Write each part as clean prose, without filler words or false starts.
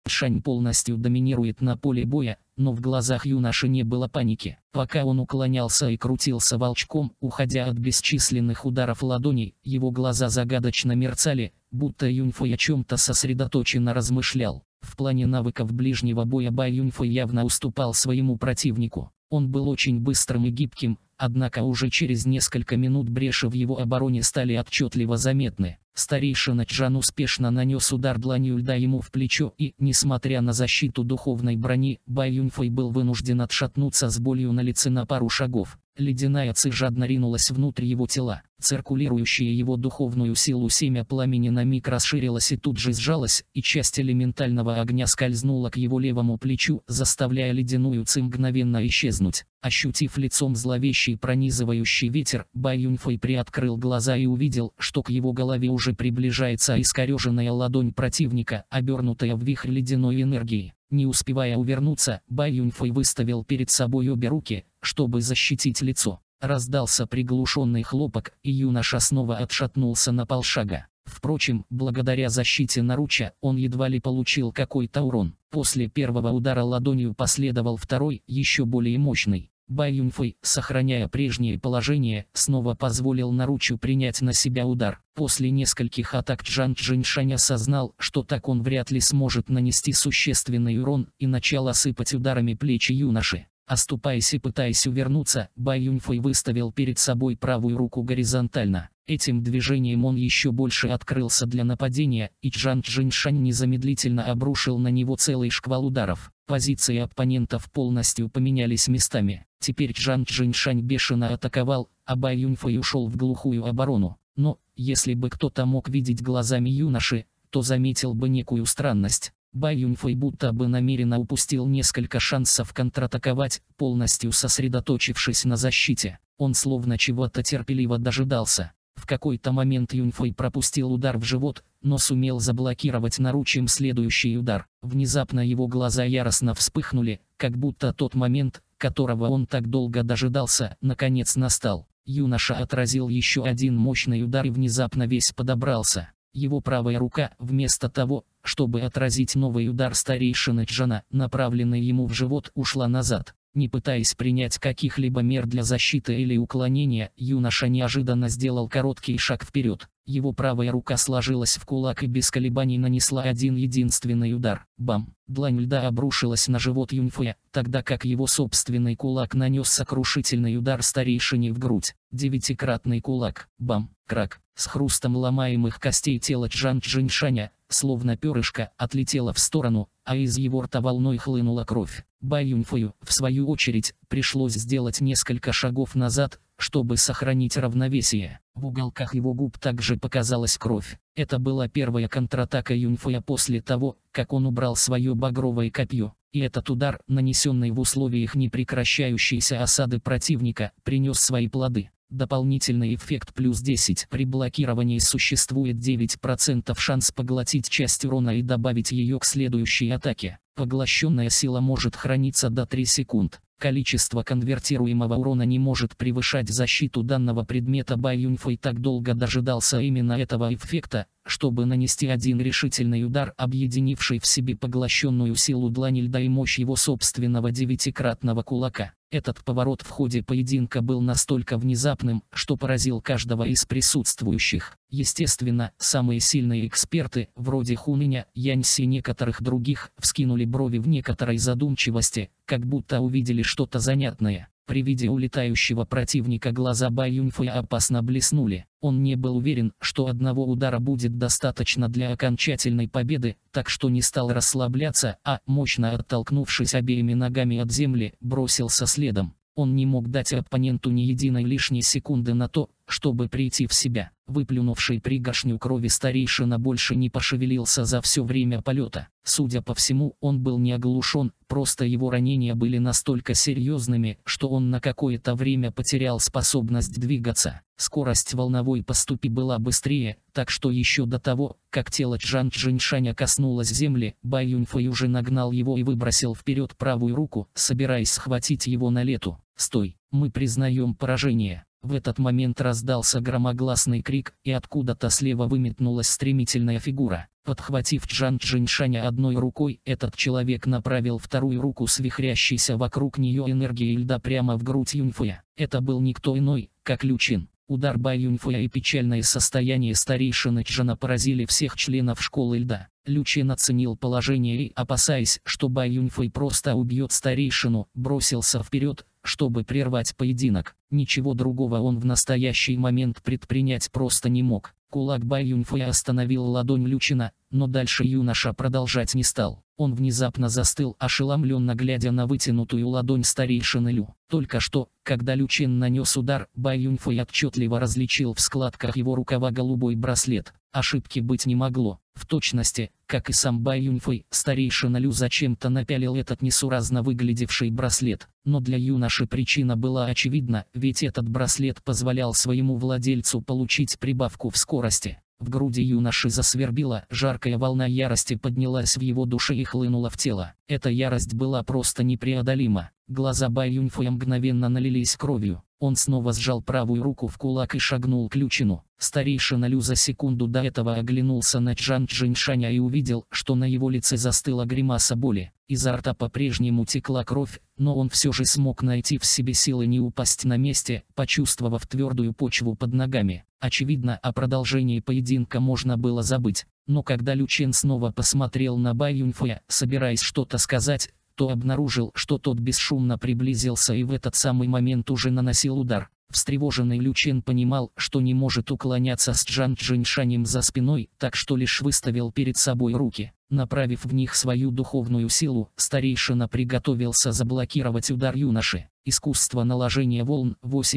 Шань полностью доминирует на поле боя, но в глазах юноши не было паники. Пока он уклонялся и крутился волчком, уходя от бесчисленных ударов ладоней, его глаза загадочно мерцали, будто Юньфэй о чем-то сосредоточенно размышлял. В плане навыков ближнего боя Бай Юньфэй явно уступал своему противнику. Он был очень быстрым и гибким, однако уже через несколько минут бреши в его обороне стали отчетливо заметны. Старейшина Чжан успешно нанес удар дланью льда ему в плечо и, несмотря на защиту духовной брони, Бай Юньфэй был вынужден отшатнуться с болью на лице на пару шагов. Ледяная ци жадно ринулась внутрь его тела. Циркулирующее его духовную силу семя пламени на миг расширилось и тут же сжалось, и часть элементального огня скользнула к его левому плечу, заставляя ледяную ци мгновенно исчезнуть. Ощутив лицом зловещий пронизывающий ветер, Бай Юньфэй приоткрыл глаза и увидел, что к его голове уже приближается искореженная ладонь противника, обернутая в вихрь ледяной энергии. Не успевая увернуться, Бай Юньфэй выставил перед собой обе руки, чтобы защитить лицо. Раздался приглушенный хлопок, и юноша снова отшатнулся на полшага. Впрочем, благодаря защите наруча, он едва ли получил какой-то урон. После первого удара ладонью последовал второй, еще более мощный. Бай Юньфэй, сохраняя прежнее положение, снова позволил наручу принять на себя удар. После нескольких атак Чжан Чжэньшань осознал, что так он вряд ли сможет нанести существенный урон, и начал осыпать ударами плечи юноши. Оступаясь и пытаясь увернуться, Бай Юньфэй выставил перед собой правую руку горизонтально. Этим движением он еще больше открылся для нападения, и Чжан Чжэньшань незамедлительно обрушил на него целый шквал ударов. Позиции оппонентов полностью поменялись местами. Теперь Чжан Чжэньшань бешено атаковал, а Бай Юньфэй ушел в глухую оборону. Но, если бы кто-то мог видеть глазами юноши, то заметил бы некую странность. Бай Юньфэй будто бы намеренно упустил несколько шансов контратаковать, полностью сосредоточившись на защите. Он словно чего-то терпеливо дожидался. В какой-то момент Юньфэй пропустил удар в живот, но сумел заблокировать наручием следующий удар. Внезапно его глаза яростно вспыхнули, как будто тот момент, которого он так долго дожидался, наконец настал. Юноша отразил еще один мощный удар и внезапно весь подобрался. Его правая рука, вместо того, чтобы отразить новый удар старейшины Чжана, направленный ему в живот, ушла назад. Не пытаясь принять каких-либо мер для защиты или уклонения, юноша неожиданно сделал короткий шаг вперед. Его правая рука сложилась в кулак и без колебаний нанесла один единственный удар. Бам! Длань льда обрушилась на живот Юньфэя, тогда как его собственный кулак нанес сокрушительный удар старейшине в грудь. Девятикратный кулак. Бам! Крак! С хрустом ломаемых костей тело Чжан Чжэньшаня, словно перышко, отлетело в сторону, а из его рта волной хлынула кровь. Бай Юньфэю, в свою очередь, пришлось сделать несколько шагов назад, чтобы сохранить равновесие. В уголках его губ также показалась кровь. Это была первая контратака Юньфэя после того, как он убрал свое багровое копье. И этот удар, нанесенный в условиях непрекращающейся осады противника, принес свои плоды. Дополнительный эффект плюс 10. При блокировании существует 9% шанс поглотить часть урона и добавить ее к следующей атаке. Поглощенная сила может храниться до 3 секунд. Количество конвертируемого урона не может превышать защиту данного предмета. Бай Юньфэй так долго дожидался именно этого эффекта, чтобы нанести один решительный удар, объединивший в себе поглощенную силу длани льда и мощь его собственного девятикратного кулака. Этот поворот в ходе поединка был настолько внезапным, что поразил каждого из присутствующих. Естественно, самые сильные эксперты, вроде Хуныня, Яньси и некоторых других, вскинули брови в некоторой задумчивости, как будто увидели что-то занятное. При виде улетающего противника глаза Бай Юньфэя опасно блеснули. Он не был уверен, что одного удара будет достаточно для окончательной победы, так что не стал расслабляться, а, мощно оттолкнувшись обеими ногами от земли, бросился следом. Он не мог дать оппоненту ни единой лишней секунды на то, чтобы прийти в себя. Выплюнувший пригоршню крови старейшина больше не пошевелился за все время полета. Судя по всему, он был не оглушен, просто его ранения были настолько серьезными, что он на какое-то время потерял способность двигаться. Скорость волновой поступи была быстрее, так что еще до того, как тело Чжан Чжэньшаня коснулось земли, Бай Юньфэй уже нагнал его и выбросил вперед правую руку, собираясь схватить его на лету. «Стой! Мы признаем поражение!» В этот момент раздался громогласный крик, и откуда-то слева выметнулась стремительная фигура. Подхватив Чжан Чжэньшаня одной рукой, этот человек направил вторую руку с вихрящейся вокруг нее энергией льда прямо в грудь Юньфэя. Это был никто иной, как Лю Чин. Удар Бай Юньфэя и печальное состояние старейшины Чжана поразили всех членов школы льда. Лю Чин оценил положение и, опасаясь, что Бай Юньфэй просто убьет старейшину, бросился вперед, чтобы прервать поединок. Ничего другого он в настоящий момент предпринять просто не мог. Кулак Бай Юньфэя остановил ладонь Лю Чина, но дальше юноша продолжать не стал. Он внезапно застыл, ошеломленно глядя на вытянутую ладонь старейшины Лю. Только что, когда Лю Чин нанес удар, Бай Юньфэй отчетливо различил в складках его рукава голубой браслет. Ошибки быть не могло. В точности, как и сам Бай Юньфэй, старейшина Лю зачем-то напялил этот несуразно выглядевший браслет. Но для юноши причина была очевидна, ведь этот браслет позволял своему владельцу получить прибавку в скорости. В груди юноши засвербила, жаркая волна ярости поднялась в его душе и хлынула в тело. Эта ярость была просто непреодолима. Глаза Бай Юньфэя мгновенно налились кровью. Он снова сжал правую руку в кулак и шагнул к Лю Чину. Старейшина Лю за секунду до этого оглянулся на Чжан Чжэньшаня и увидел, что на его лице застыла гримаса боли. Изо рта по-прежнему текла кровь, но он все же смог найти в себе силы не упасть на месте, почувствовав твердую почву под ногами. Очевидно, о продолжении поединка можно было забыть. Но когда Лю Чин снова посмотрел на Бай Юньфэя, собираясь что-то сказать, то обнаружил, что тот бесшумно приблизился и в этот самый момент уже наносил удар. Встревоженный Лю Чин понимал, что не может уклоняться с Чжан Чжэньшанем за спиной, так что лишь выставил перед собой руки. Направив в них свою духовную силу, старейшина приготовился заблокировать удар юноши. Искусство наложения волн,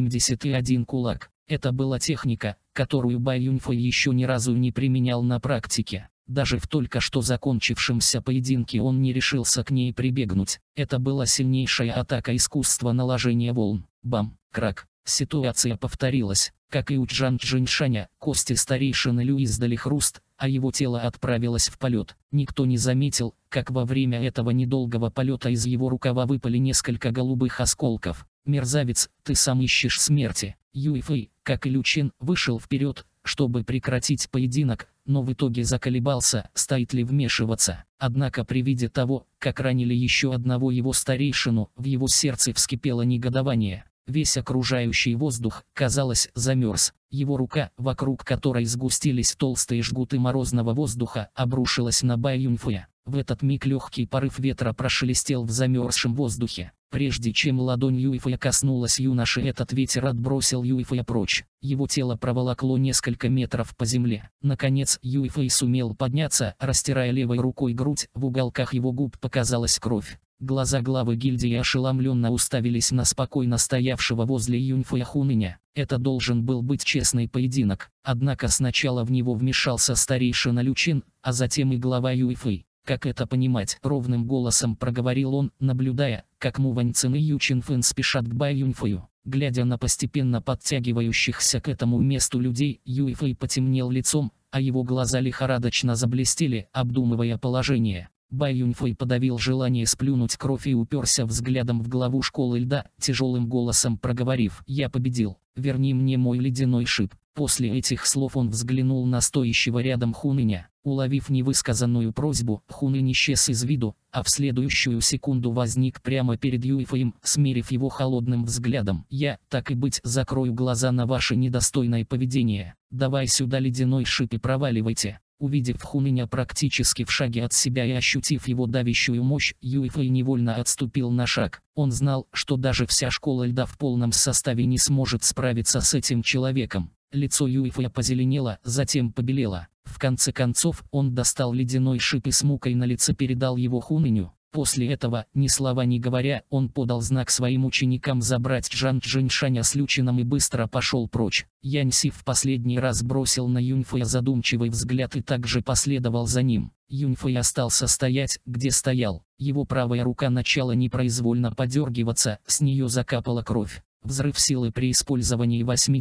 81 кулак. Это была техника, которую Бай Юньфэй еще ни разу не применял на практике. Даже в только что закончившемся поединке он не решился к ней прибегнуть. Это была сильнейшая атака искусства наложения волн. Бам, крак. Ситуация повторилась. Как и у Чжан Чжэньшаня, кости старейшины Лю издали хруст, а его тело отправилось в полет. Никто не заметил, как во время этого недолгого полета из его рукава выпали несколько голубых осколков. «Мерзавец, ты сам ищешь смерти». Юйфэй, как и Лю Чин, вышел вперед, чтобы прекратить поединок, но в итоге заколебался, стоит ли вмешиваться. Однако при виде того, как ранили еще одного его старейшину, в его сердце вскипело негодование. Весь окружающий воздух, казалось, замерз. Его рука, вокруг которой сгустились толстые жгуты морозного воздуха, обрушилась на Бай Юньфэя. В этот миг легкий порыв ветра прошелестел в замерзшем воздухе. Прежде чем ладонь Юйфэя коснулась юноши, этот ветер отбросил Юйфэя прочь. Его тело проволокло несколько метров по земле. Наконец Юйфэй сумел подняться, растирая левой рукой грудь, в уголках его губ показалась кровь. Глаза главы гильдии ошеломленно уставились на спокойно стоявшего возле Юньфэя Хуныня. Это должен был быть честный поединок. Однако сначала в него вмешался старейшина Лю Чин, а затем и глава Юйфэй. «Как это понимать?» — ровным голосом проговорил он, наблюдая, как Му Ваньцин и Ю Чинфэн спешат к Бай Юньфэю. Глядя на постепенно подтягивающихся к этому месту людей, Юйфэй потемнел лицом, а его глаза лихорадочно заблестели, обдумывая положение. Бай Юньфэй подавил желание сплюнуть кровь и уперся взглядом в главу школы льда, тяжелым голосом проговорив: «Я победил, верни мне мой ледяной шип». После этих слов он взглянул на стоящего рядом Хуныня. Уловив невысказанную просьбу, Хунынь исчез из виду, а в следующую секунду возник прямо перед Юйфэем, смерив его холодным взглядом. «Я, так и быть, закрою глаза на ваше недостойное поведение. Давай сюда ледяной шип и проваливайте». Увидев Хуныня практически в шаге от себя и ощутив его давящую мощь, Юйфэй невольно отступил на шаг. Он знал, что даже вся школа льда в полном составе не сможет справиться с этим человеком. Лицо Юйфэя позеленело, затем побелело. В конце концов, он достал ледяной шип и с мукой на лице передал его Хуныню. После этого, ни слова не говоря, он подал знак своим ученикам забрать Чжан Чжэньшаня с Лю Чином и быстро пошел прочь. Яньси в последний раз бросил на Юньфэя задумчивый взгляд и также последовал за ним. Юньфэй остался стоять, где стоял. Его правая рука начала непроизвольно подергиваться, с нее закапала кровь. Взрыв силы при использовании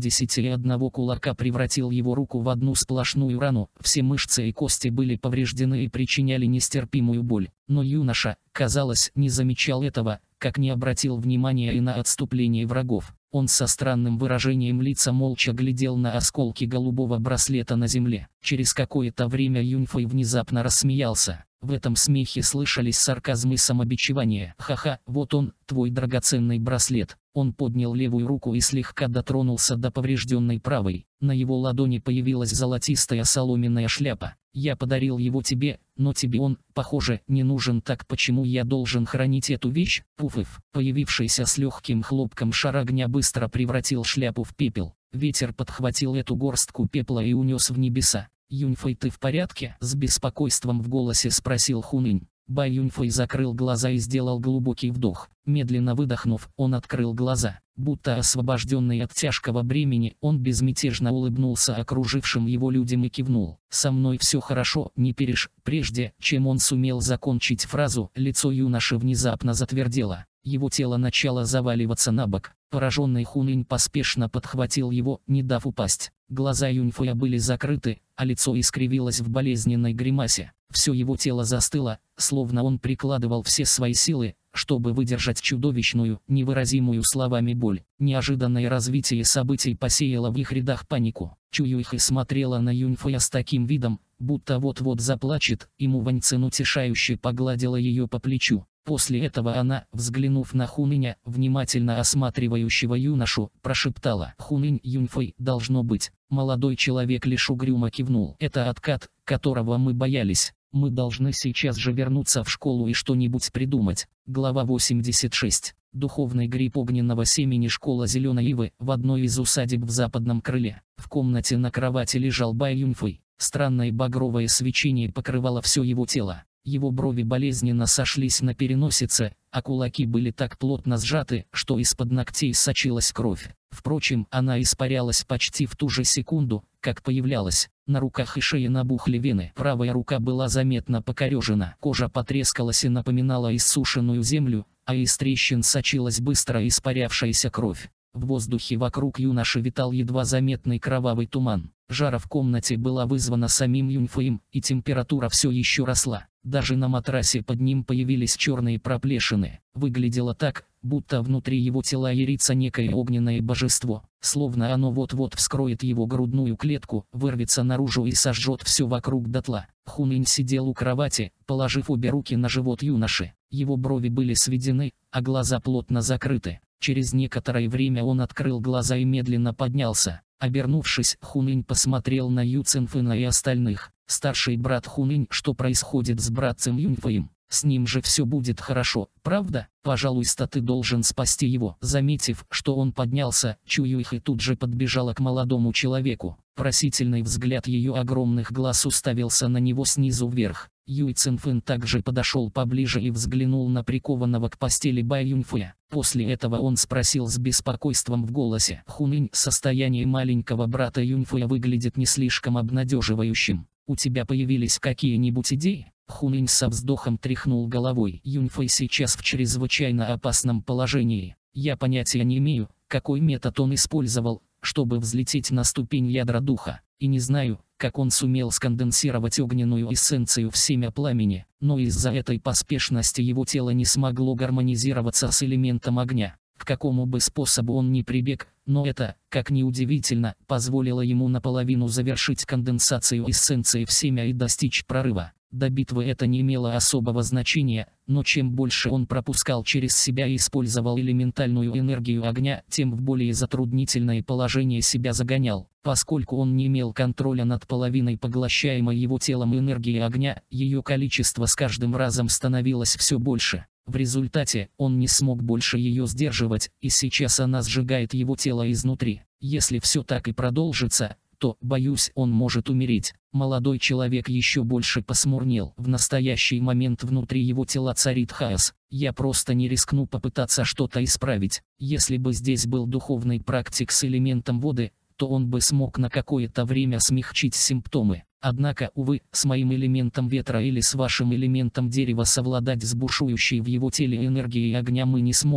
81 кулака превратил его руку в одну сплошную рану, все мышцы и кости были повреждены и причиняли нестерпимую боль. Но юноша, казалось, не замечал этого, как не обратил внимания и на отступление врагов. Он со странным выражением лица молча глядел на осколки голубого браслета на земле. Через какое-то время Юньфэй внезапно рассмеялся. В этом смехе слышались сарказм и самобичевание. «Ха-ха, вот он, твой драгоценный браслет». Он поднял левую руку и слегка дотронулся до поврежденной правой. На его ладони появилась золотистая соломенная шляпа. «Я подарил его тебе, но тебе он, похоже, не нужен, так почему я должен хранить эту вещь?» Пуф-ыф. Появившийся с легким хлопком шар огня быстро превратил шляпу в пепел. Ветер подхватил эту горстку пепла и унес в небеса. «Юньфэй, ты в порядке?» — с беспокойством в голосе спросил Хунинь. Бай Юньфэй закрыл глаза и сделал глубокий вдох. Медленно выдохнув, он открыл глаза. Будто освобожденный от тяжкого бремени, он безмятежно улыбнулся окружившим его людям и кивнул. «Со мной все хорошо, не переш». Прежде, чем он сумел закончить фразу, лицо юноши внезапно затвердело. Его тело начало заваливаться на бок. Пораженный Хунинь поспешно подхватил его, не дав упасть. Глаза Юньфэя были закрыты, а лицо искривилось в болезненной гримасе. Все его тело застыло, словно он прикладывал все свои силы, чтобы выдержать чудовищную, невыразимую словами боль. Неожиданное развитие событий посеяло в их рядах панику. Чуюйхэ смотрела на Юньфэя с таким видом, будто вот-вот заплачет, и Муваньцин утешающе погладила ее по плечу. После этого она, взглянув на Хуниня, внимательно осматривающего юношу, прошептала: «Хунинь, Юньфэй, должно быть». Молодой человек лишь угрюмо кивнул. «Это откат, которого мы боялись. Мы должны сейчас же вернуться в школу и что-нибудь придумать». Глава 86. Духовный гриб огненного семени школа Зеленой Ивы в одной из усадеб в западном крыле. В комнате на кровати лежал Бай Юньфэй. Странное багровое свечение покрывало все его тело. Его брови болезненно сошлись на переносице, а кулаки были так плотно сжаты, что из-под ногтей сочилась кровь. Впрочем, она испарялась почти в ту же секунду, как появлялась. На руках и шее набухли вены. Правая рука была заметно покорежена. Кожа потрескалась и напоминала иссушенную землю, а из трещин сочилась быстро испарявшаяся кровь. В воздухе вокруг юноши витал едва заметный кровавый туман. Жара в комнате была вызвана самим Юньфэем, и температура все еще росла. Даже на матрасе под ним появились черные проплешины. Выглядело так, будто внутри его тела ярится некое огненное божество, словно оно вот-вот вскроет его грудную клетку, вырвется наружу и сожжет все вокруг дотла. Хунинь сидел у кровати, положив обе руки на живот юноши. Его брови были сведены, а глаза плотно закрыты. Через некоторое время он открыл глаза и медленно поднялся. Обернувшись, Хунинь посмотрел на Ю Цинфэна и остальных. «Старший брат Хунинь, что происходит с братцем Юньфэем? С ним же все будет хорошо, правда? Пожалуйста, ты должен спасти его». Заметив, что он поднялся, Чуюйхэ тут же подбежала к молодому человеку. Просительный взгляд ее огромных глаз уставился на него снизу вверх. Юй Цинфэн также подошел поближе и взглянул на прикованного к постели Бай Юньфэя. После этого он спросил с беспокойством в голосе: «Хунинь, состояние маленького брата Юньфэя выглядит не слишком обнадеживающим. У тебя появились какие-нибудь идеи?» Хунинь со вздохом тряхнул головой. «Юньфэй сейчас в чрезвычайно опасном положении. Я понятия не имею, какой метод он использовал, чтобы взлететь на ступень ядра духа, и не знаю, как он сумел сконденсировать огненную эссенцию в семя пламени, но из-за этой поспешности его тело не смогло гармонизироваться с элементом огня. К какому бы способу он ни прибег, но это, как ни удивительно, позволило ему наполовину завершить конденсацию эссенции в семя и достичь прорыва. До битвы это не имело особого значения, но чем больше он пропускал через себя и использовал элементальную энергию огня, тем в более затруднительное положение себя загонял. Поскольку он не имел контроля над половиной поглощаемой его телом энергии огня, ее количество с каждым разом становилось все больше. В результате, он не смог больше ее сдерживать, и сейчас она сжигает его тело изнутри. Если все так и продолжится, то, боюсь, он может умереть. Молодой человек еще больше посмурнел. В настоящий момент внутри его тела царит хаос. Я просто не рискну попытаться что-то исправить. Если бы здесь был духовный практик с элементом воды, то он бы смог на какое-то время смягчить симптомы. Однако, увы, с моим элементом ветра или с вашим элементом дерева совладать с бушующей в его теле энергией огня мы не сможем.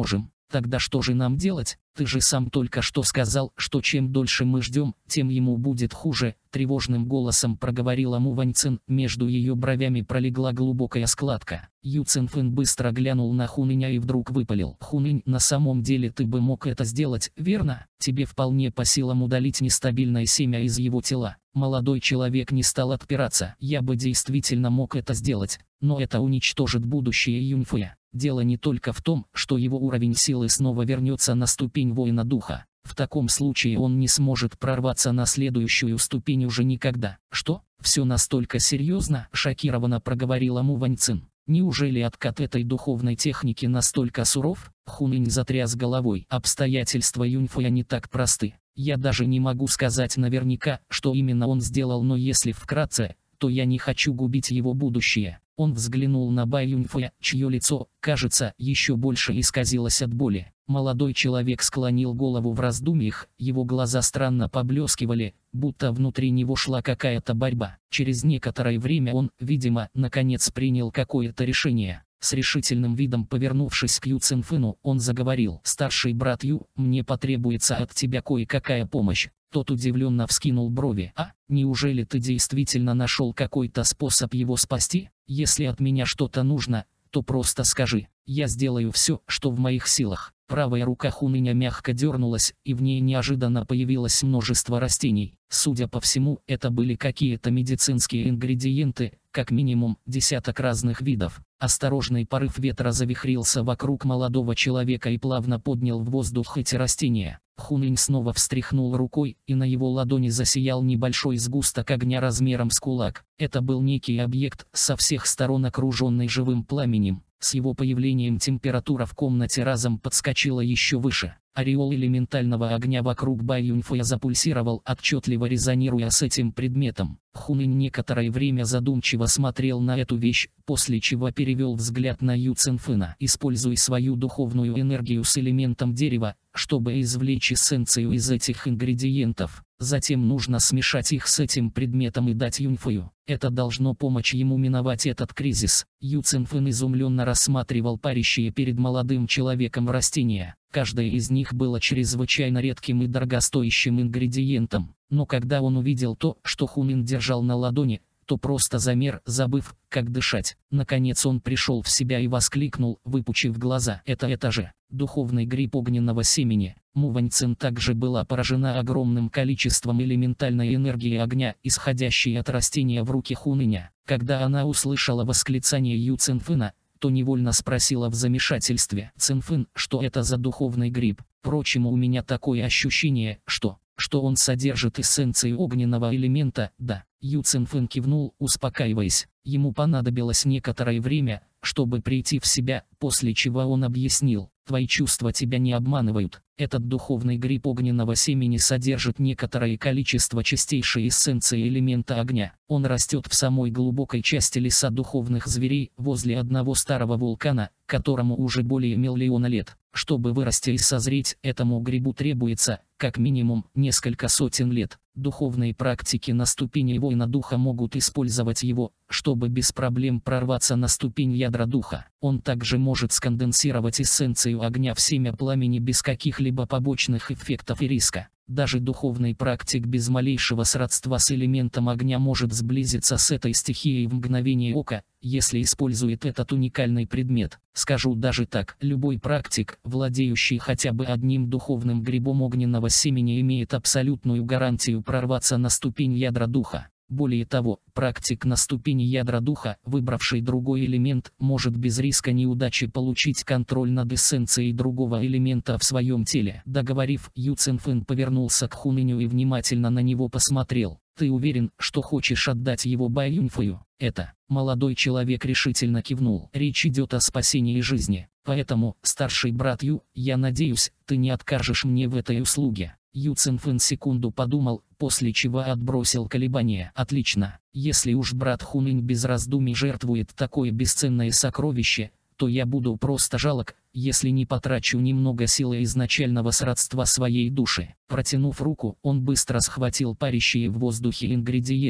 Тогда что же нам делать? Ты же сам только что сказал, что чем дольше мы ждем, тем ему будет хуже, тревожным голосом проговорила Му Ваньцин, между ее бровями пролегла глубокая складка. Ю Цинфэн быстро глянул на Хуныня и вдруг выпалил: «Хунынь, на самом деле ты бы мог это сделать, верно? Тебе вполне по силам удалить нестабильное семя из его тела». Молодой человек не стал отпираться. «Я бы действительно мог это сделать, но это уничтожит будущее Юньфэя. Дело не только в том, что его уровень силы снова вернется на ступень воина духа. В таком случае он не сможет прорваться на следующую ступень уже никогда». «Что? Все настолько серьезно?» – шокированно проговорила Му Ваньцин. «Неужели откат этой духовной техники настолько суров?» Хунынь затряс головой. «Обстоятельства Юньфэя не так просты. Я даже не могу сказать наверняка, что именно он сделал, но если вкратце, то я не хочу губить его будущее». Он взглянул на Бай Юньфэя, чье лицо, кажется, еще больше исказилось от боли. Молодой человек склонил голову в раздумьях, его глаза странно поблескивали, будто внутри него шла какая-то борьба. Через некоторое время он, видимо, наконец принял какое-то решение. С решительным видом повернувшись к Ю Цинфэну, он заговорил: «Старший брат Ю, мне потребуется от тебя кое-какая помощь». Тот удивленно вскинул брови. «А, неужели ты действительно нашел какой-то способ его спасти? Если от меня что-то нужно, то просто скажи, я сделаю все, что в моих силах». Правая рука Хуныня мягко дернулась, и в ней неожиданно появилось множество растений. Судя по всему, это были какие-то медицинские ингредиенты, как минимум десяток разных видов. Осторожный порыв ветра завихрился вокруг молодого человека и плавно поднял в воздух эти растения. Хунынь снова встряхнул рукой, и на его ладони засиял небольшой сгусток огня размером с кулак. Это был некий объект, со всех сторон окруженный живым пламенем. С его появлением температура в комнате разом подскочила еще выше. Ореол элементального огня вокруг Бай Юньфэя запульсировал, отчетливо резонируя с этим предметом. Хунынь некоторое время задумчиво смотрел на эту вещь, после чего перевел взгляд на Ю Цинфэна. «Используй свою духовную энергию с элементом дерева, чтобы извлечь эссенцию из этих ингредиентов. Затем нужно смешать их с этим предметом и дать Юньфэю. Это должно помочь ему миновать этот кризис». Ю Цинфэн изумленно рассматривал парящие перед молодым человеком растения. Каждое из них было чрезвычайно редким и дорогостоящим ингредиентом. Но когда он увидел то, что Хунин держал на ладони, то просто замер, забыв, как дышать. Наконец он пришел в себя и воскликнул, выпучив глаза: «Это же духовный гриб огненного семени». Му Ваньцин также была поражена огромным количеством элементальной энергии огня, исходящей от растения в руке Хуныня. Когда она услышала восклицание Ю Цинфэна, то невольно спросила в замешательстве: «Цинфэн, что это за духовный гриб? Впрочем, у меня такое ощущение, что он содержит эссенцию огненного элемента». «Да». Ю Цинфэн кивнул, успокаиваясь. Ему понадобилось некоторое время, чтобы прийти в себя, после чего он объяснил: «Твои чувства тебя не обманывают. Этот духовный гриб огненного семени содержит некоторое количество чистейшей эссенции элемента огня. Он растет в самой глубокой части леса духовных зверей, возле одного старого вулкана, которому уже более миллиона лет. Чтобы вырасти и созреть, этому грибу требуется, как минимум, несколько сотен лет. Духовные практики на ступени воина духа могут использовать его, чтобы без проблем прорваться на ступень ядра духа. Он также может сконденсировать эссенцию огня в семя пламени без каких-либо побочных эффектов и риска. Даже духовный практик без малейшего сродства с элементом огня может сблизиться с этой стихией в мгновение ока, если использует этот уникальный предмет. Скажу даже так, любой практик, владеющий хотя бы одним духовным грибом огненного семени, имеет абсолютную гарантию прорваться на ступень ядра духа. Более того, практик на ступени ядра духа, выбравший другой элемент, может без риска неудачи получить контроль над эссенцией другого элемента в своем теле. Договорив, Ю Цинфэн повернулся к Хуныню и внимательно на него посмотрел. «Ты уверен, что хочешь отдать его Бай Юньфэю?» «Это». Молодой человек решительно кивнул. «Речь идет о спасении жизни. Поэтому, старший брат Ю, я надеюсь, ты не откажешь мне в этой услуге». Ю Цинфэн секунду подумал, после чего отбросил колебания. «Отлично. Если уж брат Хунынь без раздумий жертвует такое бесценное сокровище, то я буду просто жалок, если не потрачу немного силы изначального сродства своей души». Протянув руку, он быстро схватил парящие в воздухе ингредиенты.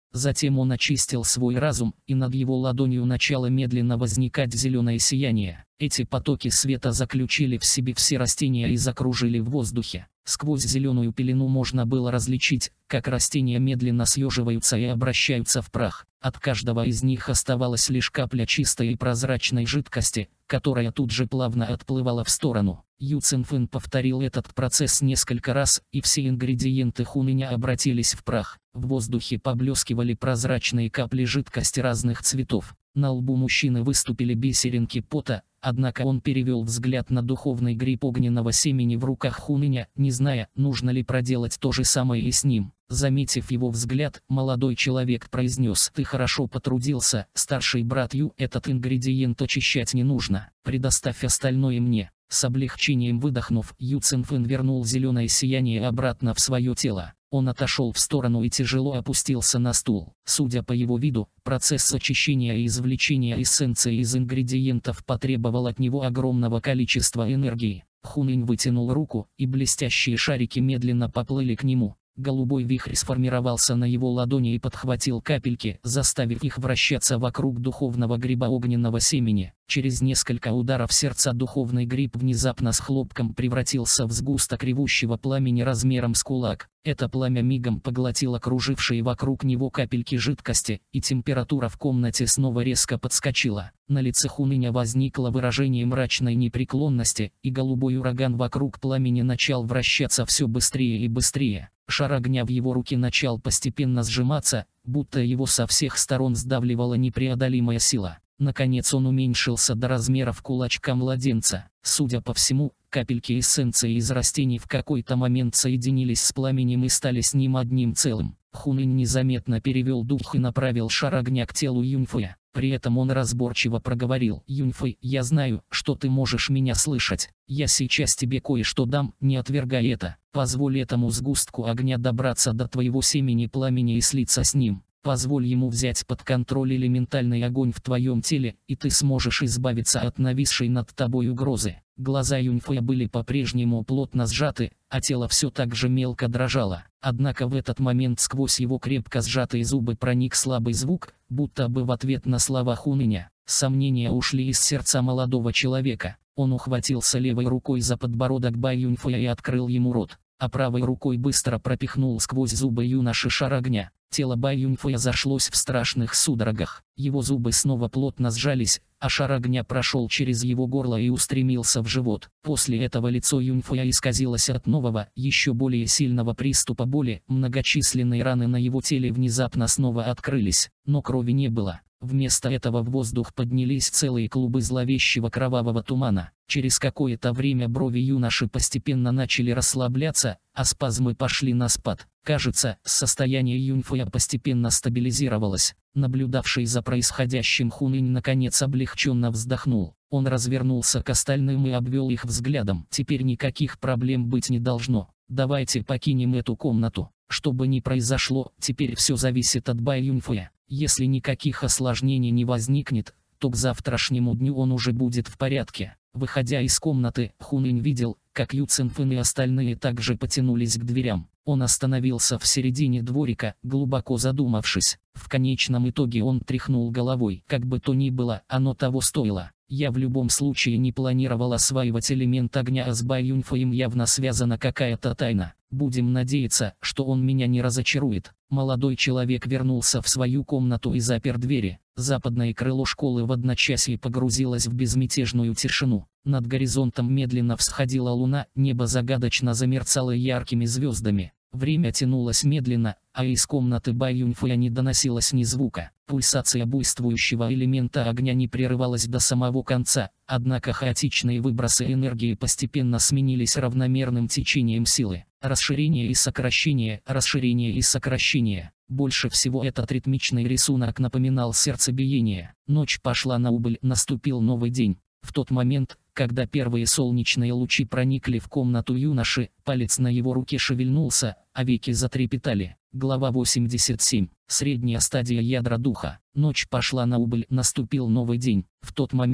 Затем он очистил свой разум, и над его ладонью начало медленно возникать зеленое сияние. Эти потоки света заключили в себе все растения и закружили в воздухе. Сквозь зеленую пелену можно было различить, как растения медленно съеживаются и обращаются в прах. От каждого из них оставалась лишь капля чистой и прозрачной жидкости, которая тут же плавно отплывала в сторону. Ю Цинфэн повторил этот процесс несколько раз, и все ингредиенты хуныня обратились в прах. В воздухе поблескивали прозрачные капли жидкости разных цветов. На лбу мужчины выступили бисеринки пота, однако он перевел взгляд на духовный гриб огненного семени в руках хуныня, не зная, нужно ли проделать то же самое и с ним. Заметив его взгляд, молодой человек произнес: «Ты хорошо потрудился, старший брат Ю, этот ингредиент очищать не нужно, предоставь остальное мне». С облегчением выдохнув, Ю Цинфэн вернул зеленое сияние обратно в свое тело. Он отошел в сторону и тяжело опустился на стул. Судя по его виду, процесс очищения и извлечения эссенции из ингредиентов потребовал от него огромного количества энергии. Хунинь вытянул руку, и блестящие шарики медленно поплыли к нему. Голубой вихрь сформировался на его ладони и подхватил капельки, заставив их вращаться вокруг духовного гриба огненного семени. Через несколько ударов сердца духовный гриб внезапно с хлопком превратился в сгусток ревущего пламени размером с кулак. Это пламя мигом поглотило кружившие вокруг него капельки жидкости, и температура в комнате снова резко подскочила. На лице Хуныня возникло выражение мрачной непреклонности, и голубой ураган вокруг пламени начал вращаться все быстрее и быстрее. Шар огня в его руке начал постепенно сжиматься, будто его со всех сторон сдавливала непреодолимая сила. Наконец он уменьшился до размеров кулачка младенца. Судя по всему, капельки эссенции из растений в какой-то момент соединились с пламенем и стали с ним одним целым. Хунинь незаметно перевел дух и направил шар огня к телу Юньфэя. При этом он разборчиво проговорил: «Юньфэй, я знаю, что ты можешь меня слышать. Я сейчас тебе кое-что дам, не отвергай это. Позволь этому сгустку огня добраться до твоего семени пламени и слиться с ним. Позволь ему взять под контроль элементальный огонь в твоем теле, и ты сможешь избавиться от нависшей над тобой угрозы». Глаза Юньфэя были по-прежнему плотно сжаты, а тело все так же мелко дрожало. Однако в этот момент сквозь его крепко сжатые зубы проник слабый звук, будто бы в ответ на слова Хуныня. Сомнения ушли из сердца молодого человека. Он ухватился левой рукой за подбородок Бай Юньфэя и открыл ему рот, а правой рукой быстро пропихнул сквозь зубы юноши шар огня. Тело Бай Юньфэя зашлось в страшных судорогах. Его зубы снова плотно сжались, а шар огня прошел через его горло и устремился в живот. После этого лицо Юньфэя исказилось от нового, еще более сильного приступа боли. Многочисленные раны на его теле внезапно снова открылись, но крови не было. Вместо этого в воздух поднялись целые клубы зловещего кровавого тумана. Через какое-то время брови юноши постепенно начали расслабляться, а спазмы пошли на спад. Кажется, состояние Юньфэя постепенно стабилизировалось. Наблюдавший за происходящим Хунинь наконец облегченно вздохнул. Он развернулся к остальным и обвел их взглядом. «Теперь никаких проблем быть не должно. Давайте покинем эту комнату. Что бы ни произошло, теперь все зависит от Бай Юньфэя. Если никаких осложнений не возникнет, то к завтрашнему дню он уже будет в порядке». Выходя из комнаты, Хунинь видел, как Ю Цинфэн и остальные также потянулись к дверям. Он остановился в середине дворика, глубоко задумавшись. В конечном итоге он тряхнул головой. Как бы то ни было, оно того стоило. Я в любом случае не планировал осваивать элемент огня, а с Бай Юньфэем явно связана какая-то тайна. Будем надеяться, что он меня не разочарует. Молодой человек вернулся в свою комнату и запер двери. Западное крыло школы в одночасье погрузилось в безмятежную тишину. Над горизонтом медленно всходила луна, небо загадочно замерцало яркими звездами. Время тянулось медленно, а из комнаты Бай Юньфэя не доносилось ни звука. Пульсация буйствующего элемента огня не прерывалась до самого конца, однако хаотичные выбросы энергии постепенно сменились равномерным течением силы. Расширение и сокращение, расширение и сокращение. Больше всего этот ритмичный рисунок напоминал сердцебиение. Ночь пошла на убыль, наступил новый день. В тот момент, когда первые солнечные лучи проникли в комнату юноши, палец на его руке шевельнулся, а веки затрепетали. Глава 87. Средняя стадия ядра духа. Ночь пошла на убыль, наступил новый день. В тот момент,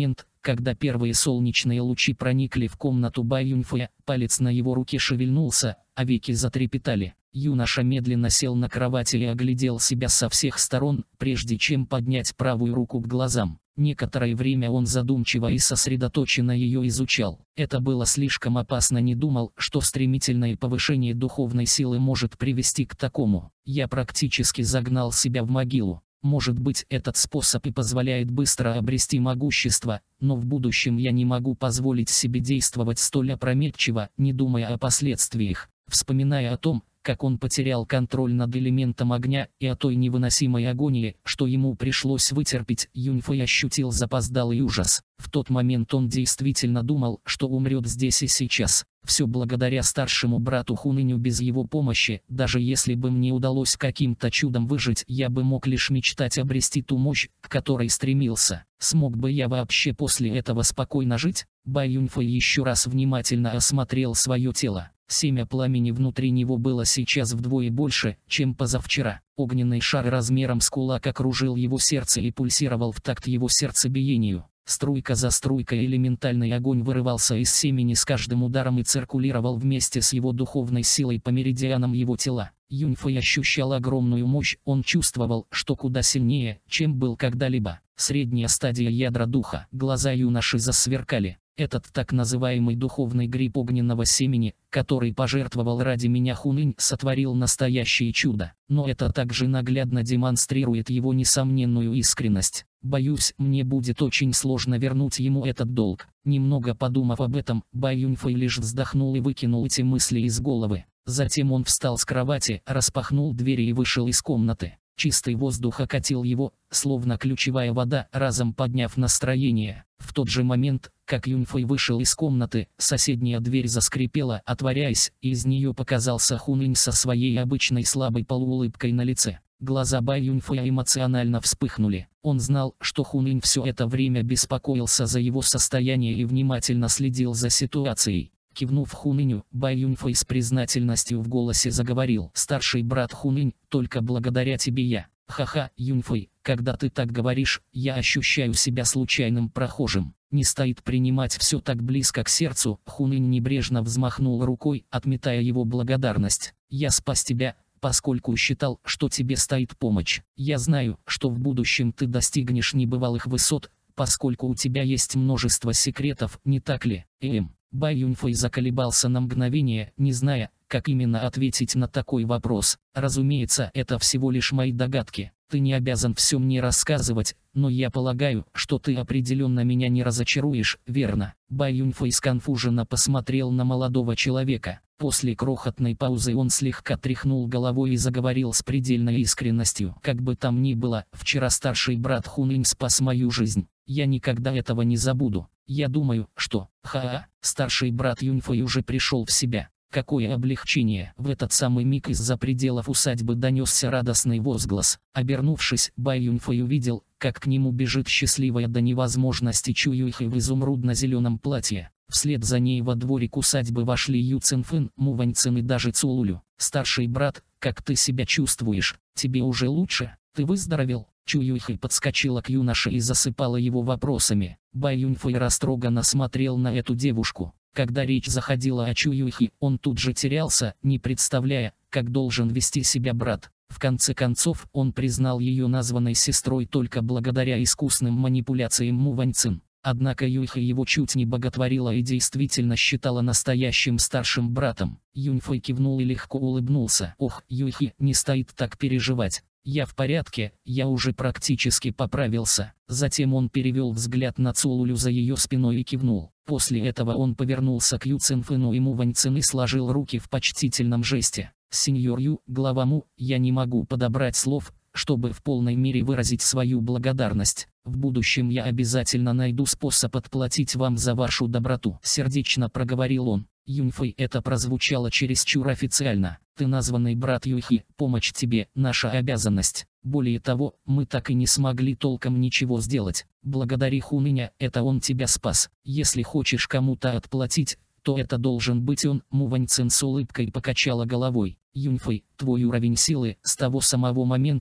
Когда первые солнечные лучи проникли в комнату Бай Юньфэя, палец на его руке шевельнулся, а веки затрепетали. Юноша медленно сел на кровати и оглядел себя со всех сторон, прежде чем поднять правую руку к глазам. Некоторое время он задумчиво и сосредоточенно ее изучал. Это было слишком опасно, не думал, что стремительное повышение духовной силы может привести к такому. Я практически загнал себя в могилу. Может быть, этот способ и позволяет быстро обрести могущество, но в будущем я не могу позволить себе действовать столь опрометчиво, не думая о последствиях. Вспоминая о том, как он потерял контроль над элементом огня и о той невыносимой агонии, что ему пришлось вытерпеть, Юньфэй ощутил запоздалый ужас. В тот момент он действительно думал, что умрет здесь и сейчас. Все благодаря старшему брату Хуныню. Без его помощи, даже если бы мне удалось каким-то чудом выжить, я бы мог лишь мечтать обрести ту мощь, к которой стремился. Смог бы я вообще после этого спокойно жить? Бай Юньфэй еще раз внимательно осмотрел свое тело. Семя пламени внутри него было сейчас вдвое больше, чем позавчера. Огненный шар размером с кулак окружил его сердце и пульсировал в такт его сердцебиению. Струйка за струйкой элементальный огонь вырывался из семени с каждым ударом и циркулировал вместе с его духовной силой по меридианам его тела. Юньфэй ощущал огромную мощь, он чувствовал, что куда сильнее, чем был когда-либо. Средняя стадия ядра духа. Глаза юноши засверкали. Этот так называемый духовный гриб огненного семени, который пожертвовал ради меня Хунынь, сотворил настоящее чудо. Но это также наглядно демонстрирует его несомненную искренность. Боюсь, мне будет очень сложно вернуть ему этот долг. Немного подумав об этом, Бай Юньфэй лишь вздохнул и выкинул эти мысли из головы. Затем он встал с кровати, распахнул двери и вышел из комнаты. Чистый воздух окатил его, словно ключевая вода, разом подняв настроение. В тот же момент, как Юньфэй вышел из комнаты, соседняя дверь заскрипела, отворяясь, и из нее показался Хунынь со своей обычной слабой полуулыбкой на лице. Глаза Бай Юньфэя эмоционально вспыхнули. Он знал, что Хунынь все это время беспокоился за его состояние и внимательно следил за ситуацией. Кивнув Хуныню, Бай Юньфэй с признательностью в голосе заговорил: «Старший брат Хунынь, только благодаря тебе я». «Ха-ха, Юньфэй, когда ты так говоришь, я ощущаю себя случайным прохожим. Не стоит принимать все так близко к сердцу». Хунынь небрежно взмахнул рукой, отметая его благодарность. «Я спас тебя, поскольку считал, что тебе стоит помощь. Я знаю, что в будущем ты достигнешь небывалых высот, поскольку у тебя есть множество секретов, не так ли?» Бай Юньфэй заколебался на мгновение, не зная, как именно ответить на такой вопрос. «Разумеется, это всего лишь мои догадки. Ты не обязан все мне рассказывать, но я полагаю, что ты определенно меня не разочаруешь, верно?» Бай Юньфэй сконфуженно посмотрел на молодого человека. После крохотной паузы он слегка тряхнул головой и заговорил с предельной искренностью. «Как бы там ни было, вчера старший брат Хунынь спас мою жизнь. Я никогда этого не забуду. Я думаю, что...» Старший брат Юньфэй уже пришел в себя. Какое облегчение! В этот самый миг из-за пределов усадьбы донесся радостный возглас. Обернувшись, Бай Юньфэй увидел, как к нему бежит счастливая до невозможности Чу Юйхэ в изумрудно-зеленом платье. Вслед за ней во дворик усадьбы вошли Ю Цинфэн, Му Ваньцин и даже Цулулю. «Старший брат, как ты себя чувствуешь? Тебе уже лучше? Ты выздоровел?» Чу Юйхэ подскочила к юноше и засыпала его вопросами. Бай Юньфэй растроганно смотрел на эту девушку. Когда речь заходила о Чу Юйхэ, он тут же терялся, не представляя, как должен вести себя брат. В конце концов, он признал ее названной сестрой только благодаря искусным манипуляциям Му Ваньцин. Однако Юйхэ его чуть не боготворила и действительно считала настоящим старшим братом. Юньфэй кивнул и легко улыбнулся. «Ох, Юйхэ, не стоит так переживать. Я в порядке, я уже практически поправился». Затем он перевел взгляд на Цулулю за ее спиной и кивнул. После этого он повернулся к Ю Цинфэну и Му Ваньцин и сложил руки в почтительном жесте. «Сеньор Ю, глава Му, я не могу подобрать слов, чтобы в полной мере выразить свою благодарность. В будущем я обязательно найду способ отплатить вам за вашу доброту», — сердечно проговорил он. «Юньфэй, это прозвучало чересчур официально. Ты названный брат Юйхэ, помощь тебе — наша обязанность. Более того, мы так и не смогли толком ничего сделать. Благодари Хунэня, это он тебя спас. Если хочешь кому-то отплатить, то это должен быть он». Му Ваньцин с улыбкой покачала головой. «Юньфэй, твой уровень силы, с того самого момента,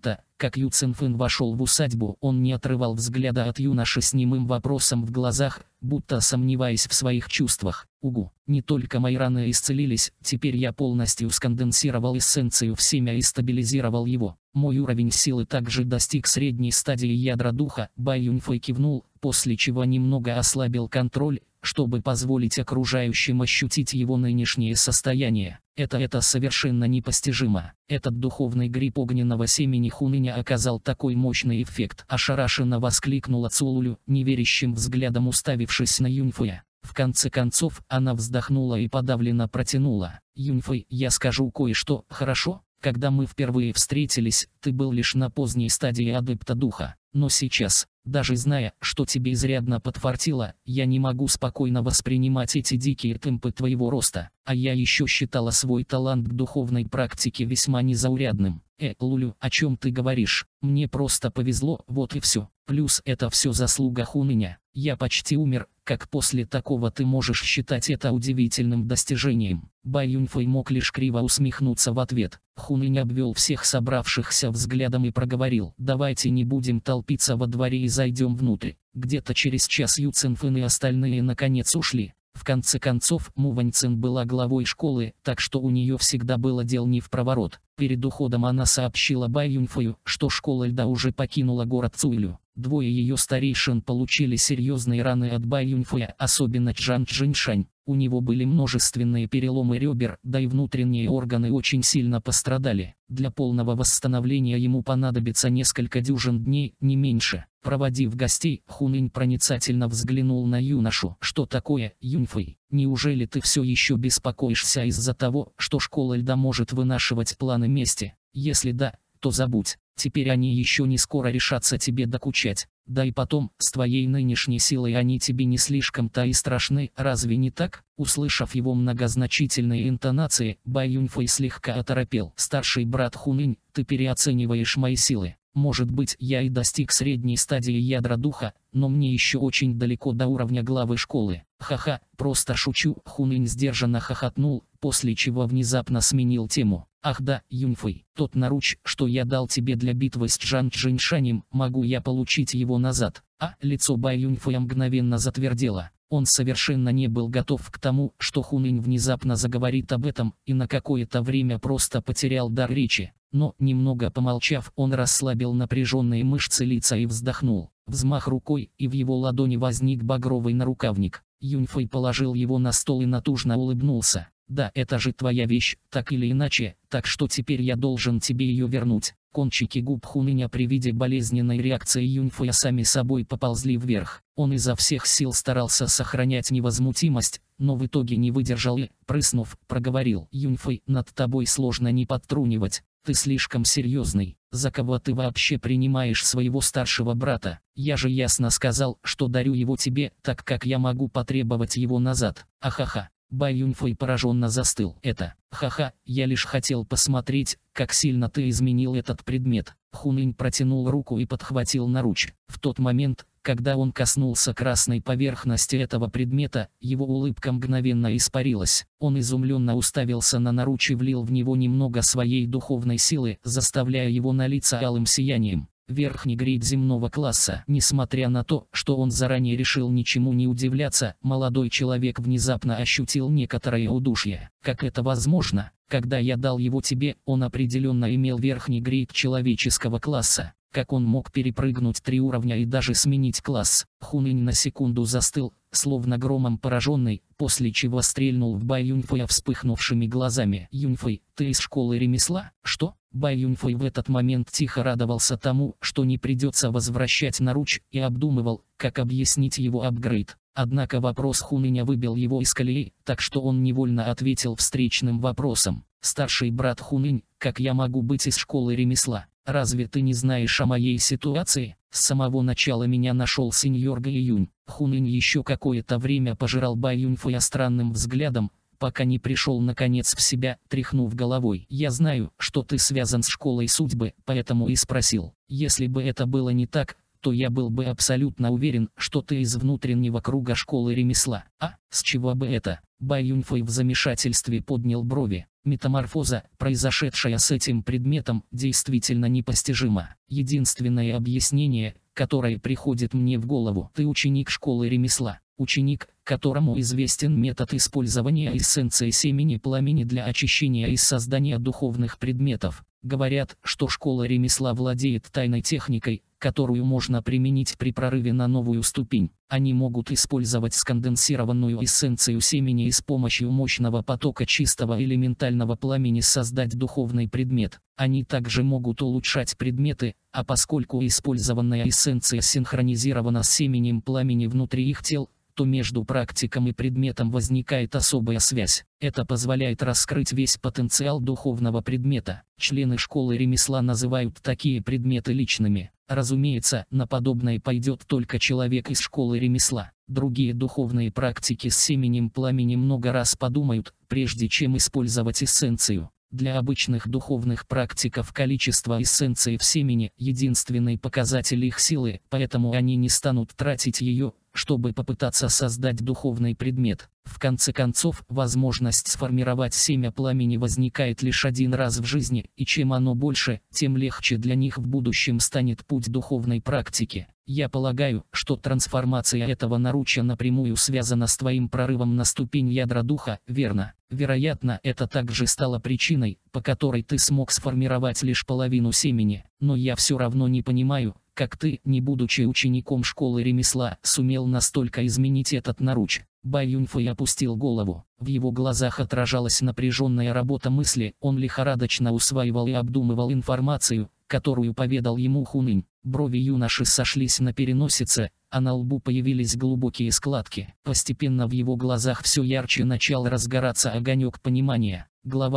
Как Ю Цинфэн вошел в усадьбу, он не отрывал взгляда от юноши с немым вопросом в глазах, будто сомневаясь в своих чувствах. «Угу, не только мои раны исцелились, теперь я полностью сконденсировал эссенцию в семя и стабилизировал его. Мой уровень силы также достиг средней стадии ядра духа». Бай Юньфэй кивнул, после чего немного ослабил контроль, чтобы позволить окружающим ощутить его нынешнее состояние. Это совершенно непостижимо. Этот духовный гриб огненного семени Хуныня оказал такой мощный эффект. Ошарашенно воскликнула Цулулю, неверящим взглядом уставившись на Юньфэя. В конце концов, она вздохнула и подавленно протянула: «Юньфэй, я скажу кое-что, хорошо? Когда мы впервые встретились, ты был лишь на поздней стадии адепта духа. Но сейчас, даже зная, что тебе изрядно подфартило, я не могу спокойно воспринимать эти дикие темпы твоего роста. А я еще считала свой талант к духовной практике весьма незаурядным». Лулю, о чем ты говоришь? Мне просто повезло, вот и все. Плюс это все заслуга Хуныня. Я почти умер, как после такого ты можешь считать это удивительным достижением?» Бай Юньфэй мог лишь криво усмехнуться в ответ. Хунынь обвел всех собравшихся взглядом и проговорил: «Давайте не будем толпиться во дворе и зайдем внутрь». Где-то через час Ю Цинфэн и остальные наконец ушли. В конце концов, Му Ваньцин была главой школы, так что у нее всегда было дел не в проворот. Перед уходом она сообщила Бай Юньфэю, что школа льда уже покинула город Цуйлю. Двое ее старейшин получили серьезные раны от Бай Юньфэя, особенно Чжан Чжэньшань. У него были множественные переломы ребер, да и внутренние органы очень сильно пострадали. Для полного восстановления ему понадобится несколько дюжин дней, не меньше. Проводив гостей, Хунынь проницательно взглянул на юношу. «Что такое, Юньфэй? Неужели ты все еще беспокоишься из-за того, что школа льда может вынашивать планы мести? Если да, то забудь. Теперь они еще не скоро решатся тебе докучать. Да и потом, с твоей нынешней силой они тебе не слишком-то и страшны, разве не так?» Услышав его многозначительные интонации, Бай Юньфэй слегка оторопел. «Старший брат Хунынь, ты переоцениваешь мои силы. Может быть, я и достиг средней стадии ядра духа, но мне еще очень далеко до уровня главы школы. Ха-ха, просто шучу». Хунынь сдержанно хохотнул, после чего внезапно сменил тему. «Ах да, Юньфэй, тот наруч, что я дал тебе для битвы с Чжан Чжэньшанем, могу я получить его назад?» Лицо Бай Юньфэя мгновенно затвердело. Он совершенно не был готов к тому, что Хунынь внезапно заговорит об этом, и на какое-то время просто потерял дар речи. Но, немного помолчав, он расслабил напряженные мышцы лица и вздохнул. Взмах рукой, и в его ладони возник багровый нарукавник. Юньфэй положил его на стол и натужно улыбнулся. «Да, это же твоя вещь, так или иначе, так что теперь я должен тебе ее вернуть». Кончики губ Хуныня при виде болезненной реакции Юньфэя сами собой поползли вверх. Он изо всех сил старался сохранять невозмутимость, но в итоге не выдержал и, прыснув, проговорил: «Юньфэй, над тобой сложно не подтрунивать. Ты слишком серьезный. За кого ты вообще принимаешь своего старшего брата? Я же ясно сказал, что дарю его тебе, так как я могу потребовать его назад». Ахаха. Бай Юньфэй пораженно застыл. «Ха-ха, я лишь хотел посмотреть, как сильно ты изменил этот предмет». Хунынь протянул руку и подхватил наруч. В тот момент, когда он коснулся красной поверхности этого предмета, его улыбка мгновенно испарилась. Он изумленно уставился на наруч и влил в него немного своей духовной силы, заставляя его налиться алым сиянием. Верхний грейд земного класса. Несмотря на то, что он заранее решил ничему не удивляться, молодой человек внезапно ощутил некоторое удушье. «Как это возможно? Когда я дал его тебе, он определенно имел верхний грейд человеческого класса. Как он мог перепрыгнуть 3 уровня и даже сменить класс?» Хунынь на секунду застыл, словно громом пораженный, после чего стрельнул в Бай Юньфэя вспыхнувшими глазами. «Юньфэй, ты из школы ремесла? Что?» Бай Юньфэй в этот момент тихо радовался тому, что не придется возвращать наруч, и обдумывал, как объяснить его апгрейд. Однако вопрос Хуныня выбил его из колеи, так что он невольно ответил встречным вопросом. «Старший брат Хунынь, как я могу быть из школы ремесла? Разве ты не знаешь о моей ситуации? С самого начала меня нашел сеньор Гаиюнь». Хунынь еще какое-то время пожирал Бай Юньфэя странным взглядом, пока не пришел наконец в себя, тряхнув головой. «Я знаю, что ты связан с школой судьбы, поэтому и спросил. Если бы это было не так, то я был бы абсолютно уверен, что ты из внутреннего круга школы ремесла. А, с чего бы это? Бай Юньфэй в замешательстве поднял брови. Метаморфоза, произошедшая с этим предметом, действительно непостижима. Единственное объяснение, которое приходит мне в голову: ты ученик школы ремесла. Ученик, которому известен метод использования эссенции семени пламени для очищения и создания духовных предметов. Говорят, что школа ремесла владеет тайной техникой, которую можно применить при прорыве на новую ступень. Они могут использовать сконденсированную эссенцию семени и с помощью мощного потока чистого элементального пламени создать духовный предмет. Они также могут улучшать предметы, а поскольку использованная эссенция синхронизирована с семенем пламени внутри их тел, то между практиком и предметом возникает особая связь. Это позволяет раскрыть весь потенциал духовного предмета. Члены школы ремесла называют такие предметы личными. Разумеется, на подобное пойдет только человек из школы ремесла. Другие духовные практики с семенем пламени много раз подумают, прежде чем использовать эссенцию. Для обычных духовных практиков количество эссенции в семени – единственный показатель их силы, поэтому они не станут тратить ее, чтобы попытаться создать духовный предмет. В конце концов, возможность сформировать семя пламени возникает лишь один раз в жизни, и чем оно больше, тем легче для них в будущем станет путь духовной практики. Я полагаю, что трансформация этого наруча напрямую связана с твоим прорывом на ступень ядра духа, верно? Вероятно, это также стало причиной, по которой ты смог сформировать лишь половину семени, но я все равно не понимаю, как ты, не будучи учеником школы ремесла, сумел настолько изменить этот наруч. Бай Юньфэй опустил голову. В его глазах отражалась напряженная работа мысли, он лихорадочно усваивал и обдумывал информацию, которую поведал ему Хунынь. Брови юноши сошлись на переносице, а на лбу появились глубокие складки. Постепенно в его глазах все ярче начал разгораться огонек понимания. Глава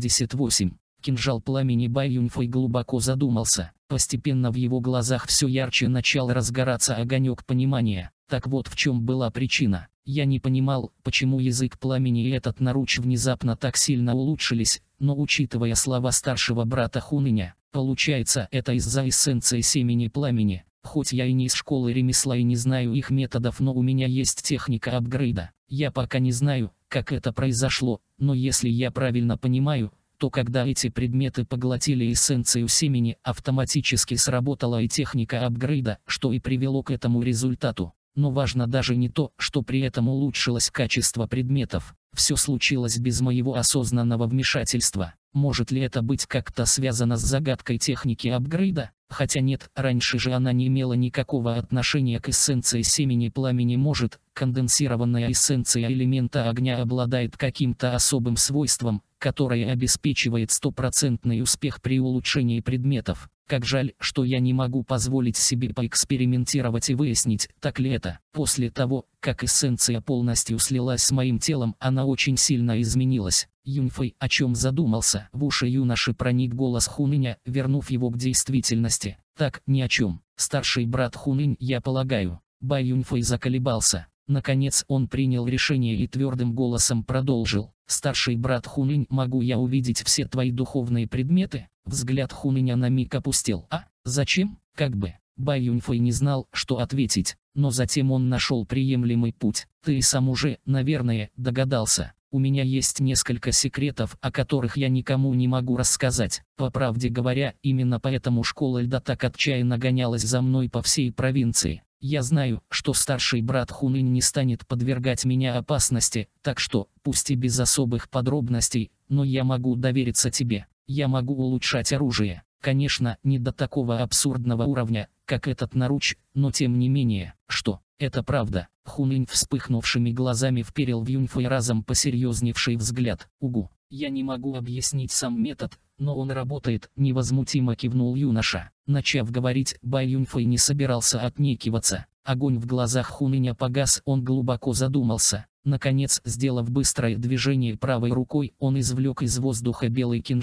88. Кинжал пламени. Бай Юньфэй глубоко задумался. Постепенно в его глазах все ярче начал разгораться огонек понимания. Так вот в чем была причина. Я не понимал, почему язык пламени и этот наруч внезапно так сильно улучшились, но учитывая слова старшего брата Хуныня, получается, это из-за эссенции семени пламени. Хоть я и не из школы ремесла и не знаю их методов, но у меня есть техника апгрейда. Я пока не знаю, как это произошло, но если я правильно понимаю, то когда эти предметы поглотили эссенцию семени, автоматически сработала и техника апгрейда, что и привело к этому результату. Но важно даже не то, что при этом улучшилось качество предметов. Все случилось без моего осознанного вмешательства. Может ли это быть как-то связано с загадкой техники апгрейда? Хотя нет, раньше же она не имела никакого отношения к эссенции семени пламени. Может, конденсированная эссенция элемента огня обладает каким-то особым свойством, которое обеспечивает стопроцентный успех при улучшении предметов. Как жаль, что я не могу позволить себе поэкспериментировать и выяснить, так ли это. После того, как эссенция полностью слилась с моим телом, она очень сильно изменилась. Юньфэй о чем задумался. В уши юноши проник голос Хуныня, вернув его к действительности. Так, ни о чем. Старший брат Хунынь, я полагаю. Бай Юньфэй заколебался. Наконец он принял решение и твердым голосом продолжил. Старший брат Хунынь, могу я увидеть все твои духовные предметы? Взгляд Хуныня на миг опустил. А, зачем? Как бы. Бай Юньфэй не знал, что ответить, но затем он нашел приемлемый путь. Ты сам уже, наверное, догадался. У меня есть несколько секретов, о которых я никому не могу рассказать. По правде говоря, именно поэтому школа льда так отчаянно гонялась за мной по всей провинции. Я знаю, что старший брат Хунынь не станет подвергать меня опасности, так что, пусть и без особых подробностей, но я могу довериться тебе. Я могу улучшать оружие. Конечно, не до такого абсурдного уровня, как этот наруч, но тем не менее, что, это правда. Хунынь вспыхнувшими глазами вперил в Юньфэй разом посерьезневший взгляд. Угу, я не могу объяснить сам метод, но он работает, невозмутимо кивнул юноша. Начав говорить, Бай Юньфэй не собирался отнекиваться. Огонь в глазах Хуныня погас, он глубоко задумался. Наконец, сделав быстрое движение правой рукой, он извлек из воздуха белый кинжал.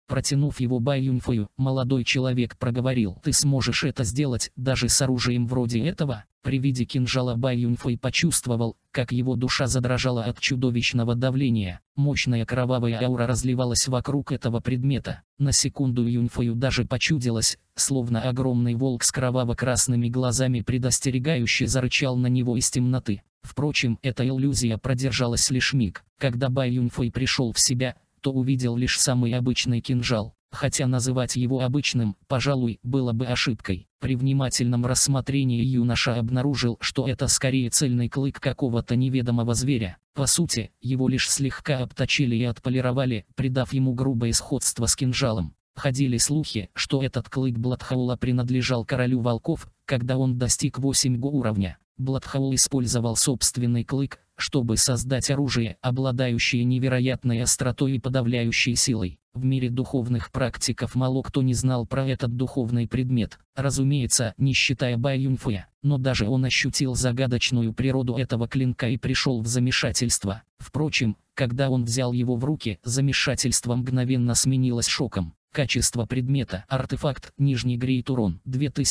Протянув его Бай Юньфэю, молодой человек проговорил: «Ты сможешь это сделать, даже с оружием вроде этого?» При виде кинжала Бай Юньфэй почувствовал, как его душа задрожала от чудовищного давления. Мощная кровавая аура разливалась вокруг этого предмета. На секунду Юньфэю даже почудилось, словно огромный волк с кроваво-красными глазами предостерегающе зарычал на него из темноты. Впрочем, эта иллюзия продержалась лишь миг. Когда Бай Юньфэй пришел в себя, то увидел лишь самый обычный кинжал. Хотя называть его обычным, пожалуй, было бы ошибкой. При внимательном рассмотрении юноша обнаружил, что это скорее цельный клык какого-то неведомого зверя. По сути, его лишь слегка обточили и отполировали, придав ему грубое сходство с кинжалом. Ходили слухи, что этот клык Бладхаула принадлежал королю волков, когда он достиг 8 уровня. Бладхаул использовал собственный клык, чтобы создать оружие, обладающее невероятной остротой и подавляющей силой. В мире духовных практиков мало кто не знал про этот духовный предмет, разумеется, не считая Бай Юньфэя, но даже он ощутил загадочную природу этого клинка и пришел в замешательство. Впрочем, когда он взял его в руки, замешательство мгновенно сменилось шоком. Качество предмета. Артефакт. Нижний грейд урон.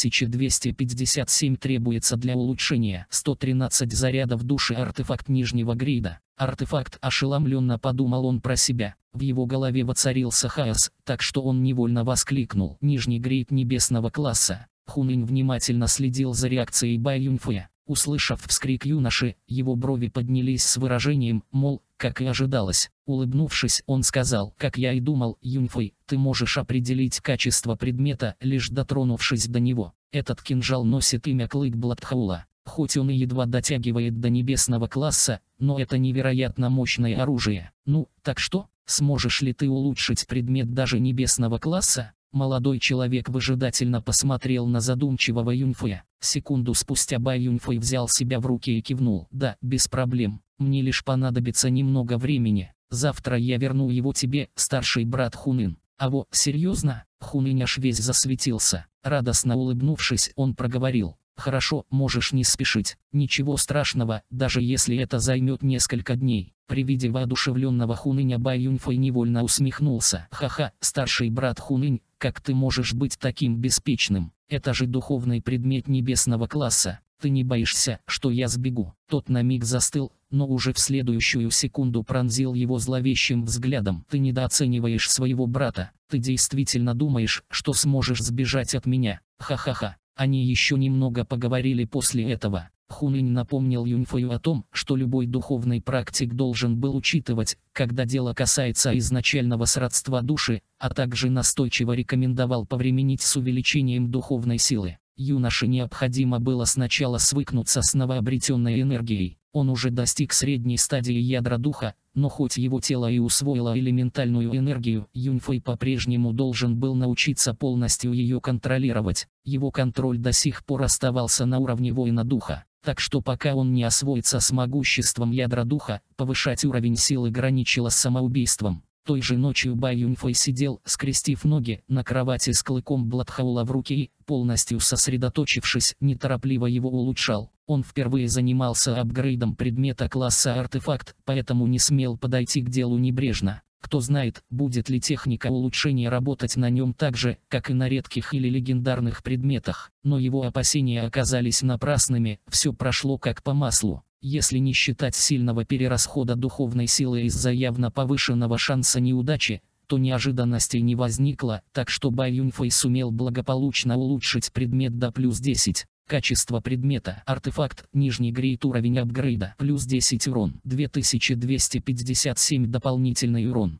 2257 требуется для улучшения. 113 зарядов души. Артефакт нижнего грейда. Артефакт. Ошеломленно подумал он про себя. В его голове воцарился хаос, так что он невольно воскликнул: «Нижний грейд небесного класса». Хунинь внимательно следил за реакцией Бай Юньфэя. Услышав вскрик юноши, его брови поднялись с выражением, мол, как и ожидалось. Улыбнувшись, он сказал: «Как я и думал, Юньфэй, ты можешь определить качество предмета, лишь дотронувшись до него. Этот кинжал носит имя Клык Бладхаула. Хоть он и едва дотягивает до небесного класса, но это невероятно мощное оружие. Ну, так что, сможешь ли ты улучшить предмет даже небесного класса?» Молодой человек выжидательно посмотрел на задумчивого Юньфэя. Секунду спустя Бай Юньфэй взял себя в руки и кивнул: «Да, без проблем. Мне лишь понадобится немного времени. Завтра я верну его тебе, старший брат Хунин». «А во, серьезно?» Хунин аж весь засветился. Радостно улыбнувшись, он проговорил: «Хорошо, можешь не спешить. Ничего страшного, даже если это займет несколько дней». При виде воодушевленного Хуныня Бай Юньфэй невольно усмехнулся. «Ха-ха, старший брат Хунинь, как ты можешь быть таким беспечным? Это же духовный предмет небесного класса. Ты не боишься, что я сбегу?» Тот на миг застыл, но уже в следующую секунду пронзил его зловещим взглядом. «Ты недооцениваешь своего брата. Ты действительно думаешь, что сможешь сбежать от меня? Ха-ха-ха». Они еще немного поговорили после этого. Хунинь напомнил Юньфэю о том, что любой духовный практик должен был учитывать, когда дело касается изначального сродства души, а также настойчиво рекомендовал повременить с увеличением духовной силы. Юноше необходимо было сначала свыкнуться с новообретенной энергией. Он уже достиг средней стадии ядра духа, но хоть его тело и усвоило элементальную энергию, Юньфэй по-прежнему должен был научиться полностью ее контролировать. Его контроль до сих пор оставался на уровне воина духа. Так что пока он не освоится с могуществом ядра духа, повышать уровень силы граничило с самоубийством. Той же ночью Бай Юньфэй сидел, скрестив ноги, на кровати с клыком Бладхаула в руке и, полностью сосредоточившись, неторопливо его улучшал. Он впервые занимался апгрейдом предмета класса артефакт, поэтому не смел подойти к делу небрежно. Кто знает, будет ли техника улучшения работать на нем так же, как и на редких или легендарных предметах. Но его опасения оказались напрасными, все прошло как по маслу. Если не считать сильного перерасхода духовной силы из-за явно повышенного шанса неудачи, то неожиданностей не возникло, так что Бай Юньфэй сумел благополучно улучшить предмет до плюс 10. Качество предмета. Артефакт. Нижний грейд уровень апгрейда. Плюс 10 урон. 2257 дополнительный урон.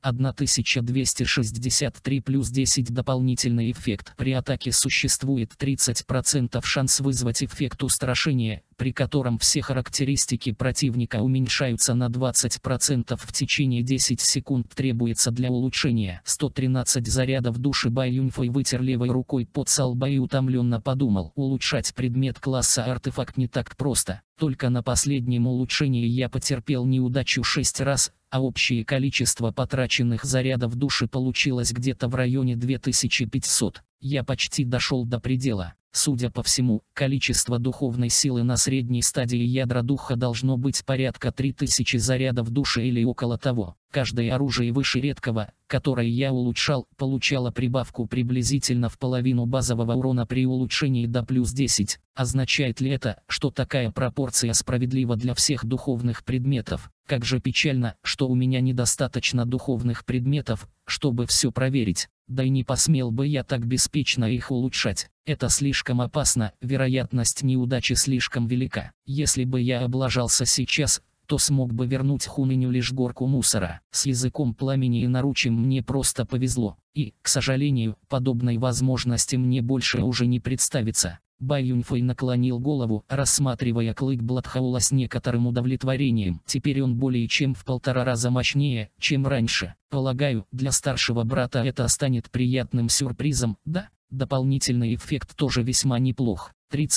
1263 плюс 10 дополнительный эффект. При атаке существует 30% шанс вызвать эффект устрашения, при котором все характеристики противника уменьшаются на 20% в течение 10 секунд требуется для улучшения. 113 зарядов души. Бай Юньфэй вытер левой рукой пот со лба и утомленно подумал: улучшать предмет класса артефакт не так просто. Только на последнем улучшении я потерпел неудачу 6 раз, а общее количество потраченных зарядов души получилось где-то в районе 2500. Я почти дошел до предела. Судя по всему, количество духовной силы на средней стадии ядра духа должно быть порядка 3000 зарядов души или около того. Каждое оружие выше редкого, которое я улучшал, получало прибавку приблизительно в половину базового урона при улучшении до плюс 10. Означает ли это, что такая пропорция справедлива для всех духовных предметов? Как же печально, что у меня недостаточно духовных предметов, чтобы все проверить. Да и не посмел бы я так беспечно их улучшать. Это слишком опасно, вероятность неудачи слишком велика. Если бы я облажался сейчас, то смог бы вернуть Хуниню лишь горку мусора. С языком пламени и наручем мне просто повезло. И, к сожалению, подобной возможности мне больше уже не представится. Бай Юньфэй наклонил голову, рассматривая клык Бладхаула с некоторым удовлетворением. Теперь он более чем в 1,5 раза мощнее, чем раньше. Полагаю, для старшего брата это станет приятным сюрпризом, да? Дополнительный эффект тоже весьма неплох.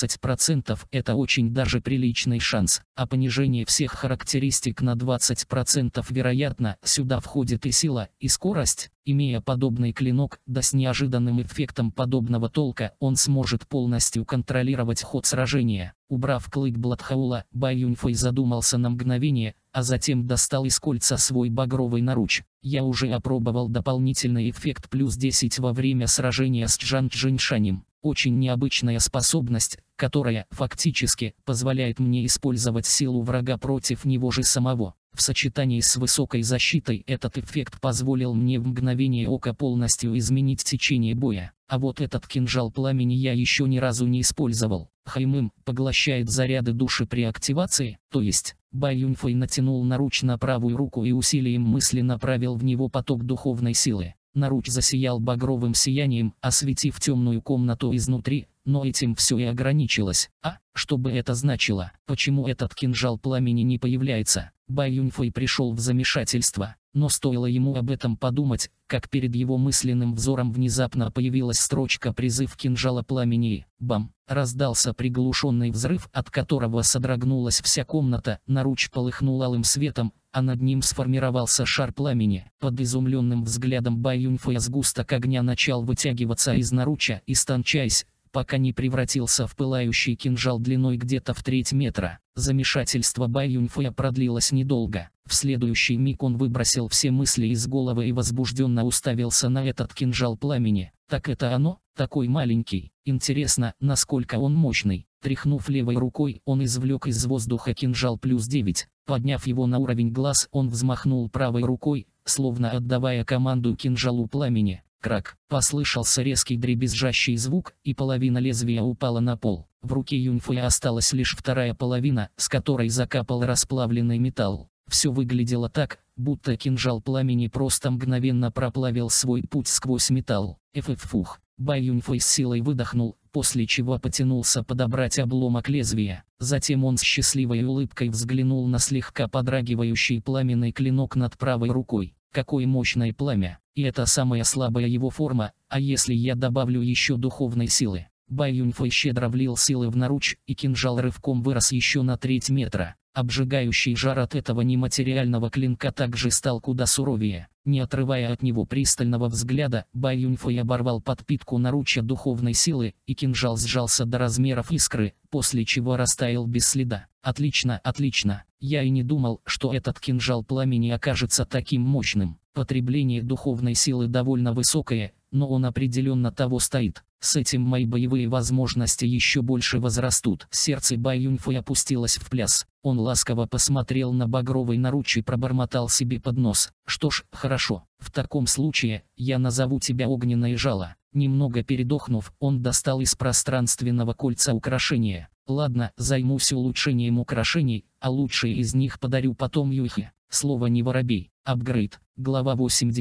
30% – это очень даже приличный шанс, а понижение всех характеристик на 20% вероятно, сюда входит и сила, и скорость. Имея подобный клинок, да с неожиданным эффектом подобного толка, он сможет полностью контролировать ход сражения. Убрав клык Бладхаула, Бай Юньфэй задумался на мгновение, а затем достал из кольца свой багровый наруч. Я уже опробовал дополнительный эффект плюс 10 во время сражения с Чжан Чжэньшанем. Очень необычная способность, которая, фактически, позволяет мне использовать силу врага против него же самого. В сочетании с высокой защитой этот эффект позволил мне в мгновение ока полностью изменить течение боя. А вот этот кинжал пламени я еще ни разу не использовал. Хаймым поглощает заряды души при активации, то есть... Бай Юньфэй натянул наруч на правую руку и усилием мысли направил в него поток духовной силы. Наруч засиял багровым сиянием, осветив темную комнату изнутри, но этим все и ограничилось. А, что бы это значило? Почему этот кинжал пламени не появляется? Бай Юньфэй пришел в замешательство, но стоило ему об этом подумать, как перед его мысленным взором внезапно появилась строчка «Призыв кинжала пламени». Бам! Раздался приглушенный взрыв, от которого содрогнулась вся комната, наруч полыхнул алым светом, а над ним сформировался шар пламени. Под изумленным взглядом Бай Юньфэя сгусток огня начал вытягиваться из наруча, истончаясь, пока не превратился в пылающий кинжал длиной где-то в 1/3 метра. Замешательство Бай Юньфэя продлилось недолго. В следующий миг он выбросил все мысли из головы и возбужденно уставился на этот кинжал пламени. Так это оно? Такой маленький. Интересно, насколько он мощный. Тряхнув левой рукой, он извлек из воздуха кинжал плюс 9. Подняв его на уровень глаз, он взмахнул правой рукой, словно отдавая команду кинжалу пламени. Крак! Послышался резкий дребезжащий звук, и половина лезвия упала на пол. В руке Юньфэя осталась лишь вторая половина, с которой закапал расплавленный металл. Все выглядело так, будто кинжал пламени просто мгновенно проплавил свой путь сквозь металл. Фух! Бай Юньфэй с силой выдохнул, после чего потянулся подобрать обломок лезвия. Затем он с счастливой улыбкой взглянул на слегка подрагивающий пламенный клинок над правой рукой. Какое мощное пламя! И это самая слабая его форма, а если я добавлю еще духовной силы? Бай Юньфэй щедро влил силы в наруч, и кинжал рывком вырос еще на 1/3 метра. Обжигающий жар от этого нематериального клинка также стал куда суровее. Не отрывая от него пристального взгляда, Бай Юньфэй оборвал подпитку наруча духовной силы, и кинжал сжался до размеров искры, после чего растаял без следа. Отлично, отлично. Я и не думал, что этот кинжал пламени окажется таким мощным. Потребление духовной силы довольно высокое, но он определенно того стоит. С этим мои боевые возможности еще больше возрастут. Сердце Бай Юньфэя опустилось в пляс. Он ласково посмотрел на багровый наруч и пробормотал себе под нос. Что ж, хорошо. В таком случае, я назову тебя Огненное жало. Немного передохнув, он достал из пространственного кольца украшения. Ладно, займусь улучшением украшений, а лучшие из них подарю потом Юйхе. Слово не воробей. Апгрейд. Глава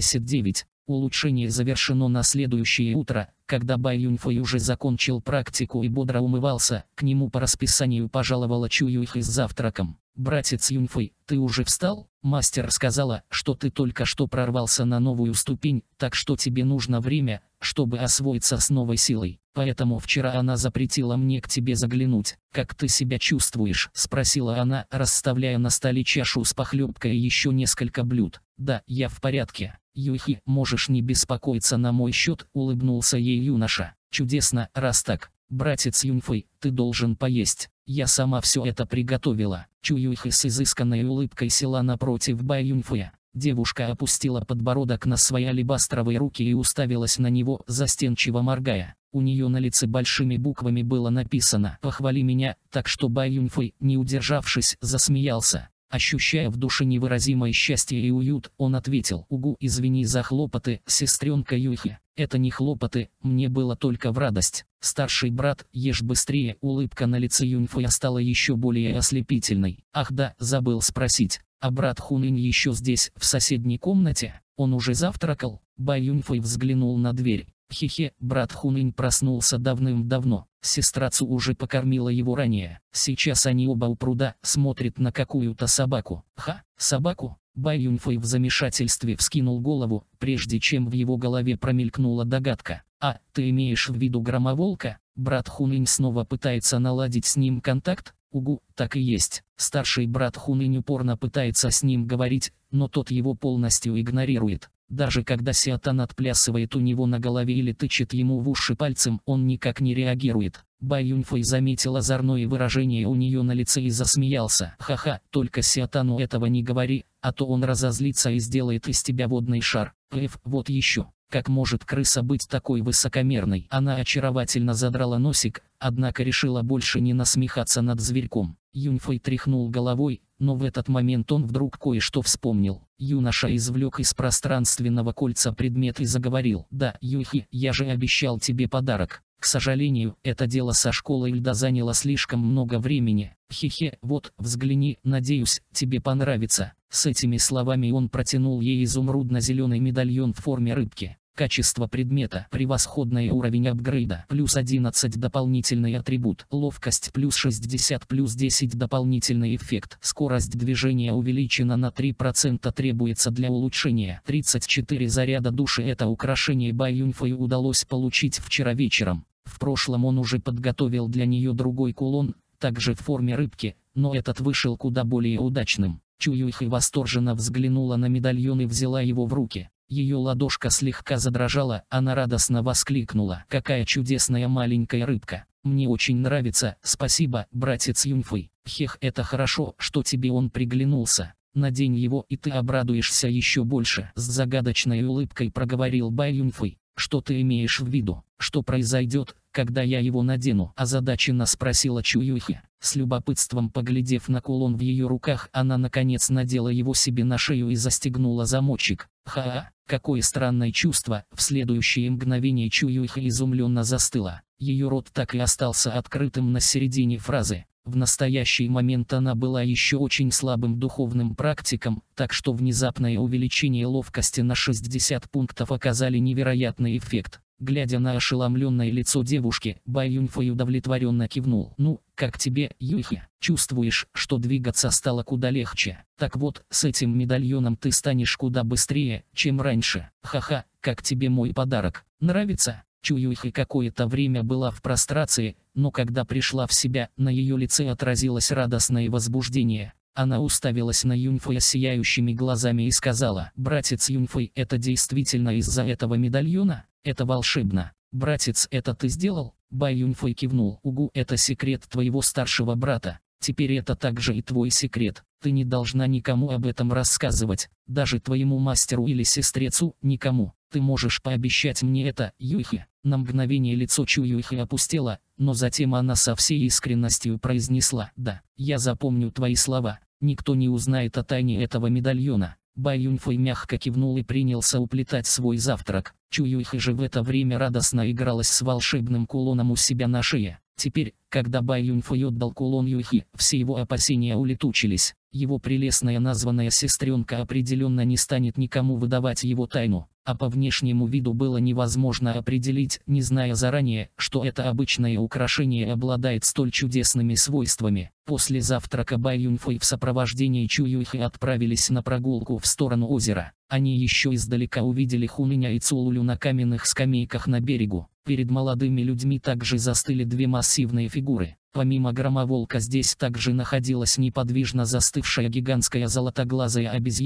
89. Улучшение завершено на следующее утро, когда Бай Юньфэй уже закончил практику и бодро умывался, к нему по расписанию пожаловала Чу Юйхэ с завтраком. «Братец Юньфэй, ты уже встал? Мастер сказала, что ты только что прорвался на новую ступень, так что тебе нужно время, чтобы освоиться с новой силой. Поэтому вчера она запретила мне к тебе заглянуть. Как ты себя чувствуешь?» – спросила она, расставляя на столе чашу с похлебкой и еще несколько блюд. «Да, я в порядке. Юйхи, можешь не беспокоиться на мой счет, улыбнулся ей юноша. Чудесно, раз так. Братец Юньфэй, ты должен поесть. Я сама все это приготовила. Чу Юйхи с изысканной улыбкой села напротив Бай Юньфэя. Девушка опустила подбородок на свои алебастровые руки и уставилась на него, застенчиво моргая. У нее на лице большими буквами было написано «Похвали меня», так что Бай Юньфэй, не удержавшись, засмеялся. Ощущая в душе невыразимое счастье и уют, он ответил: «Угу, извини за хлопоты, сестренка Юйхи. Это не хлопоты, мне было только в радость. Старший брат, ешь быстрее». Улыбка на лице Юньфэя стала еще более ослепительной. «Ах да, забыл спросить, а брат Хунинь еще здесь, в соседней комнате? Он уже завтракал?» Бай Юньфэй взглянул на дверь. Хе-хе, брат Хунинь проснулся давным-давно. Сестра Цу уже покормила его ранее. Сейчас они оба у пруда, смотрят на какую-то собаку. Ха, собаку? Бай Юньфэй в замешательстве вскинул голову, прежде чем в его голове промелькнула догадка. «А, ты имеешь в виду громоволка?» Брат Хунинь снова пытается наладить с ним контакт? Угу, так и есть. Старший брат Хунинь упорно пытается с ним говорить, но тот его полностью игнорирует. Даже когда Сиатан отплясывает у него на голове или тычет ему в уши пальцем, он никак не реагирует. Бай Юньфэй заметил озорное выражение у нее на лице и засмеялся. «Ха-ха, только Сиатану этого не говори, а то он разозлится и сделает из тебя водный шар. Вот еще. Как может крыса быть такой высокомерной?» Она очаровательно задрала носик, однако решила больше не насмехаться над зверьком. Юньфэй тряхнул головой, но в этот момент он вдруг кое-что вспомнил. Юноша извлек из пространственного кольца предмет и заговорил. «Да, Юйхи, я же обещал тебе подарок. К сожалению, это дело со школой льда заняло слишком много времени. Хе-хе, вот, взгляни, надеюсь, тебе понравится». С этими словами он протянул ей изумрудно-зеленый медальон в форме рыбки. Качество предмета, превосходный уровень апгрейда, плюс 11 дополнительный атрибут, ловкость плюс 60 плюс 10 дополнительный эффект, скорость движения увеличена на 3% требуется для улучшения, 34 заряда души. Это украшение Бай Юньфэю удалось получить вчера вечером. В прошлом он уже подготовил для нее другой кулон, также в форме рыбки, но этот вышел куда более удачным. Чу Юйхи восторженно взглянула на медальон и взяла его в руки. Ее ладошка слегка задрожала, она радостно воскликнула: «Какая чудесная маленькая рыбка! Мне очень нравится, спасибо, братец Юньфэй. Хех, это хорошо, что тебе он приглянулся. Надень его, и ты обрадуешься еще больше», — с загадочной улыбкой проговорил Бай Юньфэй. «Что ты имеешь в виду? Что произойдет, когда я его надену?» — озадаченно спросила Чу Юйхи. С любопытством поглядев на кулон в ее руках, она наконец надела его себе на шею и застегнула замочек. «Ха-а, какое странное чувство!» В следующее мгновение Чу Юйхи изумленно застыла. Ее рот так и остался открытым на середине фразы. В настоящий момент она была еще очень слабым духовным практиком, так что внезапное увеличение ловкости на 60 пунктов оказали невероятный эффект. Глядя на ошеломленное лицо девушки, Бай Юньфэй удовлетворенно кивнул. «Ну, как тебе, Юйхи? Чувствуешь, что двигаться стало куда легче? Так вот, с этим медальоном ты станешь куда быстрее, чем раньше. Ха-ха, как тебе мой подарок? Нравится?» Чу Юйхи какое-то время была в прострации, но когда пришла в себя, на ее лице отразилось радостное возбуждение. Она уставилась на Юньфэя сияющими глазами и сказала: «Братец Юньфэй, это действительно из-за этого медальона? Это волшебно. Братец, это ты сделал?» Бай Юньфэй кивнул. «Угу, это секрет твоего старшего брата. Теперь это также и твой секрет. Ты не должна никому об этом рассказывать, даже твоему мастеру или сестре Цу, никому. Ты можешь пообещать мне это, Юйхи?» На мгновение лицо Чу Юйхи опустело, но затем она со всей искренностью произнесла: «Да, я запомню твои слова. Никто не узнает о тайне этого медальона». Бай Юньфэй мягко кивнул и принялся уплетать свой завтрак. Чу Юйхи же в это время радостно игралась с волшебным кулоном у себя на шее. Теперь, когда Бай Юньфэй отдал кулон Юйхи, все его опасения улетучились. Его прелестная названная сестренка определенно не станет никому выдавать его тайну. А по внешнему виду было невозможно определить, не зная заранее, что это обычное украшение обладает столь чудесными свойствами. После завтрака Бай Юньфэй в сопровождении Чу Юйхи отправились на прогулку в сторону озера. Они еще издалека увидели Хуниня и Цулулю на каменных скамейках на берегу. Перед молодыми людьми также застыли две массивные фигуры. Помимо громоволка здесь также находилась неподвижно застывшая гигантская золотоглазая обезьяна.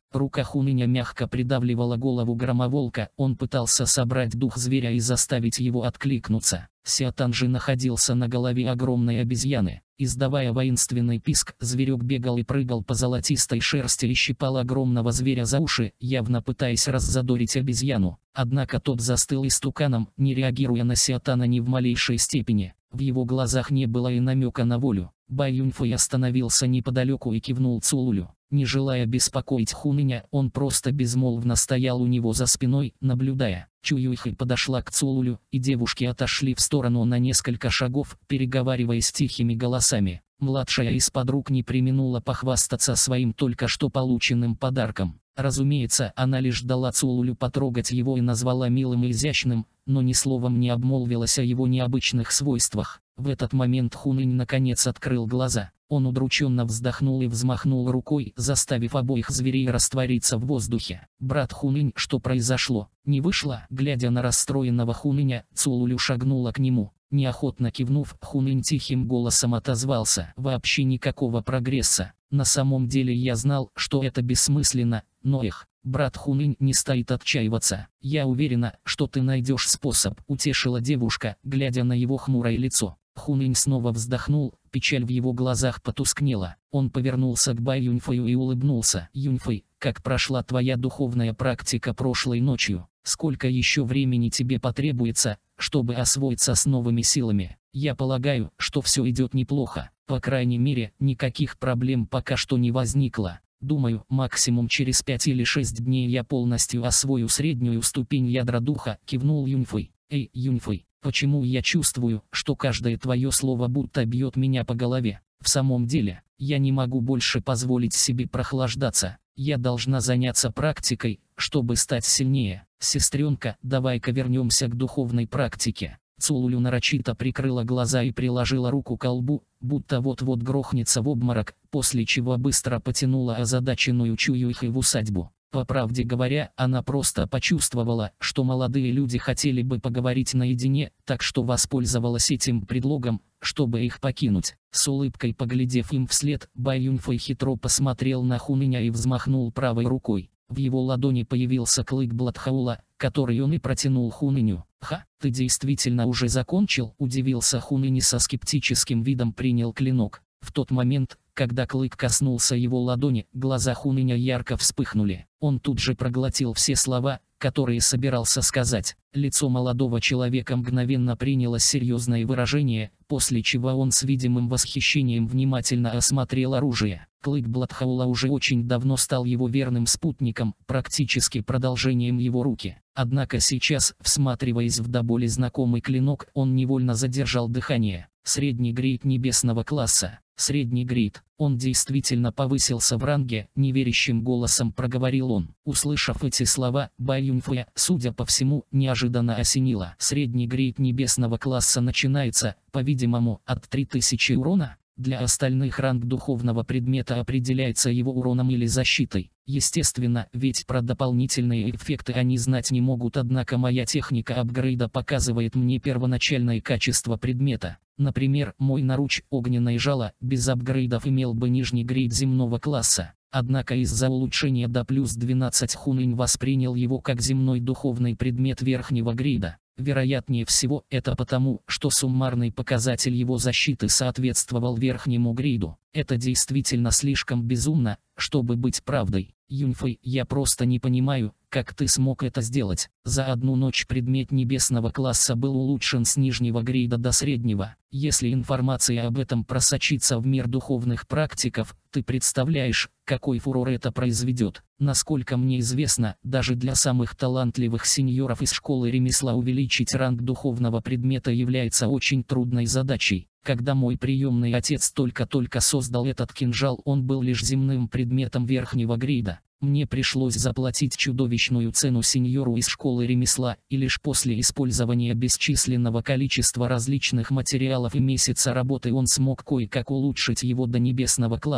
Рука Хуныня мягко придавливала голову громоволка, он пытался собрать дух зверя и заставить его откликнуться. Сиатан же находился на голове огромной обезьяны. Издавая воинственный писк, зверек бегал и прыгал по золотистой шерсти и щипал огромного зверя за уши, явно пытаясь раззадорить обезьяну. Однако тот застыл истуканом, не реагируя на Сиатана ни в малейшей степени. В его глазах не было и намека на волю. Бай Юньфэй остановился неподалеку и кивнул Цулулю. Не желая беспокоить Хуныня, он просто безмолвно стоял у него за спиной, наблюдая. Чуюйхэ подошла к Цулулю, и девушки отошли в сторону на несколько шагов, переговариваясь тихими голосами. Младшая из подруг не преминула похвастаться своим только что полученным подарком. Разумеется, она лишь дала Цулулю потрогать его и назвала милым и изящным, но ни словом не обмолвилась о его необычных свойствах. В этот момент Хунынь наконец открыл глаза. Он удрученно вздохнул и взмахнул рукой, заставив обоих зверей раствориться в воздухе. «Брат Хунынь, что произошло? Не вышло?» Глядя на расстроенного Хуныня, Цулулю шагнула к нему. Неохотно кивнув, Хунынь тихим голосом отозвался: «Вообще никакого прогресса. На самом деле я знал, что это бессмысленно, но брат Хунынь, не стоит отчаиваться. Я уверена, что ты найдешь способ», — утешила девушка, глядя на его хмурое лицо. Хунынь снова вздохнул, печаль в его глазах потускнела. Он повернулся к Бай Юньфэю и улыбнулся. «Юньфэй, как прошла твоя духовная практика прошлой ночью? Сколько еще времени тебе потребуется, чтобы освоиться с новыми силами?» «Я полагаю, что все идет неплохо. По крайней мере, никаких проблем пока что не возникло. Думаю, максимум через 5 или 6 дней я полностью освою среднюю ступень ядра духа», — кивнул Юньфэй. «Эй, Юньфэй, почему я чувствую, что каждое твое слово будто бьет меня по голове? В самом деле, я не могу больше позволить себе прохлаждаться. Я должна заняться практикой, чтобы стать сильнее. Сестренка, давай-ка вернемся к духовной практике». Цулулю нарочито прикрыла глаза и приложила руку к колбу, будто вот-вот грохнется в обморок, после чего быстро потянула озадаченную Чуюйхэ в усадьбу. По правде говоря, она просто почувствовала, что молодые люди хотели бы поговорить наедине, так что воспользовалась этим предлогом, чтобы их покинуть. С улыбкой поглядев им вслед, Бай Юньфэй хитро посмотрел на Хуныня и взмахнул правой рукой. В его ладони появился клык Бладхаула, который он и протянул Хуныню. «Ха, ты действительно уже закончил?» — удивился Хунынь и со скептическим видом принял клинок. В тот момент, когда клык коснулся его ладони, глаза Хуныня ярко вспыхнули. Он тут же проглотил все слова, которые собирался сказать. Лицо молодого человека мгновенно приняло серьезное выражение, после чего он с видимым восхищением внимательно осмотрел оружие. Клык Бладхаула уже очень давно стал его верным спутником, практически продолжением его руки. Однако сейчас, всматриваясь в до боли знакомый клинок, он невольно задержал дыхание. Средний грейд небесного класса. Средний грейд. Он действительно повысился в ранге, неверящим голосом проговорил он. Услышав эти слова, Бай Юньфэя, судя по всему, неожиданно осенило. Средний грейд небесного класса начинается, по-видимому, от 3000 урона. Для остальных ранг духовного предмета определяется его уроном или защитой. Естественно, ведь про дополнительные эффекты они знать не могут, однако моя техника апгрейда показывает мне первоначальное качество предмета. Например, мой наруч огненное жало без апгрейдов имел бы нижний грейд земного класса. Однако из-за улучшения до плюс 12 Хунынь воспринял его как земной духовный предмет верхнего грейда. Вероятнее всего, это потому, что суммарный показатель его защиты соответствовал верхнему грейду. Это действительно слишком безумно, чтобы быть правдой. Юньфэй, я просто не понимаю, как ты смог это сделать. За одну ночь предмет небесного класса был улучшен с нижнего грейда до среднего. Если информация об этом просочится в мир духовных практиков, ты представляешь, какой фурор это произведет. Насколько мне известно, даже для самых талантливых сеньоров из школы ремесла увеличить ранг духовного предмета является очень трудной задачей. Когда мой приемный отец только-только создал этот кинжал, он был лишь земным предметом верхнего грейда. Мне пришлось заплатить чудовищную цену сеньору из школы ремесла, и лишь после использования бесчисленного количества различных материалов и месяца работы он смог кое-как улучшить его до небесного класса.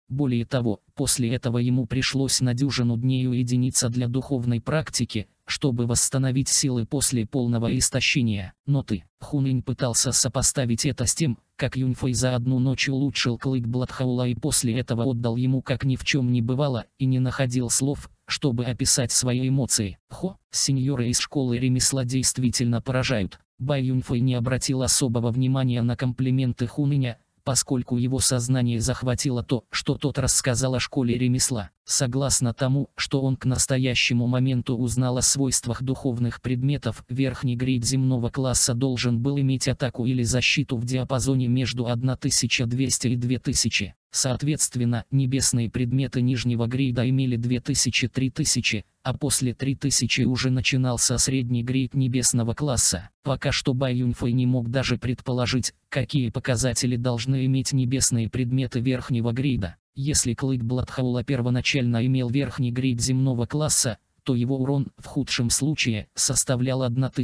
Более того, после этого ему пришлось на дюжину дней уединиться для духовной практики, чтобы восстановить силы после полного истощения. Но Хунинь пытался сопоставить это с тем, как Юньфэй за одну ночь улучшил клык Бладхаула и после этого отдал ему как ни в чем не бывало, и не находил слов, чтобы описать свои эмоции. Сеньоры из школы ремесла действительно поражают. Бай Юньфэй не обратил особого внимания на комплименты Хуниня, поскольку его сознание захватило то, что тот рассказал о школе ремесла. Согласно тому, что он к настоящему моменту узнал о свойствах духовных предметов, верхний грейд земного класса должен был иметь атаку или защиту в диапазоне между 1200 и 2000. Соответственно, небесные предметы нижнего грейда имели 2000-3000, а после 3000 уже начинался средний грейд небесного класса. Пока что Бай Юньфэй не мог даже предположить, какие показатели должны иметь небесные предметы верхнего грейда. Если клык Бладхаула первоначально имел верхний грейд земного класса, то его урон, в худшем случае, составлял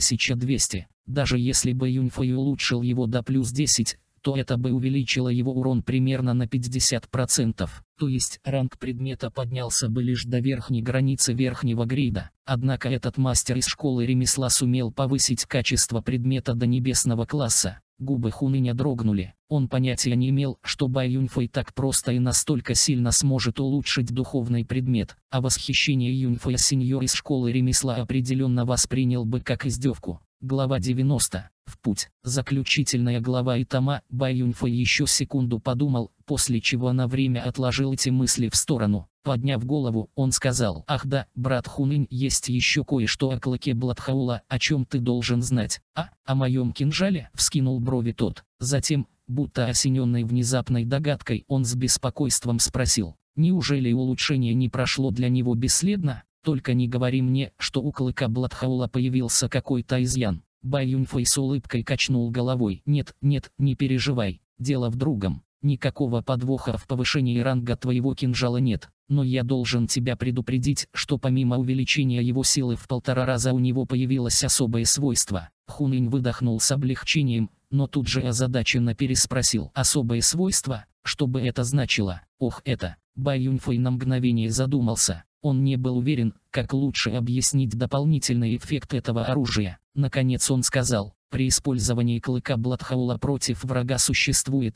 1200. Даже если бы Юньфэй улучшил его до плюс 10, то это бы увеличило его урон примерно на 50%. То есть ранг предмета поднялся бы лишь до верхней границы верхнего грейда. Однако этот мастер из школы ремесла сумел повысить качество предмета до небесного класса. Губы Хуниня дрогнули. Он понятия не имел, что Бай Юньфэй так просто и настолько сильно сможет улучшить духовный предмет, а восхищение Юньфэя сеньор из школы ремесла определенно воспринял бы как издевку. Глава 90. В путь. Заключительная глава Итама. Бай Юньфэй еще секунду подумал, после чего на время отложил эти мысли в сторону. Подняв голову, он сказал: «Ах да, брат Хунинь, есть еще кое-что о клыке Бладхаула, о чем ты должен знать». О моем кинжале?» — вскинул брови тот. Затем, будто осененный внезапной догадкой, он с беспокойством спросил: «Неужели улучшение не прошло для него бесследно? Только не говори мне, что у клыка Бладхаула появился какой-то изъян». Бай Юньфэй с улыбкой качнул головой. «Нет, не переживай, дело в другом. Никакого подвоха в повышении ранга твоего кинжала нет, но я должен тебя предупредить, что помимо увеличения его силы в 1,5 раза у него появилось особое свойство». Хунинь выдохнул с облегчением, но тут же озадаченно переспросил: «Особое свойство? Что бы это значило?» Это... Бай Юньфэй на мгновение задумался. Он не был уверен, как лучше объяснить дополнительный эффект этого оружия. Наконец он сказал: «При использовании клыка Бладхаула против врага существует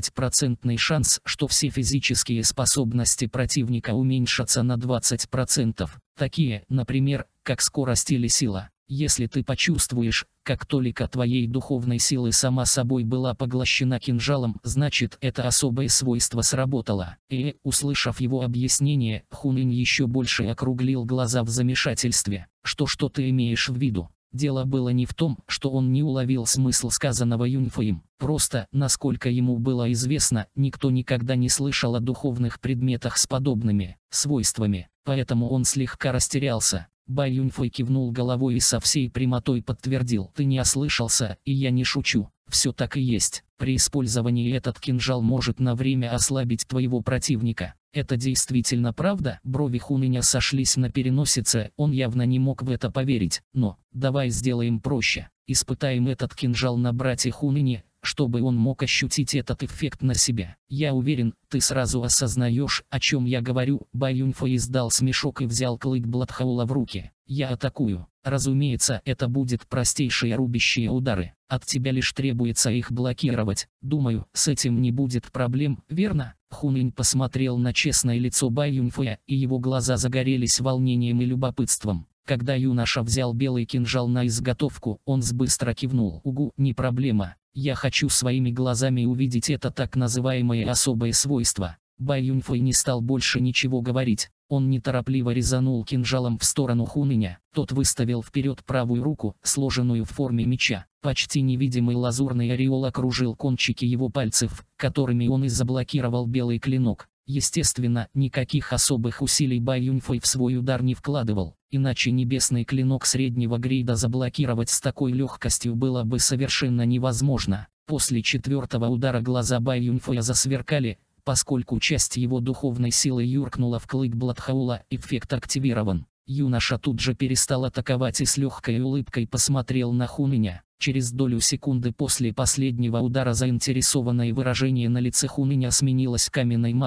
30% шанс, что все физические способности противника уменьшатся на 20%. Такие, например, как скорость или сила. Если ты почувствуешь, как толика твоей духовной силы сама собой была поглощена кинжалом, значит, это особое свойство сработало». Услышав его объяснение, Хунинь еще больше округлил глаза в замешательстве. Что ты имеешь в виду?» Дело было не в том, что он не уловил смысл сказанного Юньфэем. Просто, насколько ему было известно, никто никогда не слышал о духовных предметах с подобными свойствами, поэтому он слегка растерялся. Бай Юньфэй кивнул головой и со всей прямотой подтвердил: «Ты не ослышался, и я не шучу. Все так и есть. При использовании этот кинжал может на время ослабить твоего противника». «Это действительно правда?» Брови Хуниня сошлись на переносице, он явно не мог в это поверить. «Но, давай сделаем проще. Испытаем этот кинжал на брате Хунине, чтобы он мог ощутить этот эффект на себя. Я уверен, ты сразу осознаешь, о чем я говорю». Бай Юньфэй издал смешок и взял клык Бладхаула в руки. «Я атакую. Разумеется, это будут простейшие рубящие удары. От тебя лишь требуется их блокировать. Думаю, с этим не будет проблем, верно?» Хунинь посмотрел на честное лицо Бай Юньфэя, и его глаза загорелись волнением и любопытством. Когда юноша взял белый кинжал на изготовку, он быстро кивнул. «Угу, не проблема. Я хочу своими глазами увидеть это так называемое особое свойство». Бай Юньфэй не стал больше ничего говорить. Он неторопливо резанул кинжалом в сторону Хуниня. Тот выставил вперед правую руку, сложенную в форме меча. Почти невидимый лазурный ореол окружил кончики его пальцев, которыми он и заблокировал белый клинок. Естественно, никаких особых усилий Бай Юньфэй в свой удар не вкладывал, иначе небесный клинок среднего грейда заблокировать с такой легкостью было бы совершенно невозможно. После 4-го удара глаза Бай Юньфэя засверкали, поскольку часть его духовной силы юркнула в клык Бладхаула, эффект активирован. Юноша тут же перестал атаковать и с легкой улыбкой посмотрел на Хуниня. Через долю секунды после последнего удара заинтересованное выражение на лице Хуниня сменилось каменной маской.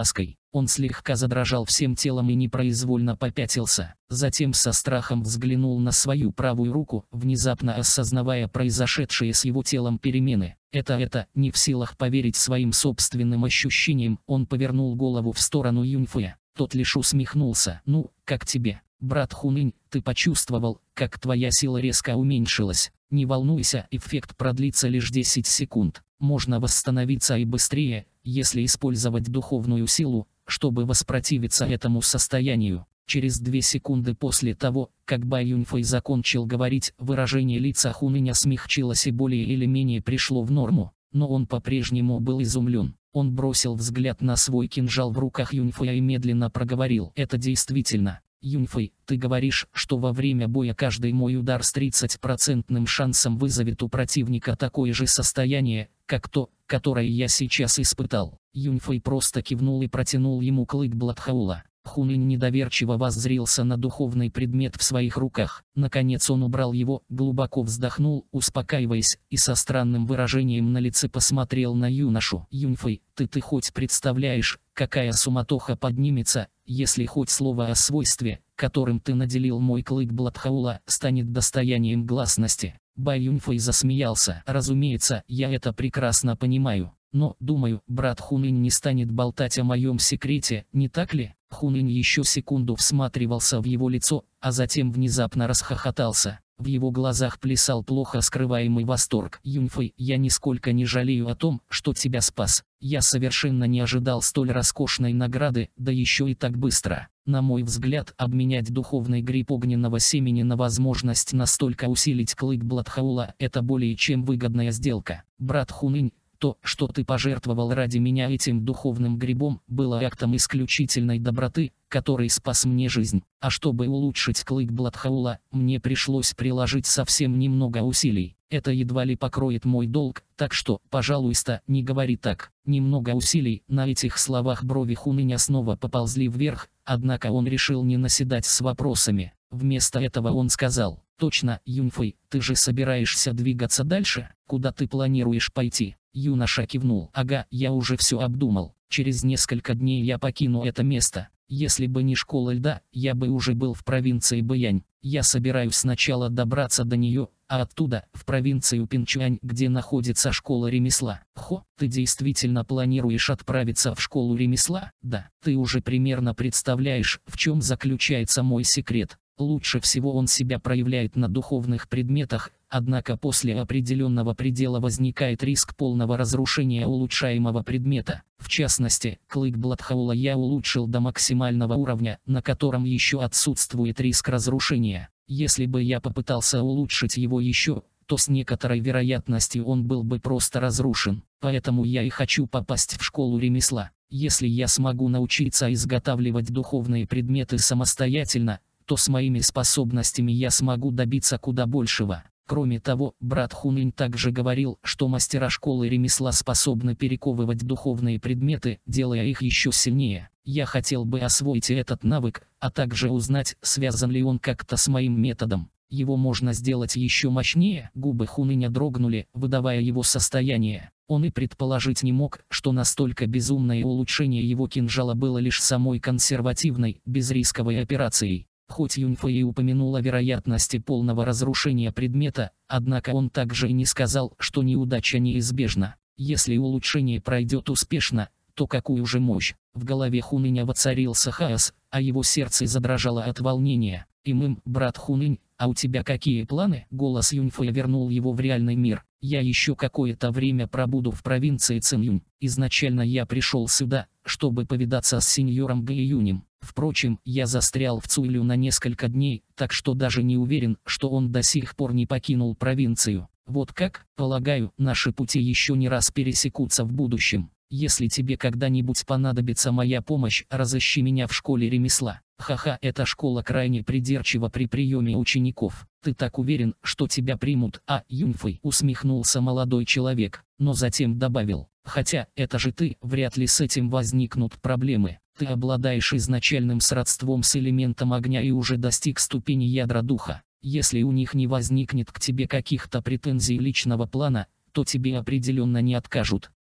Он слегка задрожал всем телом и непроизвольно попятился. Затем со страхом взглянул на свою правую руку, внезапно осознавая произошедшие с его телом перемены. Не в силах поверить своим собственным ощущениям, он повернул голову в сторону Юньфэя. Тот лишь усмехнулся. «Ну, как тебе, брат Хунынь, ты почувствовал, как твоя сила резко уменьшилась? Не волнуйся, эффект продлится лишь 10 секунд. Можно восстановиться и быстрее, если использовать духовную силу, чтобы воспротивиться этому состоянию». Через 2 секунды после того, как Бай Юньфэй закончил говорить, выражение лица Хуныня смягчилось и более или менее пришло в норму, но он по-прежнему был изумлен. Он бросил взгляд на свой кинжал в руках Юньфэя и медленно проговорил: «Это действительно, Юньфэй, ты говоришь, что во время боя каждый мой удар с 30% шансом вызовет у противника такое же состояние, как то, которое я сейчас испытал». Юньфэй просто кивнул и протянул ему клык Бладхаула. Хунынь недоверчиво воззрился на духовный предмет в своих руках. Наконец он убрал его, глубоко вздохнул, успокаиваясь, и со странным выражением на лице посмотрел на юношу. «Юньфэй, ты хоть представляешь, какая суматоха поднимется, если хоть слово о свойстве, которым ты наделил мой клык Бладхаула, станет достоянием гласности?» Бай Юньфэй засмеялся. «Разумеется, я это прекрасно понимаю. Но, думаю, брат Хунынь не станет болтать о моем секрете, не так ли?» Хунынь еще секунду всматривался в его лицо, а затем внезапно расхохотался. В его глазах плясал плохо скрываемый восторг. «Юньфэй, я нисколько не жалею о том, что тебя спас. Я совершенно не ожидал столь роскошной награды, да еще и так быстро. На мой взгляд, обменять духовный гриб огненного семени на возможность настолько усилить клык Бладхаула – это более чем выгодная сделка. Брат Хунынь, то, что ты пожертвовал ради меня этим духовным грибом, было актом исключительной доброты, который спас мне жизнь. А чтобы улучшить клык Бладхаула, мне пришлось приложить совсем немного усилий. Это едва ли покроет мой долг, так что, пожалуйста, не говори так. Немного усилий». На этих словах брови Хуныня снова поползли вверх, однако он решил не наседать с вопросами. Вместо этого он сказал: «Точно, Юньфэй, ты же собираешься двигаться дальше? Куда ты планируешь пойти?» Юноша кивнул. «Ага, я уже все обдумал. Через несколько дней я покину это место. Если бы не школа льда, я бы уже был в провинции Бэянь. Я собираюсь сначала добраться до нее, а оттуда в провинцию Пинчуань, где находится школа ремесла». «Хо, ты действительно планируешь отправиться в школу ремесла?» «Да, ты уже примерно представляешь, в чем заключается мой секрет. Лучше всего он себя проявляет на духовных предметах, однако после определенного предела возникает риск полного разрушения улучшаемого предмета. В частности, клык Бладхаула я улучшил до максимального уровня, на котором еще отсутствует риск разрушения. Если бы я попытался улучшить его еще, то с некоторой вероятностью он был бы просто разрушен. Поэтому я и хочу попасть в школу ремесла. Если я смогу научиться изготавливать духовные предметы самостоятельно, то с моими способностями я смогу добиться куда большего. Кроме того, брат Хунынь также говорил, что мастера школы ремесла способны перековывать духовные предметы, делая их еще сильнее. Я хотел бы освоить этот навык, а также узнать, связан ли он как-то с моим методом. Его можно сделать еще мощнее. Губы Хуныня дрогнули, выдавая его состояние. Он и предположить не мог, что настолько безумное улучшение его кинжала было лишь самой консервативной, безрисковой операцией. Хоть Юньфэй и упомянул о вероятности полного разрушения предмета, однако он также и не сказал, что неудача неизбежна. Если улучшение пройдет успешно, то какую же мощь? В голове Хуныня воцарился хаос, а его сердце задрожало от волнения. Брат Хунынь, а у тебя какие планы?» Голос Юньфэя вернул его в реальный мир. «Я еще какое-то время пробуду в провинции Цинъюнь. Изначально я пришел сюда, чтобы повидаться с сеньором Гаиюнем. Впрочем, я застрял в Цуйлю на несколько дней, так что даже не уверен, что он до сих пор не покинул провинцию. Вот как? Полагаю, наши пути еще не раз пересекутся в будущем. Если тебе когда-нибудь понадобится моя помощь, разыщи меня в школе ремесла. Ха-ха, эта школа крайне придирчива при приеме учеников. Ты так уверен, что тебя примут?» Юньфэй, усмехнулся молодой человек, но затем добавил: «Хотя, это же ты, вряд ли с этим возникнут проблемы. Ты обладаешь изначальным сродством с элементом огня и уже достиг ступени ядра духа. Если у них не возникнет к тебе каких-то претензий личного плана, то тебе определенно не откажут.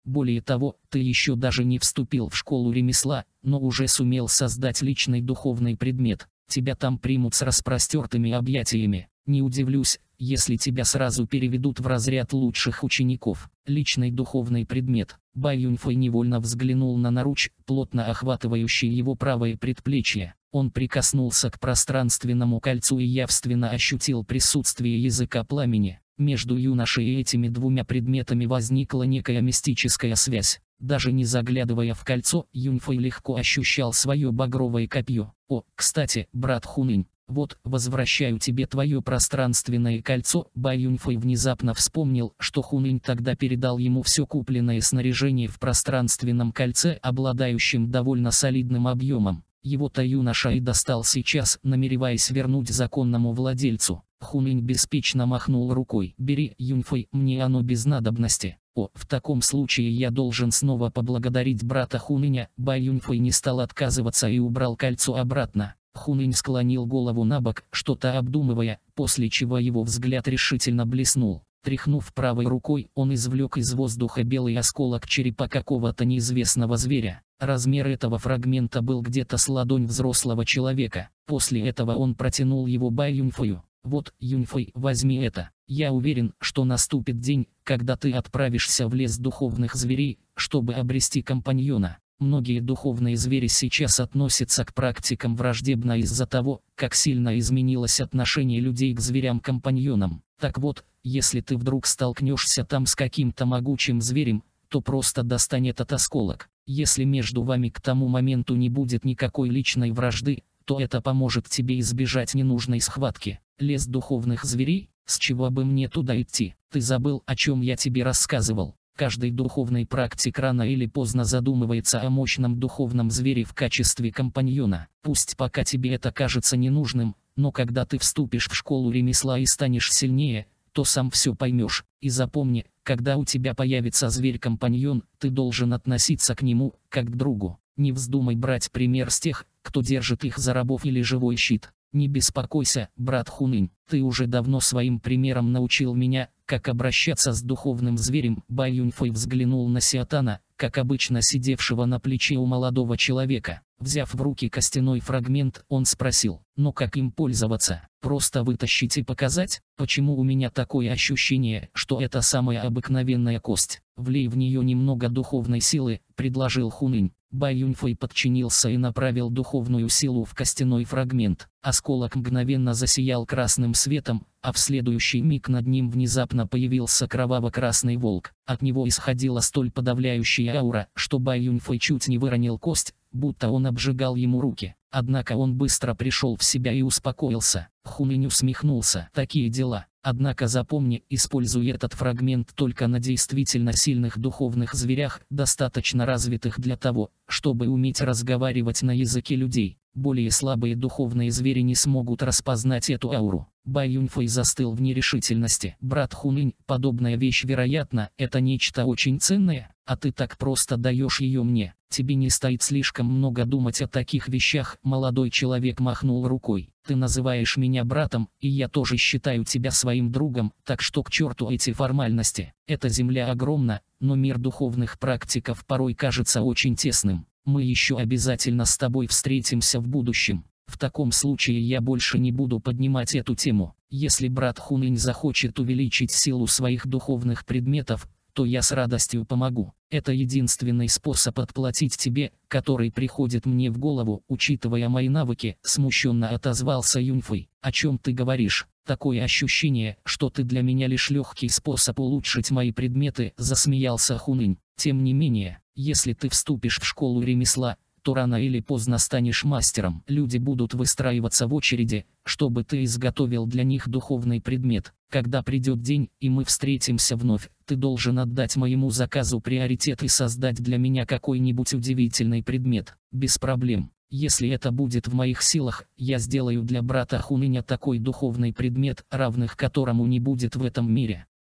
Более того, ты еще даже не вступил в школу ремесла, но уже сумел создать личный духовный предмет. Тебя там примут с распростертыми объятиями. Не удивлюсь, если тебя сразу переведут в разряд лучших учеников. Личный духовный предмет. Бай Юньфэй невольно взглянул на наруч, плотно охватывающий его правое предплечье. Он прикоснулся к пространственному кольцу и явственно ощутил присутствие языка пламени. Между юношей и этими двумя предметами возникла некая мистическая связь. Даже не заглядывая в кольцо, Юньфэй легко ощущал свое багровое копье. «О, кстати, брат Хунынь, вот, возвращаю тебе твое пространственное кольцо». Бай Юньфэй внезапно вспомнил, что Хунынь тогда передал ему все купленное снаряжение в пространственном кольце, обладающем довольно солидным объемом. Его-то юноша и достал сейчас, намереваясь вернуть законному владельцу. Хунынь беспечно махнул рукой. «Бери, Юньфэй, мне оно без надобности». «О, в таком случае я должен снова поблагодарить брата Хунэня». Бай Юньфэй не стал отказываться и убрал кольцо обратно. Хунынь склонил голову набок, что-то обдумывая, после чего его взгляд решительно блеснул. Тряхнув правой рукой, он извлек из воздуха белый осколок черепа какого-то неизвестного зверя. Размер этого фрагмента был где-то с ладонь взрослого человека. После этого он протянул его Бай Юньфэю. «Вот, Юньфэй, возьми это. Я уверен, что наступит день, когда ты отправишься в лес духовных зверей, чтобы обрести компаньона». Многие духовные звери сейчас относятся к практикам враждебно из-за того, как сильно изменилось отношение людей к зверям-компаньонам. Так вот, если ты вдруг столкнешься там с каким-то могучим зверем, то просто достань этот осколок. Если между вами к тому моменту не будет никакой личной вражды, то это поможет тебе избежать ненужной схватки. Лес духовных зверей? С чего бы мне туда идти? Ты забыл, о чем я тебе рассказывал? Каждый духовный практик рано или поздно задумывается о мощном духовном звере в качестве компаньона. Пусть пока тебе это кажется ненужным, но когда ты вступишь в школу ремесла и станешь сильнее, то сам все поймешь. И запомни, когда у тебя появится зверь-компаньон, ты должен относиться к нему, как к другу. Не вздумай брать пример с тех, кто держит их за рабов или живой щит. Не беспокойся, брат Хунынь, ты уже давно своим примером научил меня, как обращаться с духовным зверем. Бай Юньфэй взглянул на Сиатана, как обычно сидевшего на плече у молодого человека. Взяв в руки костяной фрагмент, он спросил: «Но как им пользоваться? Просто вытащить и показать? Почему у меня такое ощущение, что это самая обыкновенная кость? Влей в нее немного духовной силы», — предложил Хунынь. Бай Юньфэй подчинился и направил духовную силу в костяной фрагмент. Осколок мгновенно засиял красным светом, а в следующий миг над ним внезапно появился кроваво-красный волк. От него исходила столь подавляющая аура, что Бай Юньфэй чуть не выронил кость, будто он обжигал ему руки. Однако он быстро пришел в себя и успокоился. Хунынь усмехнулся. «Такие дела. Однако запомни, используй этот фрагмент только на действительно сильных духовных зверях, достаточно развитых для того, чтобы уметь разговаривать на языке людей. Более слабые духовные звери не смогут распознать эту ауру». Бай Юньфэй застыл в нерешительности. «Брат Хунынь, подобная вещь, вероятно, это нечто очень ценное, а ты так просто даешь ее мне. Тебе не стоит слишком много думать о таких вещах». Молодой человек махнул рукой. «Ты называешь меня братом, и я тоже считаю тебя своим другом, так что к черту эти формальности. Эта земля огромна, но мир духовных практиков порой кажется очень тесным. Мы еще обязательно с тобой встретимся в будущем. В таком случае я больше не буду поднимать эту тему. Если брат Хунынь захочет увеличить силу своих духовных предметов, то я с радостью помогу. Это единственный способ отплатить тебе, который приходит мне в голову, учитывая мои навыки», — смущенно отозвался Юньфэй. «О чем ты говоришь? Такое ощущение, что ты для меня лишь легкий способ улучшить мои предметы», — засмеялся Хунынь. «Тем не менее, если ты вступишь в школу ремесла, то рано или поздно станешь мастером. Люди будут выстраиваться в очереди, чтобы ты изготовил для них духовный предмет. Когда придет день, и мы встретимся вновь, ты должен отдать моему заказу приоритет и создать для меня какой-нибудь удивительный предмет. Без проблем. Если это будет в моих силах, я сделаю для брата Хунэня такой духовный предмет, равных которому не будет в этом мире».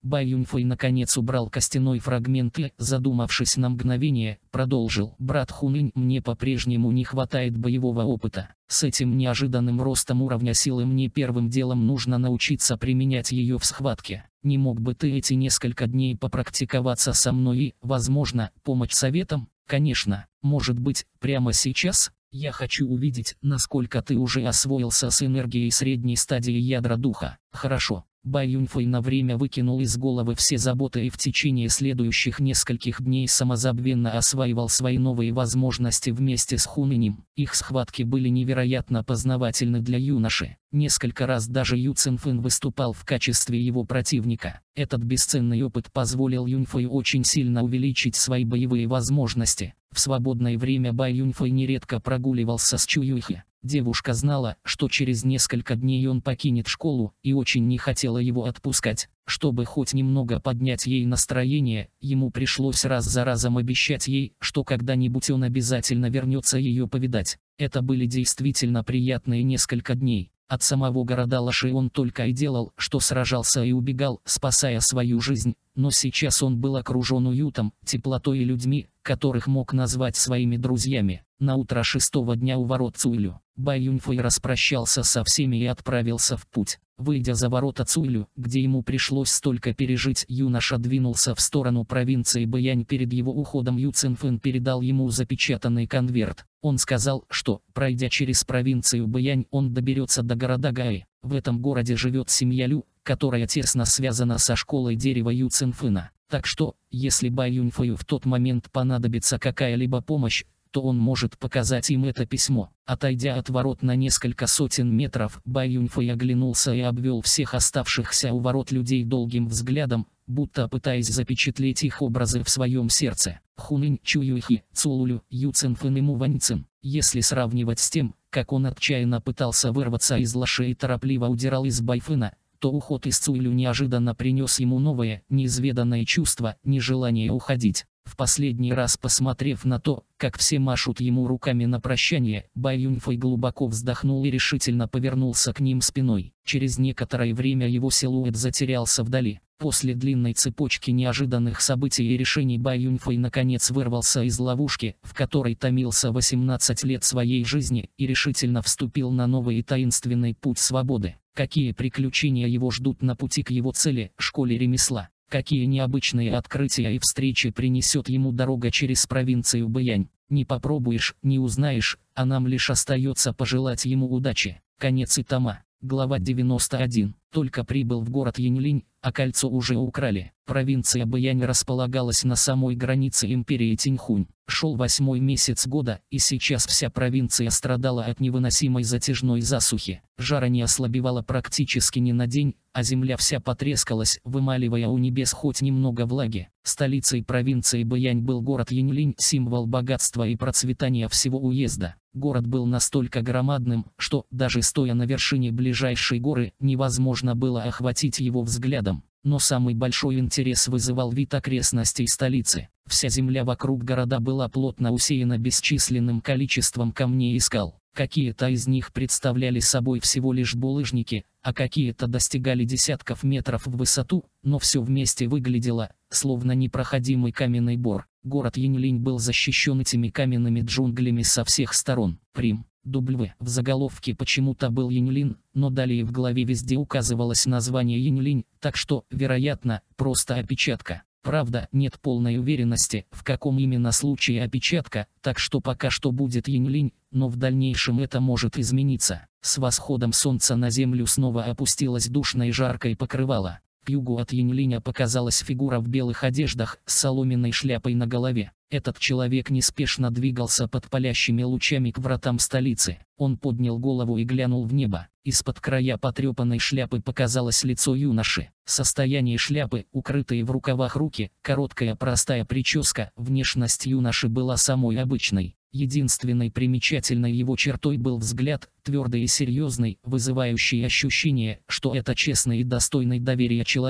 Бай Юньфэй наконец убрал костяной фрагмент и, задумавшись на мгновение, продолжил. «Брат Хунынь, мне по-прежнему не хватает боевого опыта. С этим неожиданным ростом уровня силы мне первым делом нужно научиться применять ее в схватке. Не мог бы ты эти несколько дней попрактиковаться со мной и, возможно, помочь советам?» «Конечно, может быть, прямо сейчас? Я хочу увидеть, насколько ты уже освоился с энергией средней стадии ядра духа». «Хорошо». Бай Юньфэй на время выкинул из головы все заботы и в течение следующих нескольких дней самозабвенно осваивал свои новые возможности вместе с Хунынем. Их схватки были невероятно познавательны для юноши. Несколько раз даже Ю Цинфэн выступал в качестве его противника. Этот бесценный опыт позволил Юньфэю очень сильно увеличить свои боевые возможности. В свободное время Бай Юньфэй нередко прогуливался с Чу Юйхи. Девушка знала, что через несколько дней он покинет школу, и очень не хотела его отпускать. Чтобы хоть немного поднять ей настроение, ему пришлось раз за разом обещать ей, что когда-нибудь он обязательно вернется ее повидать. Это были действительно приятные несколько дней. От самого города Лаши он только и делал, что сражался и убегал, спасая свою жизнь, но сейчас он был окружен уютом, теплотой и людьми, которых мог назвать своими друзьями. На утро 6-го дня у ворот Цуйлю, Бай Юньфэй распрощался со всеми и отправился в путь. Выйдя за ворота Цуйлю, где ему пришлось столько пережить, юноша двинулся в сторону провинции Бэянь. Перед его уходом Ю Цинфэн передал ему запечатанный конверт. Он сказал, что, пройдя через провинцию Бэянь, он доберется до города Гаи. В этом городе живет семья Лю, которая тесно связана со школой дерева Ю Цинфэна. Так что, если Бай Юньфэю в тот момент понадобится какая-либо помощь, то он может показать им это письмо. Отойдя от ворот на несколько сотен метров, Бай Юньфэй оглянулся и обвел всех оставшихся у ворот людей долгим взглядом, будто пытаясь запечатлеть их образы в своем сердце. Хунынь, Чу Юйхи, Цулулю, Ю Цинфэн и Му Ваньцин. Если сравнивать с тем, как он отчаянно пытался вырваться из Лаши и торопливо удирал из Байфына, то уход из Цуйлю неожиданно принес ему новое, неизведанное чувство, нежелание уходить. В последний раз посмотрев на то, как все машут ему руками на прощание, Бай Юньфэй глубоко вздохнул и решительно повернулся к ним спиной. Через некоторое время его силуэт затерялся вдали. После длинной цепочки неожиданных событий и решений Бай Юньфэй наконец вырвался из ловушки, в которой томился 18 лет своей жизни, и решительно вступил на новый и таинственный путь свободы. Какие приключения его ждут на пути к его цели, школе ремесла? Какие необычные открытия и встречи принесет ему дорога через провинцию Бэянь? Не попробуешь, не узнаешь, а нам лишь остается пожелать ему удачи. Конец Итама. Глава 91. Только прибыл в город Яньлинь, а кольцо уже украли. Провинция Бэянь располагалась на самой границе империи Тиньхунь. Шел 8-й месяц года, и сейчас вся провинция страдала от невыносимой затяжной засухи. Жара не ослабевала практически ни на день, а земля вся потрескалась, вымаливая у небес хоть немного влаги. Столицей провинции Бэянь был город Яньлинь, символ богатства и процветания всего уезда. Город был настолько громадным, что, даже стоя на вершине ближайшей горы, невозможно было охватить его взглядом. Но самый большой интерес вызывал вид окрестностей столицы. Вся земля вокруг города была плотно усеяна бесчисленным количеством камней и скал. Какие-то из них представляли собой всего лишь булыжники, а какие-то достигали десятков метров в высоту, но все вместе выглядело, словно непроходимый каменный бор. Город Яньлинь был защищен этими каменными джунглями со всех сторон. Прим. W. В заголовке почему-то был Яньлин, но далее в главе везде указывалось название Яньлинь, так что, вероятно, просто опечатка. Правда, нет полной уверенности, в каком именно случае опечатка, так что пока что будет Яньлинь, но в дальнейшем это может измениться. С восходом солнца на землю снова опустилось душное и жаркое покрывало. К югу от Яньлиня показалась фигура в белых одеждах с соломенной шляпой на голове. Этот человек неспешно двигался под палящими лучами к вратам столицы. Он поднял голову и глянул в небо. Из-под края потрепанной шляпы показалось лицо юноши. Состояние шляпы, укрытые в рукавах руки, короткая простая прическа, внешность юноши была самой обычной. Единственной примечательной его чертой был взгляд, твердый и серьезный, вызывающий ощущение, что это честный и достойный доверия человек.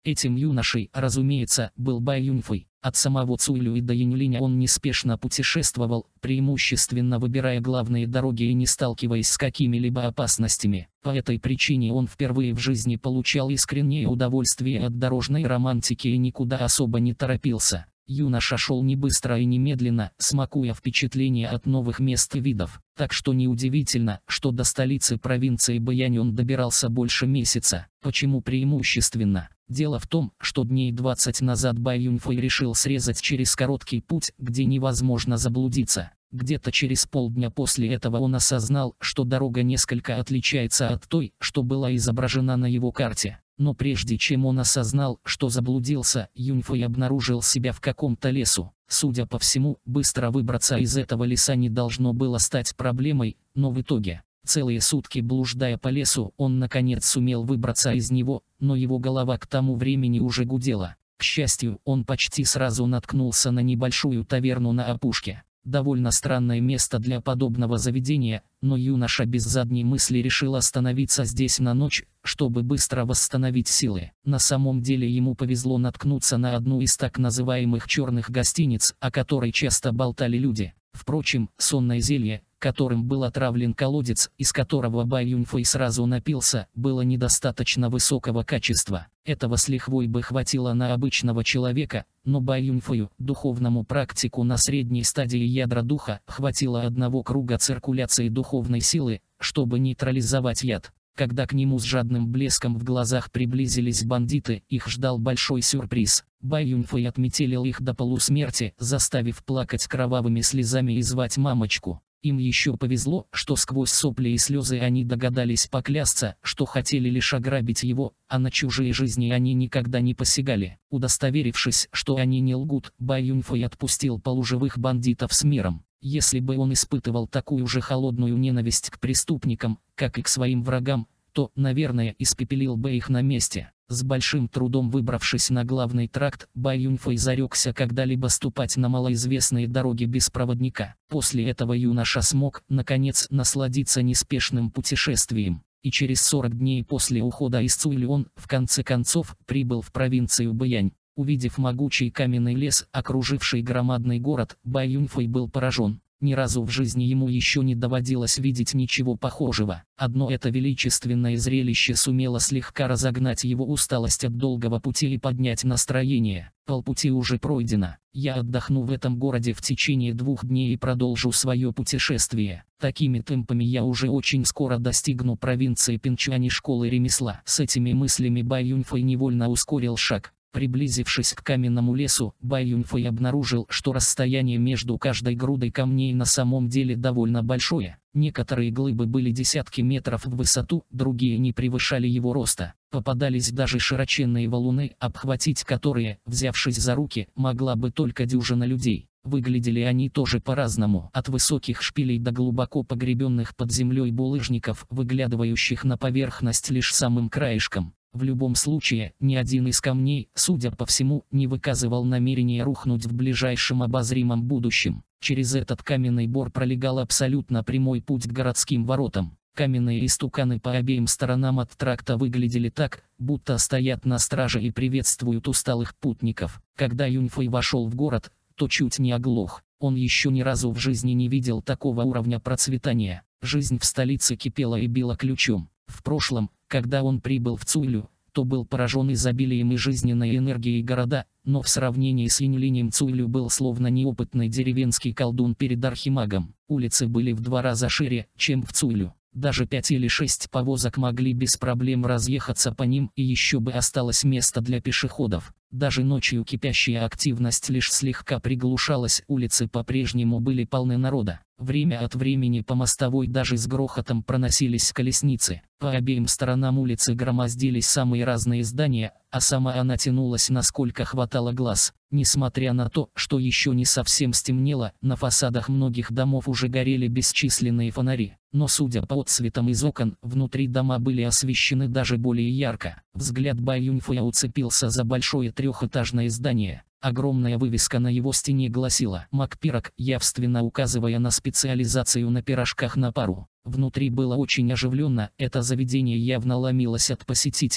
Этим юношей, разумеется, был Бай Юньфэй. От самого Цуйлю и до Яньлиня он неспешно путешествовал, преимущественно выбирая главные дороги и не сталкиваясь с какими-либо опасностями. По этой причине он впервые в жизни получал искреннее удовольствие от дорожной романтики и никуда особо не торопился. Юноша шел не быстро и не медленно, смакуя впечатления от новых мест и видов. Так что неудивительно, что до столицы провинции Бэянь он добирался больше месяца. Почему преимущественно? Дело в том, что дней 20 назад Бай Юньфэй решил срезать через короткий путь, где невозможно заблудиться. Где-то через полдня после этого он осознал, что дорога несколько отличается от той, что была изображена на его карте. Но прежде чем он осознал, что заблудился, Юньфэй обнаружил себя в каком-то лесу. Судя по всему, быстро выбраться из этого леса не должно было стать проблемой, но в итоге, целые сутки блуждая по лесу, он наконец сумел выбраться из него, но его голова к тому времени уже гудела. К счастью, он почти сразу наткнулся на небольшую таверну на опушке. Довольно странное место для подобного заведения, но юноша без задней мысли решил остановиться здесь на ночь, чтобы быстро восстановить силы. На самом деле ему повезло наткнуться на одну из так называемых черных гостиниц, о которой часто болтали люди. Впрочем, сонное зелье, которым был отравлен колодец, из которого Бай Юньфэй сразу напился, было недостаточно высокого качества. Этого с лихвой бы хватило на обычного человека, но Бай Юньфэю, духовному практику на средней стадии ядра духа, хватило одного круга циркуляции духовной силы, чтобы нейтрализовать яд. Когда к нему с жадным блеском в глазах приблизились бандиты, их ждал большой сюрприз. Бай Юньфэй отметелил их до полусмерти, заставив плакать кровавыми слезами и звать мамочку. Им еще повезло, что сквозь сопли и слезы они догадались поклясться, что хотели лишь ограбить его, а на чужие жизни они никогда не посягали. Удостоверившись, что они не лгут, Бай Юньфэй отпустил полуживых бандитов с миром. Если бы он испытывал такую же холодную ненависть к преступникам, как и к своим врагам, то, наверное, испепелил бы их на месте. С большим трудом выбравшись на главный тракт, Бай Юньфэй зарекся когда-либо ступать на малоизвестные дороги без проводника. После этого юноша смог, наконец, насладиться неспешным путешествием. И через 40 дней после ухода из Цуйли он, в конце концов, прибыл в провинцию Бэянь. Увидев могучий каменный лес, окруживший громадный город, Бай Юньфэй был поражен. Ни разу в жизни ему еще не доводилось видеть ничего похожего. Одно это величественное зрелище сумело слегка разогнать его усталость от долгого пути и поднять настроение. Полпути уже пройдено. Я отдохну в этом городе в течение 2 дней и продолжу свое путешествие. Такими темпами я уже очень скоро достигну провинции Пинчуань и школы ремесла. С этими мыслями Бай Юньфэй невольно ускорил шаг. Приблизившись к каменному лесу, Бай Юньфэй обнаружил, что расстояние между каждой грудой камней на самом деле довольно большое. Некоторые глыбы были десятки метров в высоту, другие не превышали его роста. Попадались даже широченные валуны, обхватить которые, взявшись за руки, могла бы только дюжина людей. Выглядели они тоже по-разному, от высоких шпилей до глубоко погребенных под землей булыжников, выглядывающих на поверхность лишь самым краешком. В любом случае, ни один из камней, судя по всему, не выказывал намерения рухнуть в ближайшем обозримом будущем. Через этот каменный бор пролегал абсолютно прямой путь к городским воротам. Каменные истуканы по обеим сторонам от тракта выглядели так, будто стоят на страже и приветствуют усталых путников. Когда Юньфэй вошел в город, то чуть не оглох. Он еще ни разу в жизни не видел такого уровня процветания. Жизнь в столице кипела и била ключом. В прошлом, когда он прибыл в Цуйлю, то был поражен изобилием и жизненной энергией города, но в сравнении с Яньлинем Цуйлю был словно неопытный деревенский колдун перед архимагом. Улицы были в 2 раза шире, чем в Цуйлю. Даже 5 или 6 повозок могли без проблем разъехаться по ним, и еще бы осталось место для пешеходов. Даже ночью кипящая активность лишь слегка приглушалась, улицы по-прежнему были полны народа. Время от времени по мостовой даже с грохотом проносились колесницы. По обеим сторонам улицы громоздились самые разные здания, а сама она тянулась насколько хватало глаз. Несмотря на то, что еще не совсем стемнело, на фасадах многих домов уже горели бесчисленные фонари. Но судя по отсветам из окон, внутри дома были освещены даже более ярко. Взгляд Бай Юньфэя уцепился за большое 3-этажное здание. Огромная вывеска на его стене гласила «Макпирог», явственно указывая на специализацию на пирожках на пару. Внутри было очень оживленно, это заведение явно ломилось от посетителей.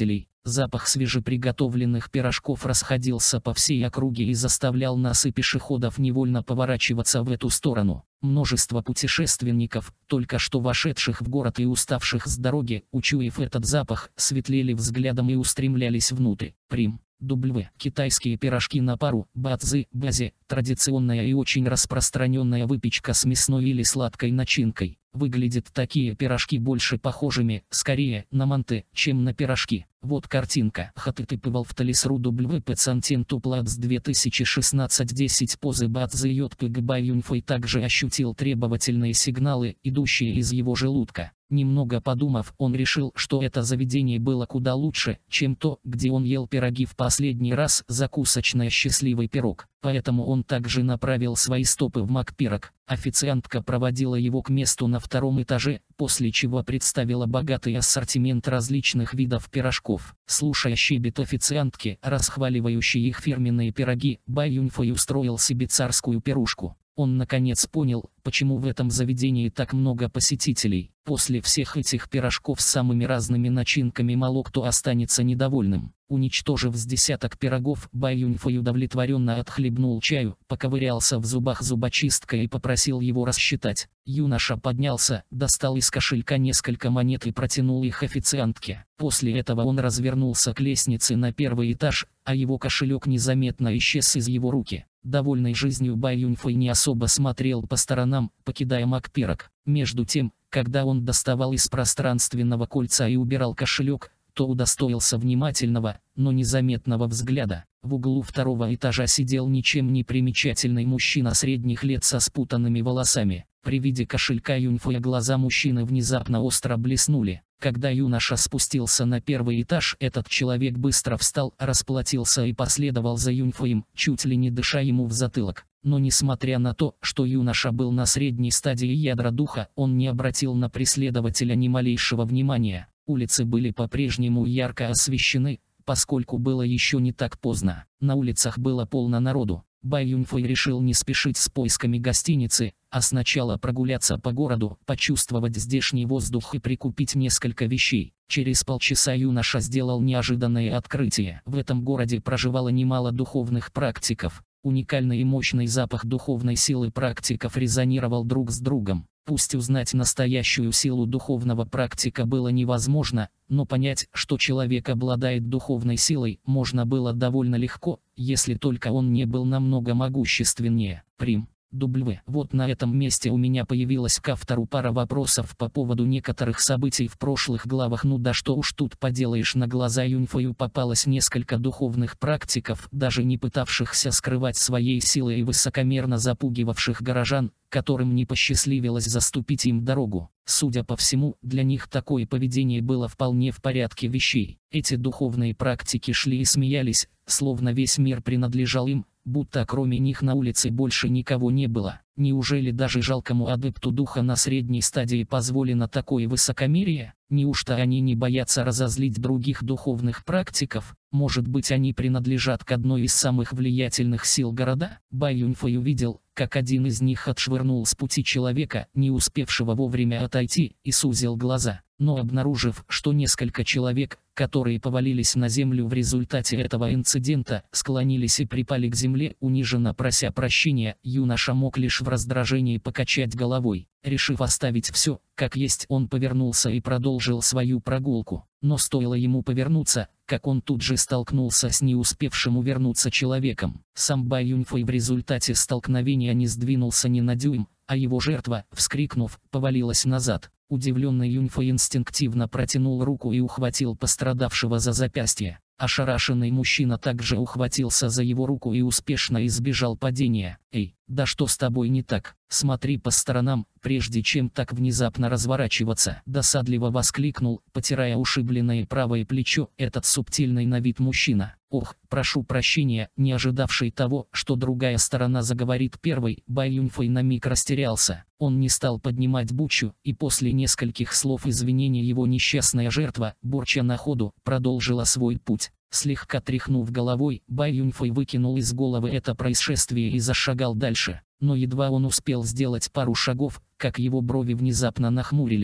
Запах свежеприготовленных пирожков расходился по всей округе и заставлял нас и пешеходов невольно поворачиваться в эту сторону. Множество путешественников, только что вошедших в город и уставших с дороги, учуяв этот запах, светлели взглядом и устремлялись внутрь. Прим. W. Китайские пирожки на пару, бацзы, бази, традиционная и очень распространенная выпечка с мясной или сладкой начинкой. Выглядят такие пирожки больше похожими, скорее, на манты, чем на пирожки. Вот картинка. Хатытыпывал в Талисру WP Цантенту Плац 2016-10 позы бацзы Йотпгба Юньфэй также ощутил требовательные сигналы, идущие из его желудка. Немного подумав, он решил, что это заведение было куда лучше, чем то, где он ел пироги в последний раз, закусочная «Счастливый пирог». Поэтому он также направил свои стопы в Макпирог. Официантка проводила его к месту на втором этаже, после чего представила богатый ассортимент различных видов пирожков. Слушая щебет официантки, расхваливающей их фирменные пироги, Бай Юньфэй устроил себе царскую пирушку. Он наконец понял, почему в этом заведении так много посетителей. После всех этих пирожков с самыми разными начинками мало кто останется недовольным. Уничтожив с десяток пирогов, Бай Юньфэй удовлетворенно отхлебнул чаю, поковырялся в зубах зубочисткой и попросил его рассчитать. Юноша поднялся, достал из кошелька несколько монет и протянул их официантке. После этого он развернулся к лестнице на первый этаж, а его кошелек незаметно исчез из его руки. Довольный жизнью Бай Юньфэй не особо смотрел по сторонам, покидая Макпирог. Между тем, когда он доставал из пространственного кольца и убирал кошелек, то удостоился внимательного, но незаметного взгляда. В углу второго этажа сидел ничем не примечательный мужчина средних лет со спутанными волосами. При виде кошелька Юньфэя глаза мужчины внезапно остро блеснули. Когда юноша спустился на первый этаж, этот человек быстро встал, расплатился и последовал за Юньфэем, чуть ли не дыша ему в затылок. Но несмотря на то, что юноша был на средней стадии ядра духа, он не обратил на преследователя ни малейшего внимания. Улицы были по-прежнему ярко освещены, поскольку было еще не так поздно. На улицах было полно народу. Бай Юньфэй решил не спешить с поисками гостиницы, а сначала прогуляться по городу, почувствовать здешний воздух и прикупить несколько вещей. Через полчаса юноша сделал неожиданное открытие. В этом городе проживало немало духовных практиков. Уникальный и мощный запах духовной силы практиков резонировал друг с другом. Пусть узнать настоящую силу духовного практика было невозможно, но понять, что человек обладает духовной силой, можно было довольно легко, если только он не был намного могущественнее. Прим. W. Вот на этом месте у меня появилась к автору пара вопросов по поводу некоторых событий в прошлых главах. Ну да что уж тут поделаешь, на глаза Юньфэю попалось несколько духовных практиков, даже не пытавшихся скрывать своей силы и высокомерно запугивавших горожан, которым не посчастливилось заступить им дорогу. Судя по всему, для них такое поведение было вполне в порядке вещей. Эти духовные практики шли и смеялись, словно весь мир принадлежал им, будто кроме них на улице больше никого не было. Неужели даже жалкому адепту духа на средней стадии позволено такое высокомерие? Неужто они не боятся разозлить других духовных практиков? Может быть, они принадлежат к одной из самых влиятельных сил города? Бай Юньфэй увидел, как один из них отшвырнул с пути человека, не успевшего вовремя отойти, и сузил глаза. Но обнаружив, что несколько человек, которые повалились на землю в результате этого инцидента, склонились и припали к земле, униженно прося прощения, юноша мог лишь в раздражении покачать головой. Решив оставить все, как есть, он повернулся и продолжил свою прогулку. Но стоило ему повернуться, как он тут же столкнулся с не успевшим увернуться человеком. Сам Бай Юньфэй в результате столкновения не сдвинулся ни на дюйм, а его жертва, вскрикнув, повалилась назад. Удивленный Юньфэй инстинктивно протянул руку и ухватил пострадавшего за запястье. Ошарашенный мужчина также ухватился за его руку и успешно избежал падения. «Эй, да что с тобой не так? Смотри по сторонам, прежде чем так внезапно разворачиваться!» Досадливо воскликнул, потирая ушибленное правое плечо, этот субтильный на вид мужчина. «Ох, прошу прощения», не ожидавший того, что другая сторона заговорит первой, Бай Юньфэй на миг растерялся. Он не стал поднимать бучу, и после нескольких слов извинений его несчастная жертва, бурча на ходу, продолжила свой путь. Слегка тряхнув головой, Бай Юньфэй выкинул из головы это происшествие и зашагал дальше. Но едва он успел сделать пару шагов, как его брови внезапно нахмурились.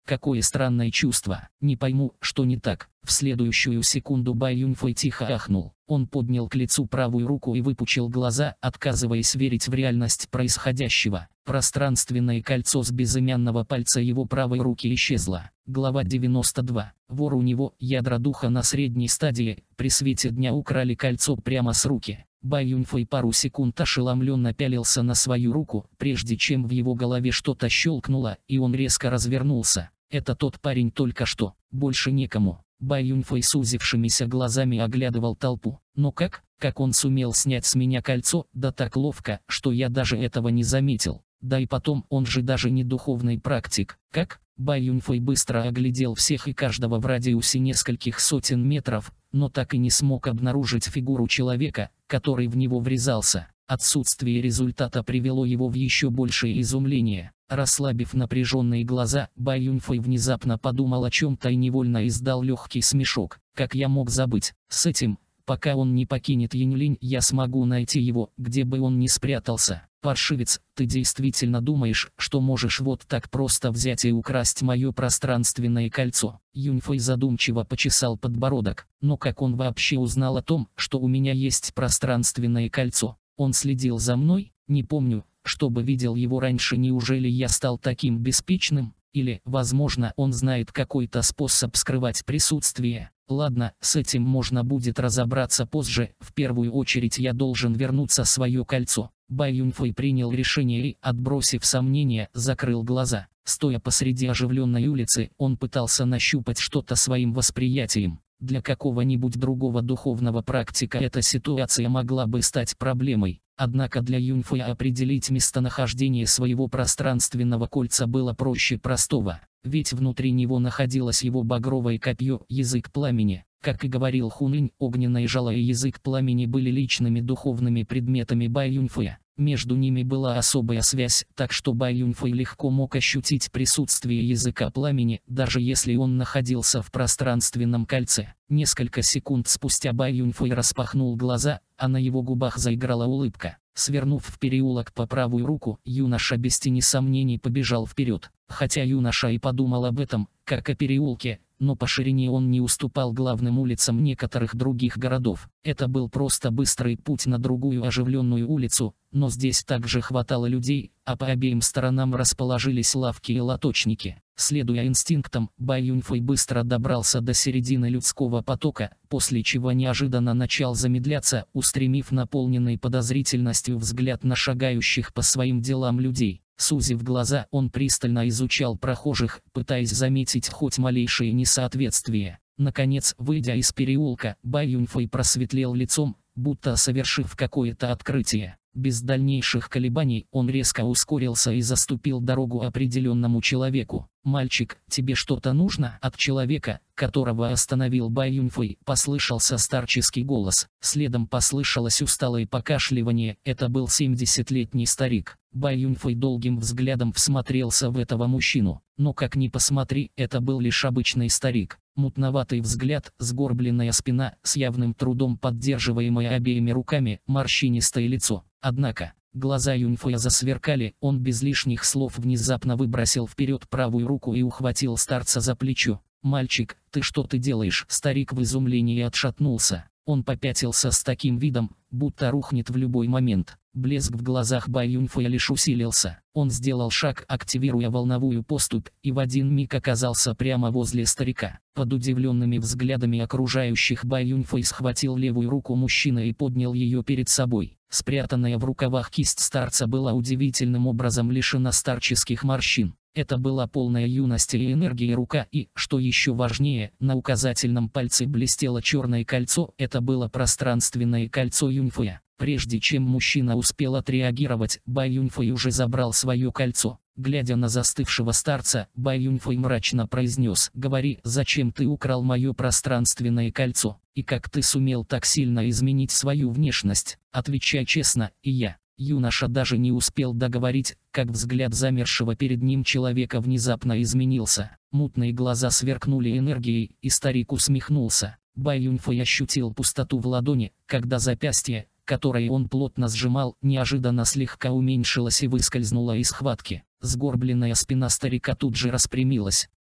Какое странное чувство. Не пойму, что не так. В следующую секунду Бай Юньфэй тихо ахнул. Он поднял к лицу правую руку и выпучил глаза, отказываясь верить в реальность происходящего. Пространственное кольцо с безымянного пальца его правой руки исчезло. Глава 92. Вор у него, ядра духа на средней стадии, при свете дня украли кольцо прямо с руки. Бай Юньфэй пару секунд ошеломленно пялился на свою руку, прежде чем в его голове что-то щелкнуло, и он резко развернулся. Это тот парень только что, больше некому. Бай Юньфэй сузившимися глазами оглядывал толпу. Но как он сумел снять с меня кольцо, да так ловко, что я даже этого не заметил. Да и потом, он же даже не духовный практик. Как? Бай Юньфэй быстро оглядел всех и каждого в радиусе нескольких сотен метров, но так и не смог обнаружить фигуру человека, который в него врезался. Отсутствие результата привело его в еще большее изумление. Расслабив напряженные глаза, Бай Юньфэй внезапно подумал о чем-то и невольно издал легкий смешок. Как я мог забыть? С этим, пока он не покинет Яньлинь, я смогу найти его, где бы он ни спрятался. Паршивец, ты действительно думаешь, что можешь вот так просто взять и украсть мое пространственное кольцо? Юньфэй задумчиво почесал подбородок. Но как он вообще узнал о том, что у меня есть пространственное кольцо? Он следил за мной? Не помню, чтобы видел его раньше. Неужели я стал таким беспечным? Или, возможно, он знает какой-то способ скрывать присутствие? Ладно, с этим можно будет разобраться позже. В первую очередь я должен вернуться свое кольцо. Бай Юньфэй принял решение и, отбросив сомнения, закрыл глаза. Стоя посреди оживленной улицы, он пытался нащупать что-то своим восприятием. Для какого-нибудь другого духовного практика эта ситуация могла бы стать проблемой. Однако для Юньфэя определить местонахождение своего пространственного кольца было проще простого. Ведь внутри него находилось его багровое копье, язык пламени. Как и говорил Хунинь, огненное жало и язык пламени были личными духовными предметами Бай Юньфэя. Между ними была особая связь, так что Бай Юньфэй легко мог ощутить присутствие языка пламени, даже если он находился в пространственном кольце. Несколько секунд спустя Бай Юньфэй распахнул глаза, а на его губах заиграла улыбка. Свернув в переулок по правую руку, юноша без тени сомнений побежал вперед. Хотя юноша и подумал об этом, как о переулке, но по ширине он не уступал главным улицам некоторых других городов. Это был просто быстрый путь на другую оживленную улицу, но здесь также хватало людей, а по обеим сторонам расположились лавки и лоточники. Следуя инстинктам, Бай Юньфэй быстро добрался до середины людского потока, после чего неожиданно начал замедляться, устремив наполненный подозрительностью взгляд на шагающих по своим делам людей. Сузив глаза, он пристально изучал прохожих, пытаясь заметить хоть малейшее несоответствие. Наконец, выйдя из переулка, Бай Юньфэй просветлел лицом, будто совершив какое-то открытие. Без дальнейших колебаний он резко ускорился и заступил дорогу определенному человеку. «Мальчик, тебе что-то нужно?» От человека, которого остановил Бай Юньфэй, послышался старческий голос. Следом послышалось усталое покашливание. Это был 70-летний старик. Бай Юньфэй долгим взглядом всмотрелся в этого мужчину. Но как ни посмотри, это был лишь обычный старик. Мутноватый взгляд, сгорбленная спина, с явным трудом поддерживаемое обеими руками, морщинистое лицо. Однако, глаза Юньфэя засверкали, он без лишних слов внезапно выбросил вперед правую руку и ухватил старца за плечо. «Мальчик, ты что ты делаешь?» Старик в изумлении отшатнулся. Он попятился с таким видом, будто рухнет в любой момент. Блеск в глазах Бай Юньфэя лишь усилился. Он сделал шаг, активируя волновую поступь, и в один миг оказался прямо возле старика. Под удивленными взглядами окружающих Бай Юньфэй схватил левую руку мужчины и поднял ее перед собой. Спрятанная в рукавах кисть старца была удивительным образом лишена старческих морщин. Это была полная юности и энергии рука и, что еще важнее, на указательном пальце блестело черное кольцо. Это было пространственное кольцо Юньфэя. Прежде чем мужчина успел отреагировать, Бай Юньфэй уже забрал свое кольцо. Глядя на застывшего старца, Бай Юньфэй мрачно произнес: «Говори, зачем ты украл мое пространственное кольцо? И как ты сумел так сильно изменить свою внешность? Отвечай честно, и я». Юноша даже не успел договорить, как взгляд замершего перед ним человека внезапно изменился. Мутные глаза сверкнули энергией, и старик усмехнулся. Бай Юньфэй ощутил пустоту в ладони, когда запястье, которое он плотно сжимал, неожиданно слегка уменьшилось и выскользнуло из схватки. Сгорбленная спина старика тут же распрямилась.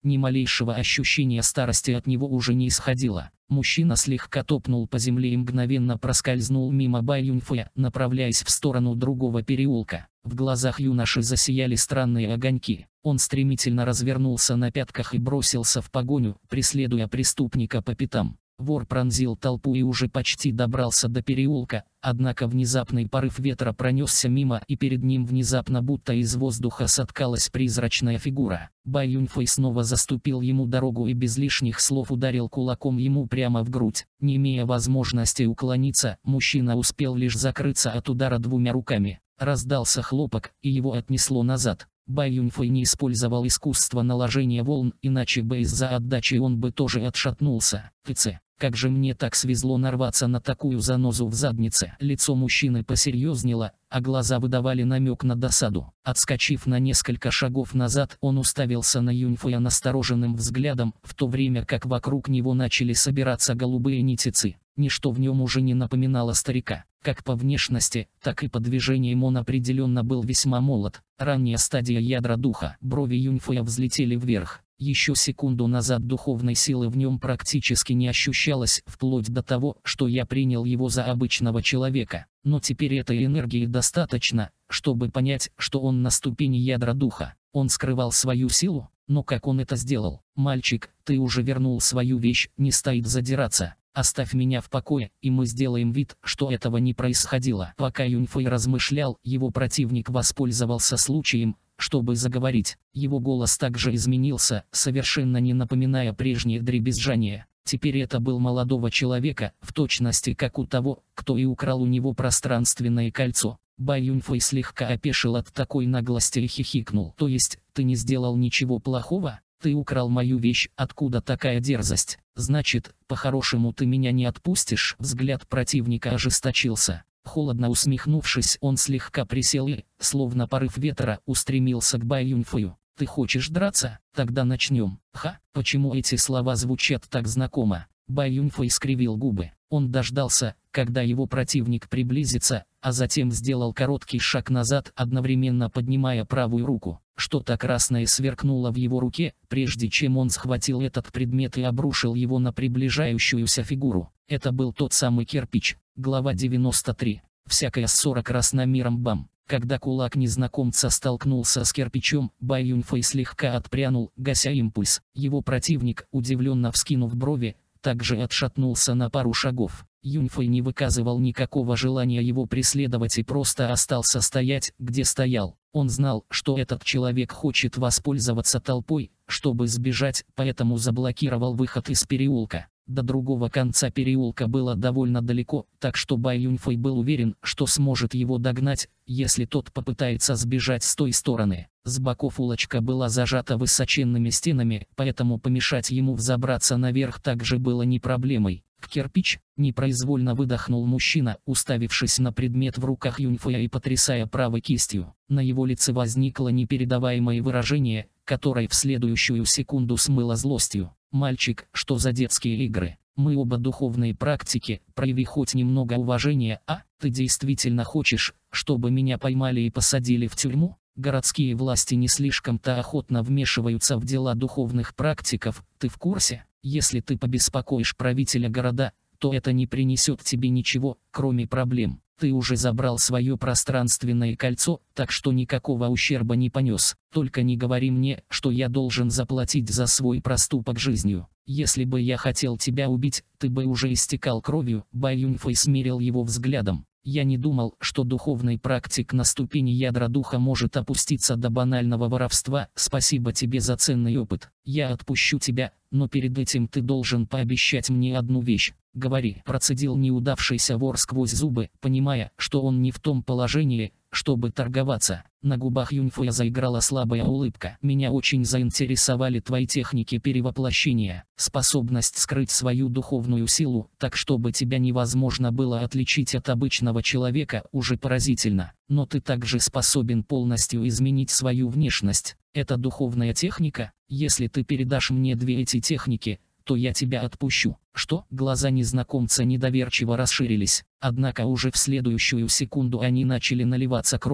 Ни малейшего ощущения старости от него уже не исходило. Мужчина слегка топнул по земле и мгновенно проскользнул мимо Бай Юньфэя, направляясь в сторону другого переулка. В глазах юноши засияли странные огоньки. Он стремительно развернулся на пятках и бросился в погоню, преследуя преступника по пятам. Вор пронзил толпу и уже почти добрался до переулка, однако внезапный порыв ветра пронесся мимо, и перед ним внезапно будто из воздуха соткалась призрачная фигура. Бай Юньфэй снова заступил ему дорогу и без лишних слов ударил кулаком ему прямо в грудь. Не имея возможности уклониться, мужчина успел лишь закрыться от удара двумя руками. Раздался хлопок, и его отнесло назад. Бай Юньфэй не использовал искусство наложения волн, иначе бы из-за отдачи он бы тоже отшатнулся. «Тыце, как же мне так свезло нарваться на такую занозу в заднице!» Лицо мужчины посерьезнело, а глаза выдавали намек на досаду. Отскочив на несколько шагов назад, он уставился на Юньфэя настороженным взглядом, в то время как вокруг него начали собираться голубые нитицы. Ничто в нем уже не напоминало старика. Как по внешности, так и по движениям он определенно был весьма молод. Ранняя стадия ядра духа. Брови Юньфэя взлетели вверх. Еще секунду назад духовной силы в нем практически не ощущалось, вплоть до того, что я принял его за обычного человека. Но теперь этой энергии достаточно, чтобы понять, что он на ступени ядра духа. Он скрывал свою силу, но как он это сделал? «Мальчик, ты уже вернул свою вещь, не стоит задираться. Оставь меня в покое, и мы сделаем вид, что этого не происходило». Пока Юньфэй размышлял, его противник воспользовался случаем, чтобы заговорить. Его голос также изменился, совершенно не напоминая прежнее дребезжание. Теперь это был молодого человека, в точности как у того, кто и украл у него пространственное кольцо. Бай Юньфэй слегка опешил от такой наглости и хихикнул. «То есть, ты не сделал ничего плохого? Ты украл мою вещь, откуда такая дерзость? Значит, по-хорошему ты меня не отпустишь?» Взгляд противника ожесточился. Холодно усмехнувшись, он слегка присел и, словно порыв ветра, устремился к Бай Юньфэю. «Ты хочешь драться? Тогда начнем». «Ха, почему эти слова звучат так знакомо?» Бай Юньфэй скривил губы. Он дождался, когда его противник приблизится, а затем сделал короткий шаг назад, одновременно поднимая правую руку. Что-то красное сверкнуло в его руке, прежде чем он схватил этот предмет и обрушил его на приближающуюся фигуру. Это был тот самый кирпич. Глава 93. Всякая ссора красна миром бам. Когда кулак незнакомца столкнулся с кирпичом, Бай Юньфэй слегка отпрянул, гася импульс. Его противник, удивленно вскинув брови, также отшатнулся на пару шагов. Юньфэй не выказывал никакого желания его преследовать и просто остался стоять, где стоял. Он знал, что этот человек хочет воспользоваться толпой, чтобы сбежать, поэтому заблокировал выход из переулка. До другого конца переулка было довольно далеко, так что Бай Юньфэй был уверен, что сможет его догнать, если тот попытается сбежать с той стороны. С боков улочка была зажата высоченными стенами, поэтому помешать ему взобраться наверх также было не проблемой. «Кирпич?» — непроизвольно выдохнул мужчина, уставившись на предмет в руках Юньфэя и потрясая правой кистью. На его лице возникло непередаваемое выражение, которое в следующую секунду смыло злостью. «Мальчик, что за детские игры? Мы оба духовные практики, прояви хоть немного уважения, а? Ты действительно хочешь, чтобы меня поймали и посадили в тюрьму?» Городские власти не слишком-то охотно вмешиваются в дела духовных практиков, ты в курсе? Если ты побеспокоишь правителя города, то это не принесет тебе ничего, кроме проблем. Ты уже забрал свое пространственное кольцо, так что никакого ущерба не понес. Только не говори мне, что я должен заплатить за свой проступок жизнью. Если бы я хотел тебя убить, ты бы уже истекал кровью. Бай Юньфэй смерил его взглядом. Я не думал, что духовный практик на ступени ядра духа может опуститься до банального воровства. Спасибо тебе за ценный опыт. Я отпущу тебя, но перед этим ты должен пообещать мне одну вещь. «Говори», — процедил неудавшийся вор сквозь зубы, понимая, что он не в том положении, чтобы торговаться. На губах Юньфэя заиграла слабая улыбка. «Меня очень заинтересовали твои техники перевоплощения, способность скрыть свою духовную силу, так чтобы тебя невозможно было отличить от обычного человека, уже поразительно. Но ты также способен полностью изменить свою внешность. Это духовная техника? Если ты передашь мне две эти техники, то я тебя отпущу». «Что?» Глаза незнакомца недоверчиво расширились, однако уже в следующую секунду они начали наливаться кровью.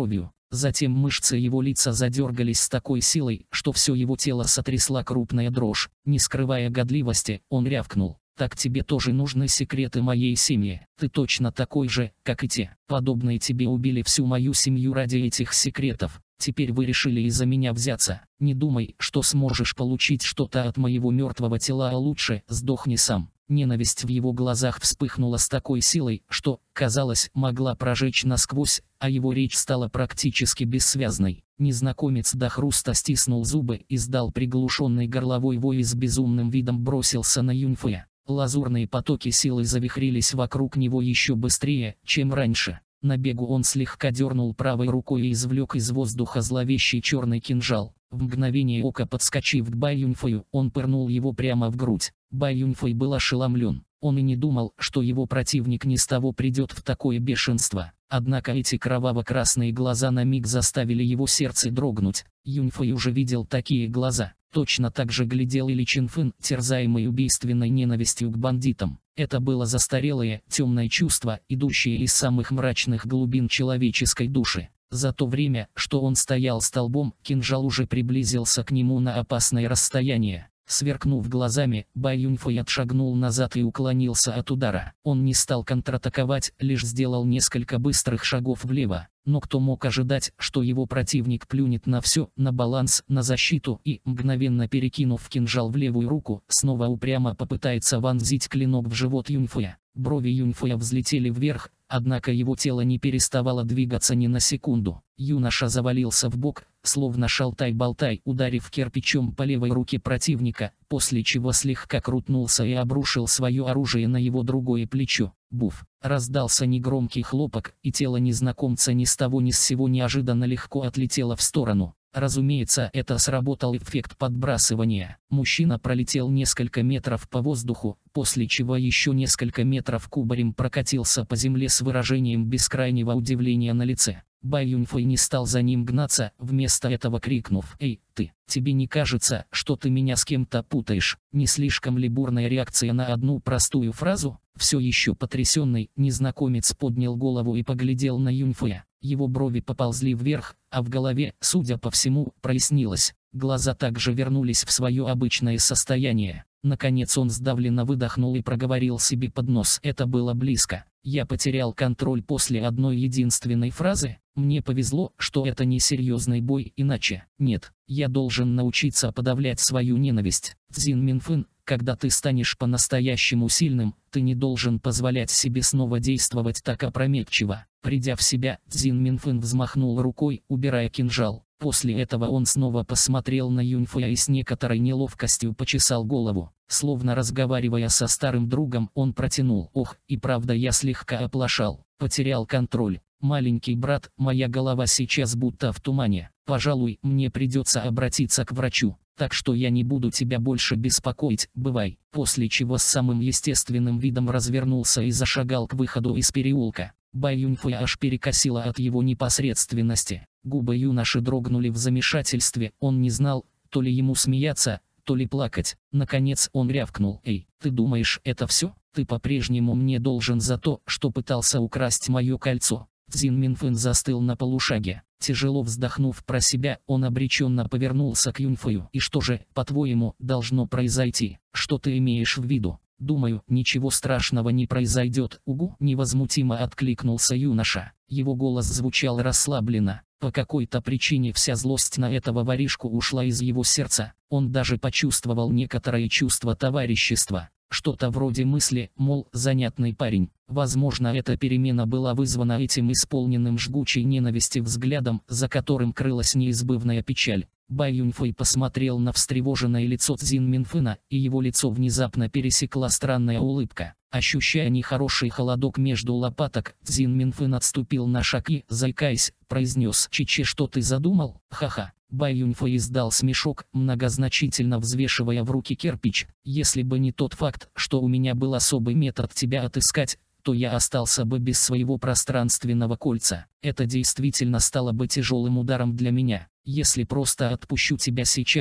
Затем мышцы его лица задергались с такой силой, что все его тело сотрясла крупная дрожь. Не скрывая годливости, он рявкнул: «Так тебе тоже нужны секреты моей семьи? Ты точно такой же, как и те. Подобные тебе убили всю мою семью ради этих секретов. Теперь вы решили из-за меня взяться. Не думай, что сможешь получить что-то от моего мертвого тела, а лучше сдохни сам». Ненависть в его глазах вспыхнула с такой силой, что, казалось, могла прожечь насквозь, а его речь стала практически бессвязной. Незнакомец до хруста стиснул зубы, издал приглушенный горловой вой и с безумным видом бросился на Юньфэя. Лазурные потоки силы завихрились вокруг него еще быстрее, чем раньше. На бегу он слегка дернул правой рукой и извлек из воздуха зловещий черный кинжал. В мгновение ока подскочив к Бай Юньфэю, он пырнул его прямо в грудь. Бай Юньфэй был ошеломлен. Он и не думал, что его противник не с того придет в такое бешенство. Однако эти кроваво-красные глаза на миг заставили его сердце дрогнуть. Юньфэй уже видел такие глаза. Точно так же глядел и Ли Чинфэн, терзаемый убийственной ненавистью к бандитам. Это было застарелое, темное чувство, идущее из самых мрачных глубин человеческой души. За то время, что он стоял столбом, кинжал уже приблизился к нему на опасное расстояние. Сверкнув глазами, Бай Юньфэй отшагнул назад и уклонился от удара. Он не стал контратаковать, лишь сделал несколько быстрых шагов влево. Но кто мог ожидать, что его противник плюнет на все, на баланс, на защиту и, мгновенно перекинув кинжал в левую руку, снова упрямо попытается вонзить клинок в живот Юньфэя. Брови Юньфэя взлетели вверх, однако его тело не переставало двигаться ни на секунду. Юноша завалился в бок, словно шалтай-болтай, ударив кирпичом по левой руке противника, после чего слегка крутнулся и обрушил свое оружие на его другое плечо. Буф! Раздался негромкий хлопок, и тело незнакомца ни с того ни с сего неожиданно легко отлетело в сторону. Разумеется, это сработал эффект подбрасывания. Мужчина пролетел несколько метров по воздуху, после чего еще несколько метров кубарем прокатился по земле с выражением бескрайнего удивления на лице. Бай Юньфэй не стал за ним гнаться, вместо этого крикнув: «Эй, ты, тебе не кажется, что ты меня с кем-то путаешь?» Не слишком ли бурная реакция на одну простую фразу? Все еще потрясенный, незнакомец поднял голову и поглядел на Юньфэя. Его брови поползли вверх, а в голове, судя по всему, прояснилось. Глаза также вернулись в свое обычное состояние. Наконец он сдавленно выдохнул и проговорил себе под нос: «Это было близко. Я потерял контроль после одной единственной фразы. Мне повезло, что это не серьезный бой, иначе... Нет, я должен научиться подавлять свою ненависть. Цзин Минфэн, когда ты станешь по-настоящему сильным, ты не должен позволять себе снова действовать так опрометчиво». Придя в себя, Цзин Минфэн взмахнул рукой, убирая кинжал. После этого он снова посмотрел на Юньфэя и с некоторой неловкостью почесал голову. Словно разговаривая со старым другом, он протянул: «Ох, и правда я слегка оплошал, потерял контроль. Маленький брат, моя голова сейчас будто в тумане. Пожалуй, мне придется обратиться к врачу. Так что я не буду тебя больше беспокоить, бывай». После чего с самым естественным видом развернулся и зашагал к выходу из переулка. Бай Юньфэя аж перекосило от его непосредственности. Губы юноши дрогнули в замешательстве, он не знал, то ли ему смеяться, то ли плакать. Наконец он рявкнул: «Эй, ты думаешь, это все? Ты по-прежнему мне должен за то, что пытался украсть мое кольцо». Цзин Минфэн застыл на полушаге. Тяжело вздохнув про себя, он обреченно повернулся к Юньфэю. «И что же, по-твоему, должно произойти? Что ты имеешь в виду?» «Думаю, ничего страшного не произойдет, угу», — невозмутимо откликнулся юноша. Его голос звучал расслабленно. По какой-то причине вся злость на этого воришку ушла из его сердца. Он даже почувствовал некоторое чувство товарищества. Что-то вроде мысли, мол, занятный парень. Возможно, эта перемена была вызвана этим исполненным жгучей ненависти взглядом, за которым крылась неизбывная печаль. Бай Юньфэй посмотрел на встревоженное лицо Цзин Минфэна, и его лицо внезапно пересекла странная улыбка. Ощущая нехороший холодок между лопаток, Цзин Минфэн отступил на шаг и, заикаясь, произнес: «Чичи, что ты задумал? Ха-ха». Бай Юньфэй издал смешок, многозначительно взвешивая в руки кирпич. «Если бы не тот факт, что у меня был особый метод тебя отыскать, то я остался бы без своего пространственного кольца. Это действительно стало бы тяжелым ударом для меня. Если просто отпущу тебя сейчас,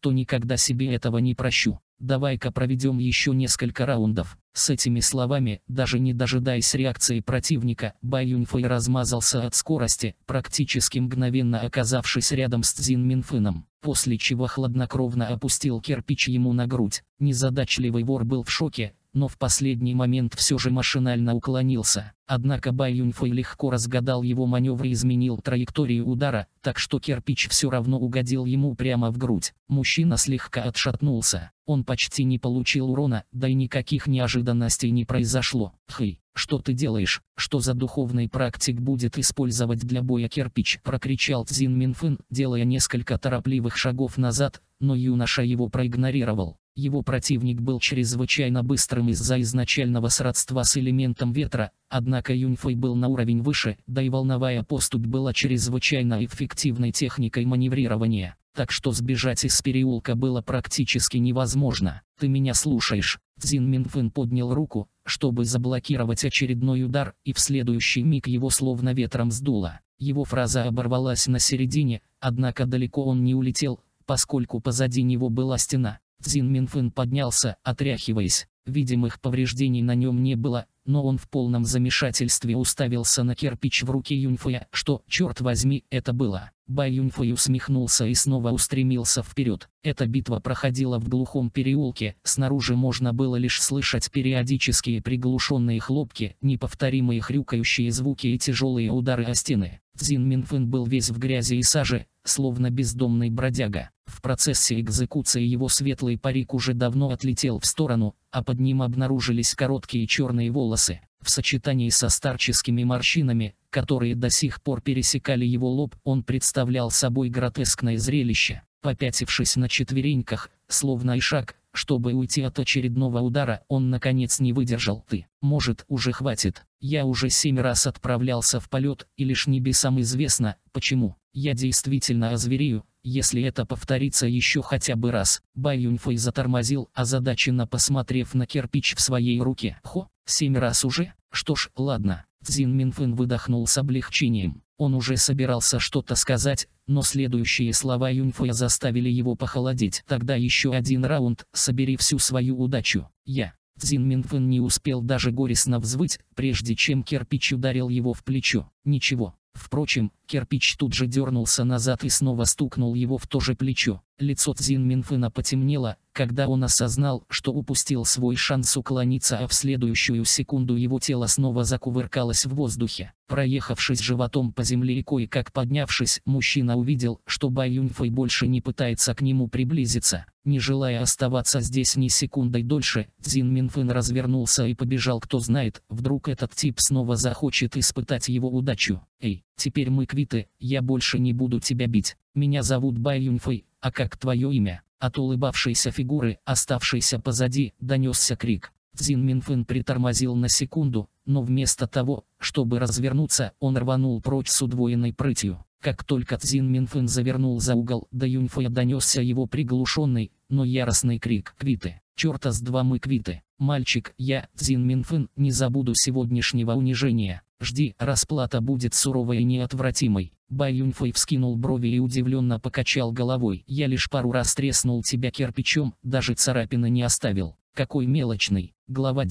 то никогда себе этого не прощу. Давай-ка проведем еще несколько раундов». С этими словами, даже не дожидаясь реакции противника, Бай Юньфэй размазался от скорости, практически мгновенно оказавшись рядом с Цзин Минфыном, после чего хладнокровно опустил кирпич ему на грудь. Незадачливый вор был в шоке, но в последний момент все же машинально уклонился. Однако Бай Юньфэй легко разгадал его маневр и изменил траекторию удара, так что кирпич все равно угодил ему прямо в грудь. Мужчина слегка отшатнулся. Он почти не получил урона, да и никаких неожиданностей не произошло. «Хэй, что ты делаешь? Что за духовный практик будет использовать для боя кирпич?» — прокричал Цзин Минфын, делая несколько торопливых шагов назад, но юноша его проигнорировал. Его противник был чрезвычайно быстрым из-за изначального сродства с элементом ветра, однако Юньфэй был на уровень выше, да и волновая поступь была чрезвычайно эффективной техникой маневрирования, так что сбежать из переулка было практически невозможно. «Ты меня слушаешь?» Цзин Минфын поднял руку, чтобы заблокировать очередной удар, и в следующий миг его словно ветром сдуло. Его фраза оборвалась на середине, однако далеко он не улетел, поскольку позади него была стена. Цзин Минфын поднялся, отряхиваясь. Видимых повреждений на нем не было, но он в полном замешательстве уставился на кирпич в руке Юньфэя. Что, черт возьми, это было? Бай Юньфэй усмехнулся и снова устремился вперед. Эта битва проходила в глухом переулке, снаружи можно было лишь слышать периодические приглушенные хлопки, неповторимые хрюкающие звуки и тяжелые удары о стены. Цзин Минфын был весь в грязи и саже, словно бездомный бродяга. В процессе экзекуции его светлый парик уже давно отлетел в сторону, а под ним обнаружились короткие черные волосы. В сочетании со старческими морщинами, которые до сих пор пересекали его лоб, он представлял собой гротескное зрелище. Попятившись на четвереньках, словно ишак, чтобы уйти от очередного удара, он наконец не выдержал. «Ты, может, уже хватит? Я уже 7 раз отправлялся в полет, и лишь небесам известно, почему. Я действительно озверею, если это повторится еще хотя бы раз». Бай Юньфэй затормозил, озадаченно посмотрев на кирпич в своей руке. «Хо, 7 раз уже? Что ж, ладно». Цзин Минфын выдохнул с облегчением. Он уже собирался что-то сказать, но следующие слова Юньфэя заставили его похолодеть. «Тогда еще один раунд, собери всю свою удачу». Цзин Минфын не успел даже горестно взвыть, прежде чем кирпич ударил его в плечо. Ничего. Впрочем, кирпич тут же дернулся назад и снова стукнул его в то же плечо. Лицо Цзин Минфына потемнело, когда он осознал, что упустил свой шанс уклониться, а в следующую секунду его тело снова закувыркалось в воздухе. Проехавшись животом по земле и кое-как поднявшись, мужчина увидел, что Бай Юньфэй больше не пытается к нему приблизиться. Не желая оставаться здесь ни секундой дольше, Цзин Минфын развернулся и побежал. Кто знает, вдруг этот тип снова захочет испытать его удачу. «Эй, теперь мы квиты, я больше не буду тебя бить. Меня зовут Бай Юньфэй, а как твое имя?» От улыбавшейся фигуры, оставшейся позади, донесся крик. Цзин Минфын притормозил на секунду, но вместо того, чтобы развернуться, он рванул прочь с удвоенной прытью. Как только Цзин Минфын завернул за угол, до Юньфэя донесся его приглушенный, но яростный крик: «Квиты! Черта с два, мы квиты! Мальчик, я, Цзин Минфын, не забуду сегодняшнего унижения. Жди, расплата будет суровой и неотвратимой». Бай Юньфэй вскинул брови и удивленно покачал головой. «Я лишь пару раз треснул тебя кирпичом, даже царапины не оставил. Какой мелочный». Глава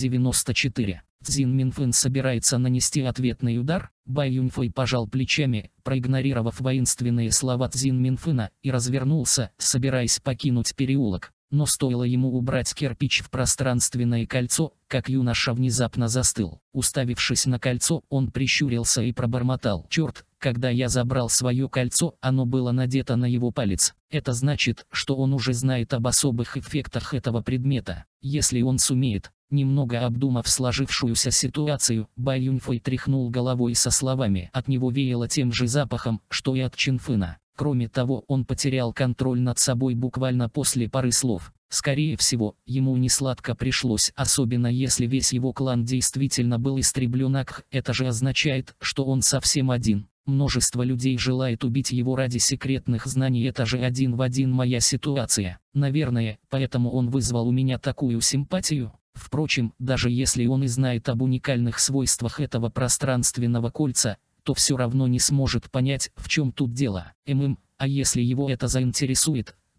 94. Цзин Минфын собирается нанести ответный удар? Бай Юньфэй пожал плечами, проигнорировав воинственные слова Цзин Минфына, и развернулся, собираясь покинуть переулок. Но стоило ему убрать кирпич в пространственное кольцо, как юноша внезапно застыл. Уставившись на кольцо, он прищурился и пробормотал: «Черт, когда я забрал свое кольцо, оно было надето на его палец. Это значит, что он уже знает об особых эффектах этого предмета. Если он сумеет». Немного обдумав сложившуюся ситуацию, Бай Юньфэй тряхнул головой со словами. От него веяло тем же запахом, что и от Чинфына. Кроме того, он потерял контроль над собой буквально после пары слов. Скорее всего, ему несладко пришлось, особенно если весь его клан действительно был истреблен. Это же означает, что он совсем один. Множество людей желает убить его ради секретных знаний. Это же один в один моя ситуация. Наверное, поэтому он вызвал у меня такую симпатию. Впрочем, даже если он и знает об уникальных свойствах этого пространственного кольца, то все равно не сможет понять, в чем тут дело. А если его это заинтересует,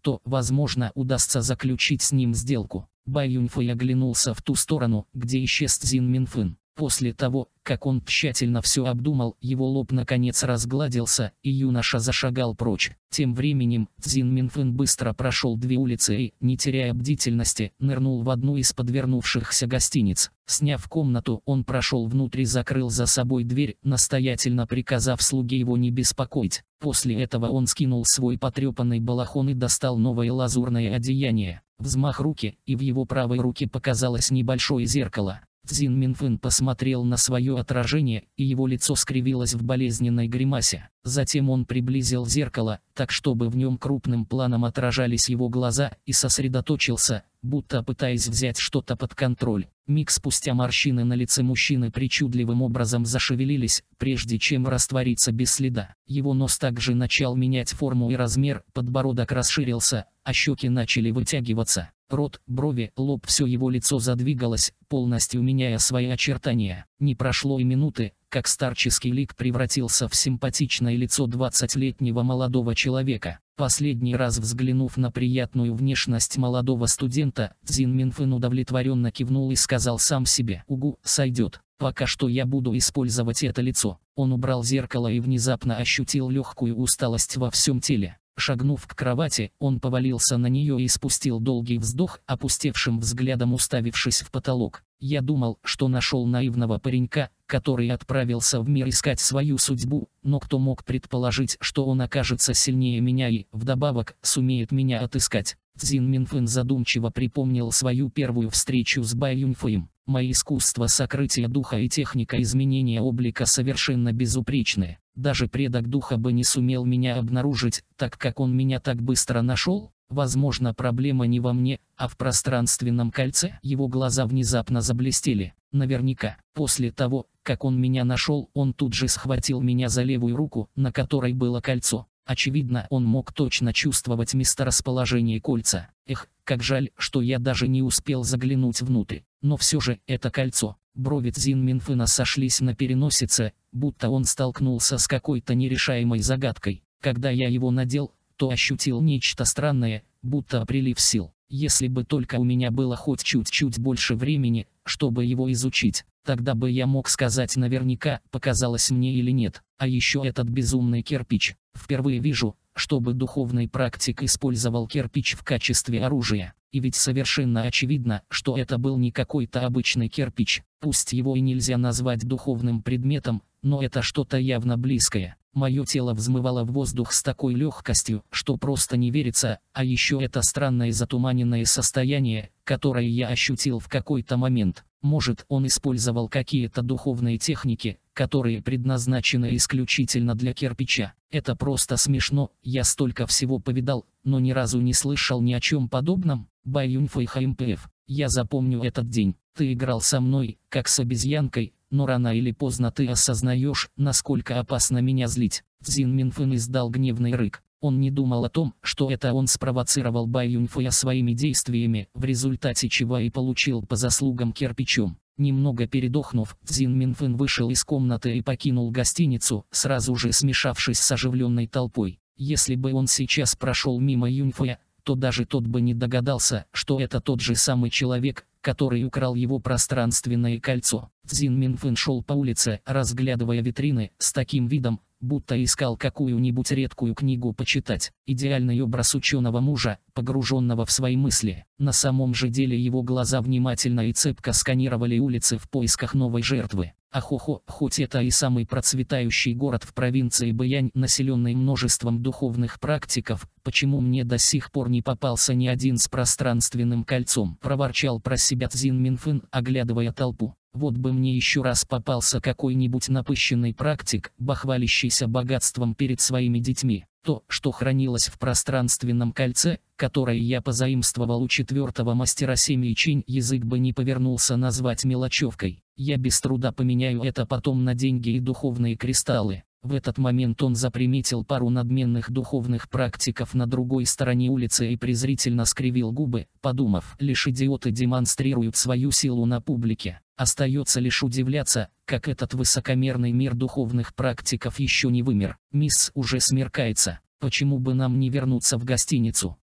то, возможно, удастся заключить с ним сделку. Бай Юньфэй оглянулся в ту сторону, где исчез Цзин Минфэн. После того, как он тщательно все обдумал, его лоб наконец разгладился, и юноша зашагал прочь. Тем временем, Цзин Минфэн быстро прошел 2 улицы и, не теряя бдительности, нырнул в одну из подвернувшихся гостиниц. Сняв комнату, он прошел внутрь и закрыл за собой дверь, настоятельно приказав слуге его не беспокоить. После этого он скинул свой потрепанный балахон и достал новое лазурное одеяние. Взмах руки, и в его правой руке показалось небольшое зеркало. Цзин Минфэн посмотрел на свое отражение, и его лицо скривилось в болезненной гримасе. Затем он приблизил зеркало, так чтобы в нем крупным планом отражались его глаза, и сосредоточился, будто пытаясь взять что-то под контроль. Миг спустя морщины на лице мужчины причудливым образом зашевелились, прежде чем раствориться без следа. Его нос также начал менять форму и размер, подбородок расширился, а щеки начали вытягиваться. Рот, брови, лоб, все его лицо задвигалось, полностью меняя свои очертания. Не прошло и минуты, как старческий лик превратился в симпатичное лицо 20-летнего молодого человека. Последний раз взглянув на приятную внешность молодого студента, Цзин Минфэн удовлетворенно кивнул и сказал сам себе: «Угу, сойдет. Пока что я буду использовать это лицо». Он убрал зеркало и внезапно ощутил легкую усталость во всем теле. Шагнув к кровати, он повалился на нее и спустил долгий вздох, опустевшим взглядом уставившись в потолок. «Я думал, что нашел наивного паренька, который отправился в мир искать свою судьбу, но кто мог предположить, что он окажется сильнее меня и, вдобавок, сумеет меня отыскать». Цзин Минфэн задумчиво припомнил свою первую встречу с Бай Юньфэем. «Мои искусства сокрытия духа и техника изменения облика совершенно безупречны. Даже предок духа бы не сумел меня обнаружить, так как он меня так быстро нашел. Возможно, проблема не во мне, а в пространственном кольце». Его глаза внезапно заблестели. Наверняка, после того, как он меня нашел, он тут же схватил меня за левую руку, на которой было кольцо. Очевидно, он мог точно чувствовать месторасположение кольца. Эх, как жаль, что я даже не успел заглянуть внутрь. Но все же, это кольцо. Брови Цзин Минфэна сошлись на переносице, будто он столкнулся с какой-то нерешаемой загадкой. Когда я его надел, то ощутил нечто странное, будто прилив сил. Если бы только у меня было хоть чуть-чуть больше времени, чтобы его изучить, тогда бы я мог сказать наверняка, показалось мне или нет. А еще этот безумный кирпич. Впервые вижу, чтобы духовный практик использовал кирпич в качестве оружия. И ведь совершенно очевидно, что это был не какой-то обычный кирпич. Пусть его и нельзя назвать духовным предметом, но это что-то явно близкое. Мое тело взмывало в воздух с такой легкостью, что просто не верится, а еще это странное затуманенное состояние, которое я ощутил в какой-то момент. Может, он использовал какие-то духовные техники, которые предназначены исключительно для кирпича. Это просто смешно, я столько всего повидал, но ни разу не слышал ни о чем подобном. Бай Юньфэй ХМПФ, я запомню этот день. Ты играл со мной, как с обезьянкой, но рано или поздно ты осознаешь, насколько опасно меня злить. Цзин Минфэн издал гневный рык. Он не думал о том, что это он спровоцировал Бай Юньфэя своими действиями, в результате чего и получил по заслугам кирпичом. Немного передохнув, Цзин Минфэн вышел из комнаты и покинул гостиницу, сразу же смешавшись с оживленной толпой. Если бы он сейчас прошел мимо Юньфэя, то даже тот бы не догадался, что это тот же самый человек, который украл его пространственное кольцо. Цзин Минфэн шел по улице, разглядывая витрины, с таким видом, будто искал какую-нибудь редкую книгу почитать. Идеальный образ ученого мужа, погруженного в свои мысли. На самом же деле его глаза внимательно и цепко сканировали улицы в поисках новой жертвы. Ахохо, хоть это и самый процветающий город в провинции Бэянь, населенный множеством духовных практиков, почему мне до сих пор не попался ни один с пространственным кольцом? Проворчал про себя Цзин Минфэн, оглядывая толпу. Вот бы мне еще раз попался какой-нибудь напыщенный практик, бахвалящийся богатством перед своими детьми. То, что хранилось в пространственном кольце, которое я позаимствовал у 4-го мастера семьи Чинь, язык бы не повернулся назвать мелочевкой. Я без труда поменяю это потом на деньги и духовные кристаллы. В этот момент он заприметил пару надменных духовных практиков на другой стороне улицы и презрительно скривил губы, подумав: лишь идиоты демонстрируют свою силу на публике. Остается лишь удивляться, как этот высокомерный мир духовных практиков еще не вымер. «Мисс, уже смеркается. Почему бы нам не вернуться в гостиницу?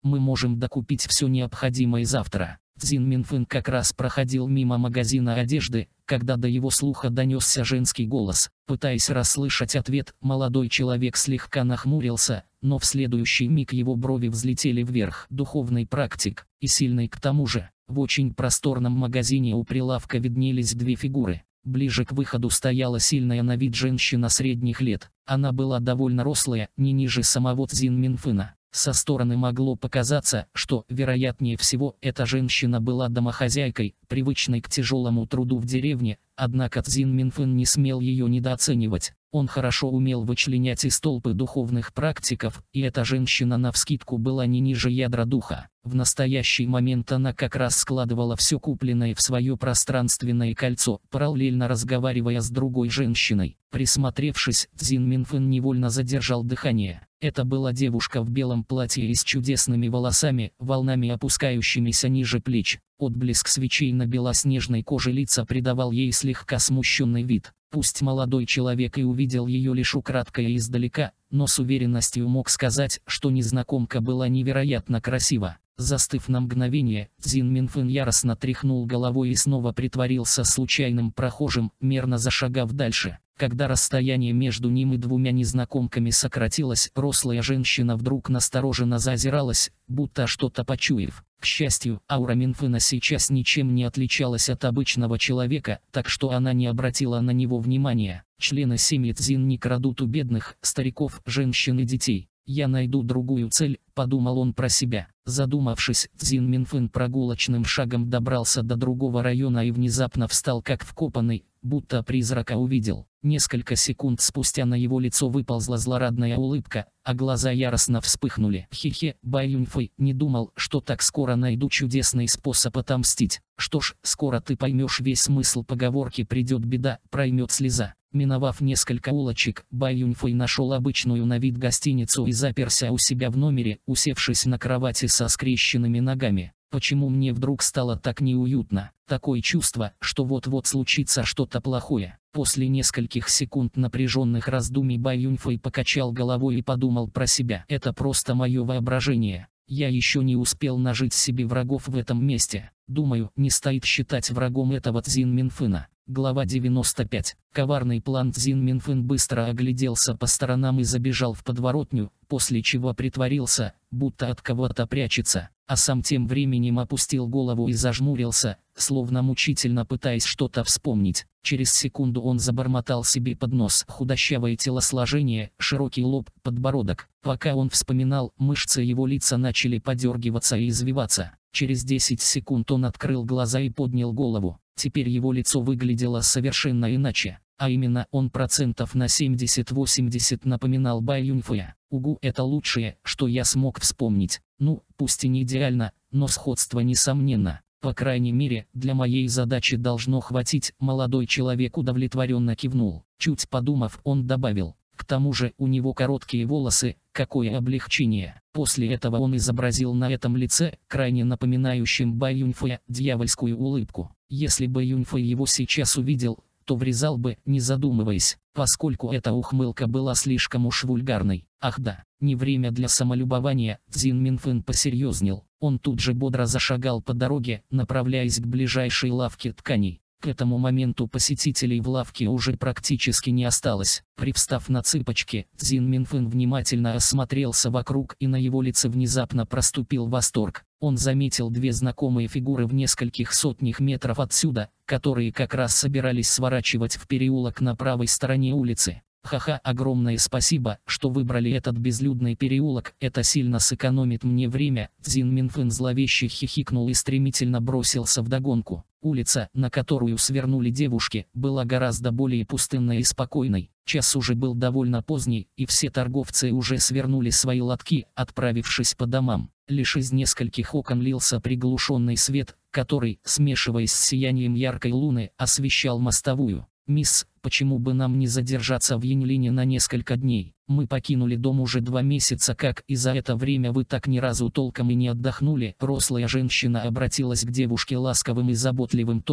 Мы можем докупить все необходимое завтра. Цзин Минфэн как раз проходил мимо магазина одежды, когда до его слуха донесся женский голос. Пытаясь расслышать ответ, молодой человек слегка нахмурился, но в следующий миг его брови взлетели вверх. Духовный практик, и сильный к тому же. В очень просторном магазине у прилавка виднелись две фигуры. Ближе к выходу стояла сильная на вид женщина средних лет. Она была довольно рослая, не ниже самого Цзин Минфэна. Со стороны могло показаться, что, вероятнее всего, эта женщина была домохозяйкой, привычной к тяжелому труду в деревне, однако Цзин Минфэн не смел ее недооценивать. Он хорошо умел вычленять из толпы духовных практиков, и эта женщина навскидку была не ниже ядра духа. В настоящий момент она как раз складывала все купленное в свое пространственное кольцо, параллельно разговаривая с другой женщиной. Присмотревшись, Цзин Минфэн невольно задержал дыхание. Это была девушка в белом платье и с чудесными волосами, волнами опускающимися ниже плеч. Отблеск свечей на белоснежной коже лица придавал ей слегка смущенный вид. Пусть молодой человек и увидел ее лишь украдкой издалека, но с уверенностью мог сказать, что незнакомка была невероятно красива. Застыв на мгновение, Цзин Минфэн яростно тряхнул головой и снова притворился случайным прохожим, мерно зашагав дальше. Когда расстояние между ним и двумя незнакомками сократилось, рослая женщина вдруг настороженно заозиралась, будто что-то почуяв. К счастью, аура Минфэна сейчас ничем не отличалась от обычного человека, так что она не обратила на него внимания. Члены семьи Цзин не крадут у бедных, стариков, женщин и детей. «Я найду другую цель», — подумал он про себя. Задумавшись, Цзин Минфэн прогулочным шагом добрался до другого района и внезапно встал как вкопанный, будто призрака увидел. Несколько секунд спустя на его лицо выползла злорадная улыбка, а глаза яростно вспыхнули. «Хе-хе, Бай Юньфэй, не думал, что так скоро найду чудесный способ отомстить. Что ж, скоро ты поймешь весь смысл поговорки «придет беда, проймет слеза». Миновав несколько улочек, Бай Юньфэй нашел обычную на вид гостиницу и заперся у себя в номере, усевшись на кровати со скрещенными ногами. Почему мне вдруг стало так неуютно? Такое чувство, что вот-вот случится что-то плохое. После нескольких секунд напряженных раздумий Бай Юньфэй покачал головой и подумал про себя. Это просто мое воображение. Я еще не успел нажить себе врагов в этом месте. Думаю, не стоит считать врагом этого Цзин Минфэна. Глава 95. Коварный план. Цзин Минфэн быстро огляделся по сторонам и забежал в подворотню, после чего притворился, будто от кого-то прячется, а сам тем временем опустил голову и зажмурился, словно мучительно пытаясь что-то вспомнить. Через секунду он забормотал себе под нос: худощавое телосложение, широкий лоб, подбородок. Пока он вспоминал, мышцы его лица начали подергиваться и извиваться. Через 10 секунд он открыл глаза и поднял голову. Теперь его лицо выглядело совершенно иначе, а именно он процентов на 70-80 напоминал Бай Юньфэя. Угу, это лучшее, что я смог вспомнить. Ну, пусть и не идеально, но сходство несомненно. По крайней мере, для моей задачи должно хватить. Молодой человек удовлетворенно кивнул. Чуть подумав, он добавил: к тому же у него короткие волосы, какое облегчение. После этого он изобразил на этом лице, крайне напоминающем Бай Юньфэя, дьявольскую улыбку. Если бы Юньфэй его сейчас увидел, то врезал бы, не задумываясь, поскольку эта ухмылка была слишком уж вульгарной. Ах да, не время для самолюбования. Цзин Минфэн посерьезнел. Он тут же бодро зашагал по дороге, направляясь к ближайшей лавке тканей. К этому моменту посетителей в лавке уже практически не осталось. Привстав на цыпочки, Цзин Минфэн внимательно осмотрелся вокруг, и на его лице внезапно проступил восторг. Он заметил две знакомые фигуры в нескольких сотнях метров отсюда, которые как раз собирались сворачивать в переулок на правой стороне улицы. Ха-ха, огромное спасибо, что выбрали этот безлюдный переулок, это сильно сэкономит мне время. Цзин Минфэн зловеще хихикнул и стремительно бросился вдогонку. Улица, на которую свернули девушки, была гораздо более пустынной и спокойной. Час уже был довольно поздний, и все торговцы уже свернули свои лотки, отправившись по домам. Лишь из нескольких окон лился приглушенный свет, который, смешиваясь с сиянием яркой луны, освещал мостовую. «Мисс, почему бы нам не задержаться в Яньлине на несколько дней? Мы покинули дом уже 2 месяца как, и за это время вы так ни разу толком и не отдохнули». Рослая женщина обратилась к девушке ласковым и заботливым тоном.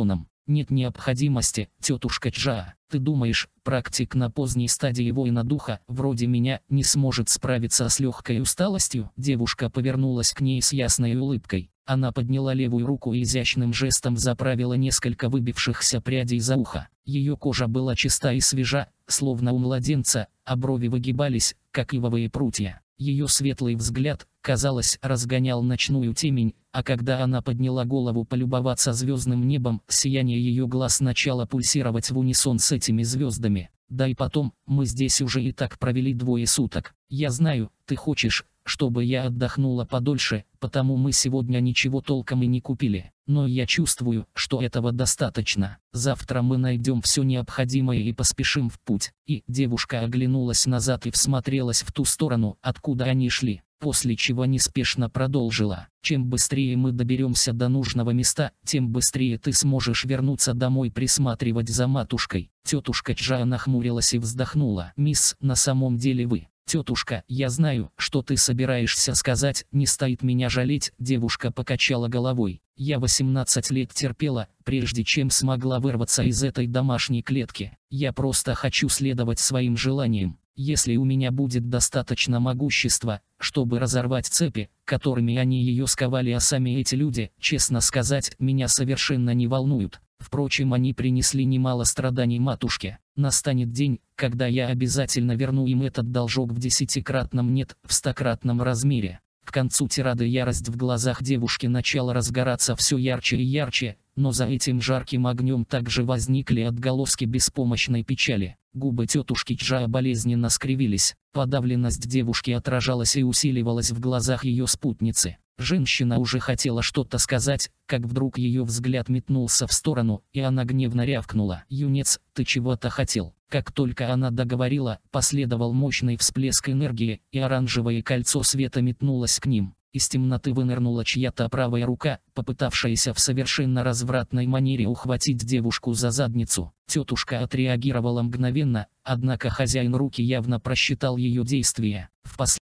Нет необходимости, тетушка Джаа. Ты думаешь, практик на поздней стадии воина духа, вроде меня, не сможет справиться с легкой усталостью? Девушка повернулась к ней с ясной улыбкой. Она подняла левую руку и изящным жестом заправила несколько выбившихся прядей за ухо. Ее кожа была чиста и свежа, словно у младенца, а брови выгибались, как ивовые прутья. Ее светлый взгляд, казалось, разгонял ночную темень, а когда она подняла голову полюбоваться звездным небом, сияние ее глаз начало пульсировать в унисон с этими звездами. Да и потом, мы здесь уже и так провели 2 суток. Я знаю, ты хочешь, чтобы я отдохнула подольше, потому мы сегодня ничего толком и не купили. Но я чувствую, что этого достаточно. Завтра мы найдем все необходимое и поспешим в путь. И девушка оглянулась назад и всмотрелась в ту сторону, откуда они шли, после чего неспешно продолжила. Чем быстрее мы доберемся до нужного места, тем быстрее ты сможешь вернуться домой присматривать за матушкой. Тетушка Джаа нахмурилась и вздохнула. Мисс, на самом деле вы... «Тетушка, я знаю, что ты собираешься сказать, не стоит меня жалеть», — девушка покачала головой. «Я 18 лет терпела, прежде чем смогла вырваться из этой домашней клетки. Я просто хочу следовать своим желаниям. Если у меня будет достаточно могущества, чтобы разорвать цепи, которыми они ее сковали, а сами эти люди, честно сказать, меня совершенно не волнуют. Впрочем, они принесли немало страданий матушке. Настанет день, когда я обязательно верну им этот должок в 10-кратном, нет, в 100-кратном размере». К концу тирады ярость в глазах девушки начала разгораться все ярче и ярче, но за этим жарким огнем также возникли отголоски беспомощной печали. Губы тетушки Джаа болезненно скривились, подавленность девушки отражалась и усиливалась в глазах ее спутницы. Женщина уже хотела что-то сказать, как вдруг ее взгляд метнулся в сторону, и она гневно рявкнула: «Юнец, ты чего-то хотел?» Как только она договорила, последовал мощный всплеск энергии, и оранжевое кольцо света метнулось к ним. Из темноты вынырнула чья-то правая рука, попытавшаяся в совершенно развратной манере ухватить девушку за задницу. Тетушка отреагировала мгновенно, однако хозяин руки явно просчитал ее действия.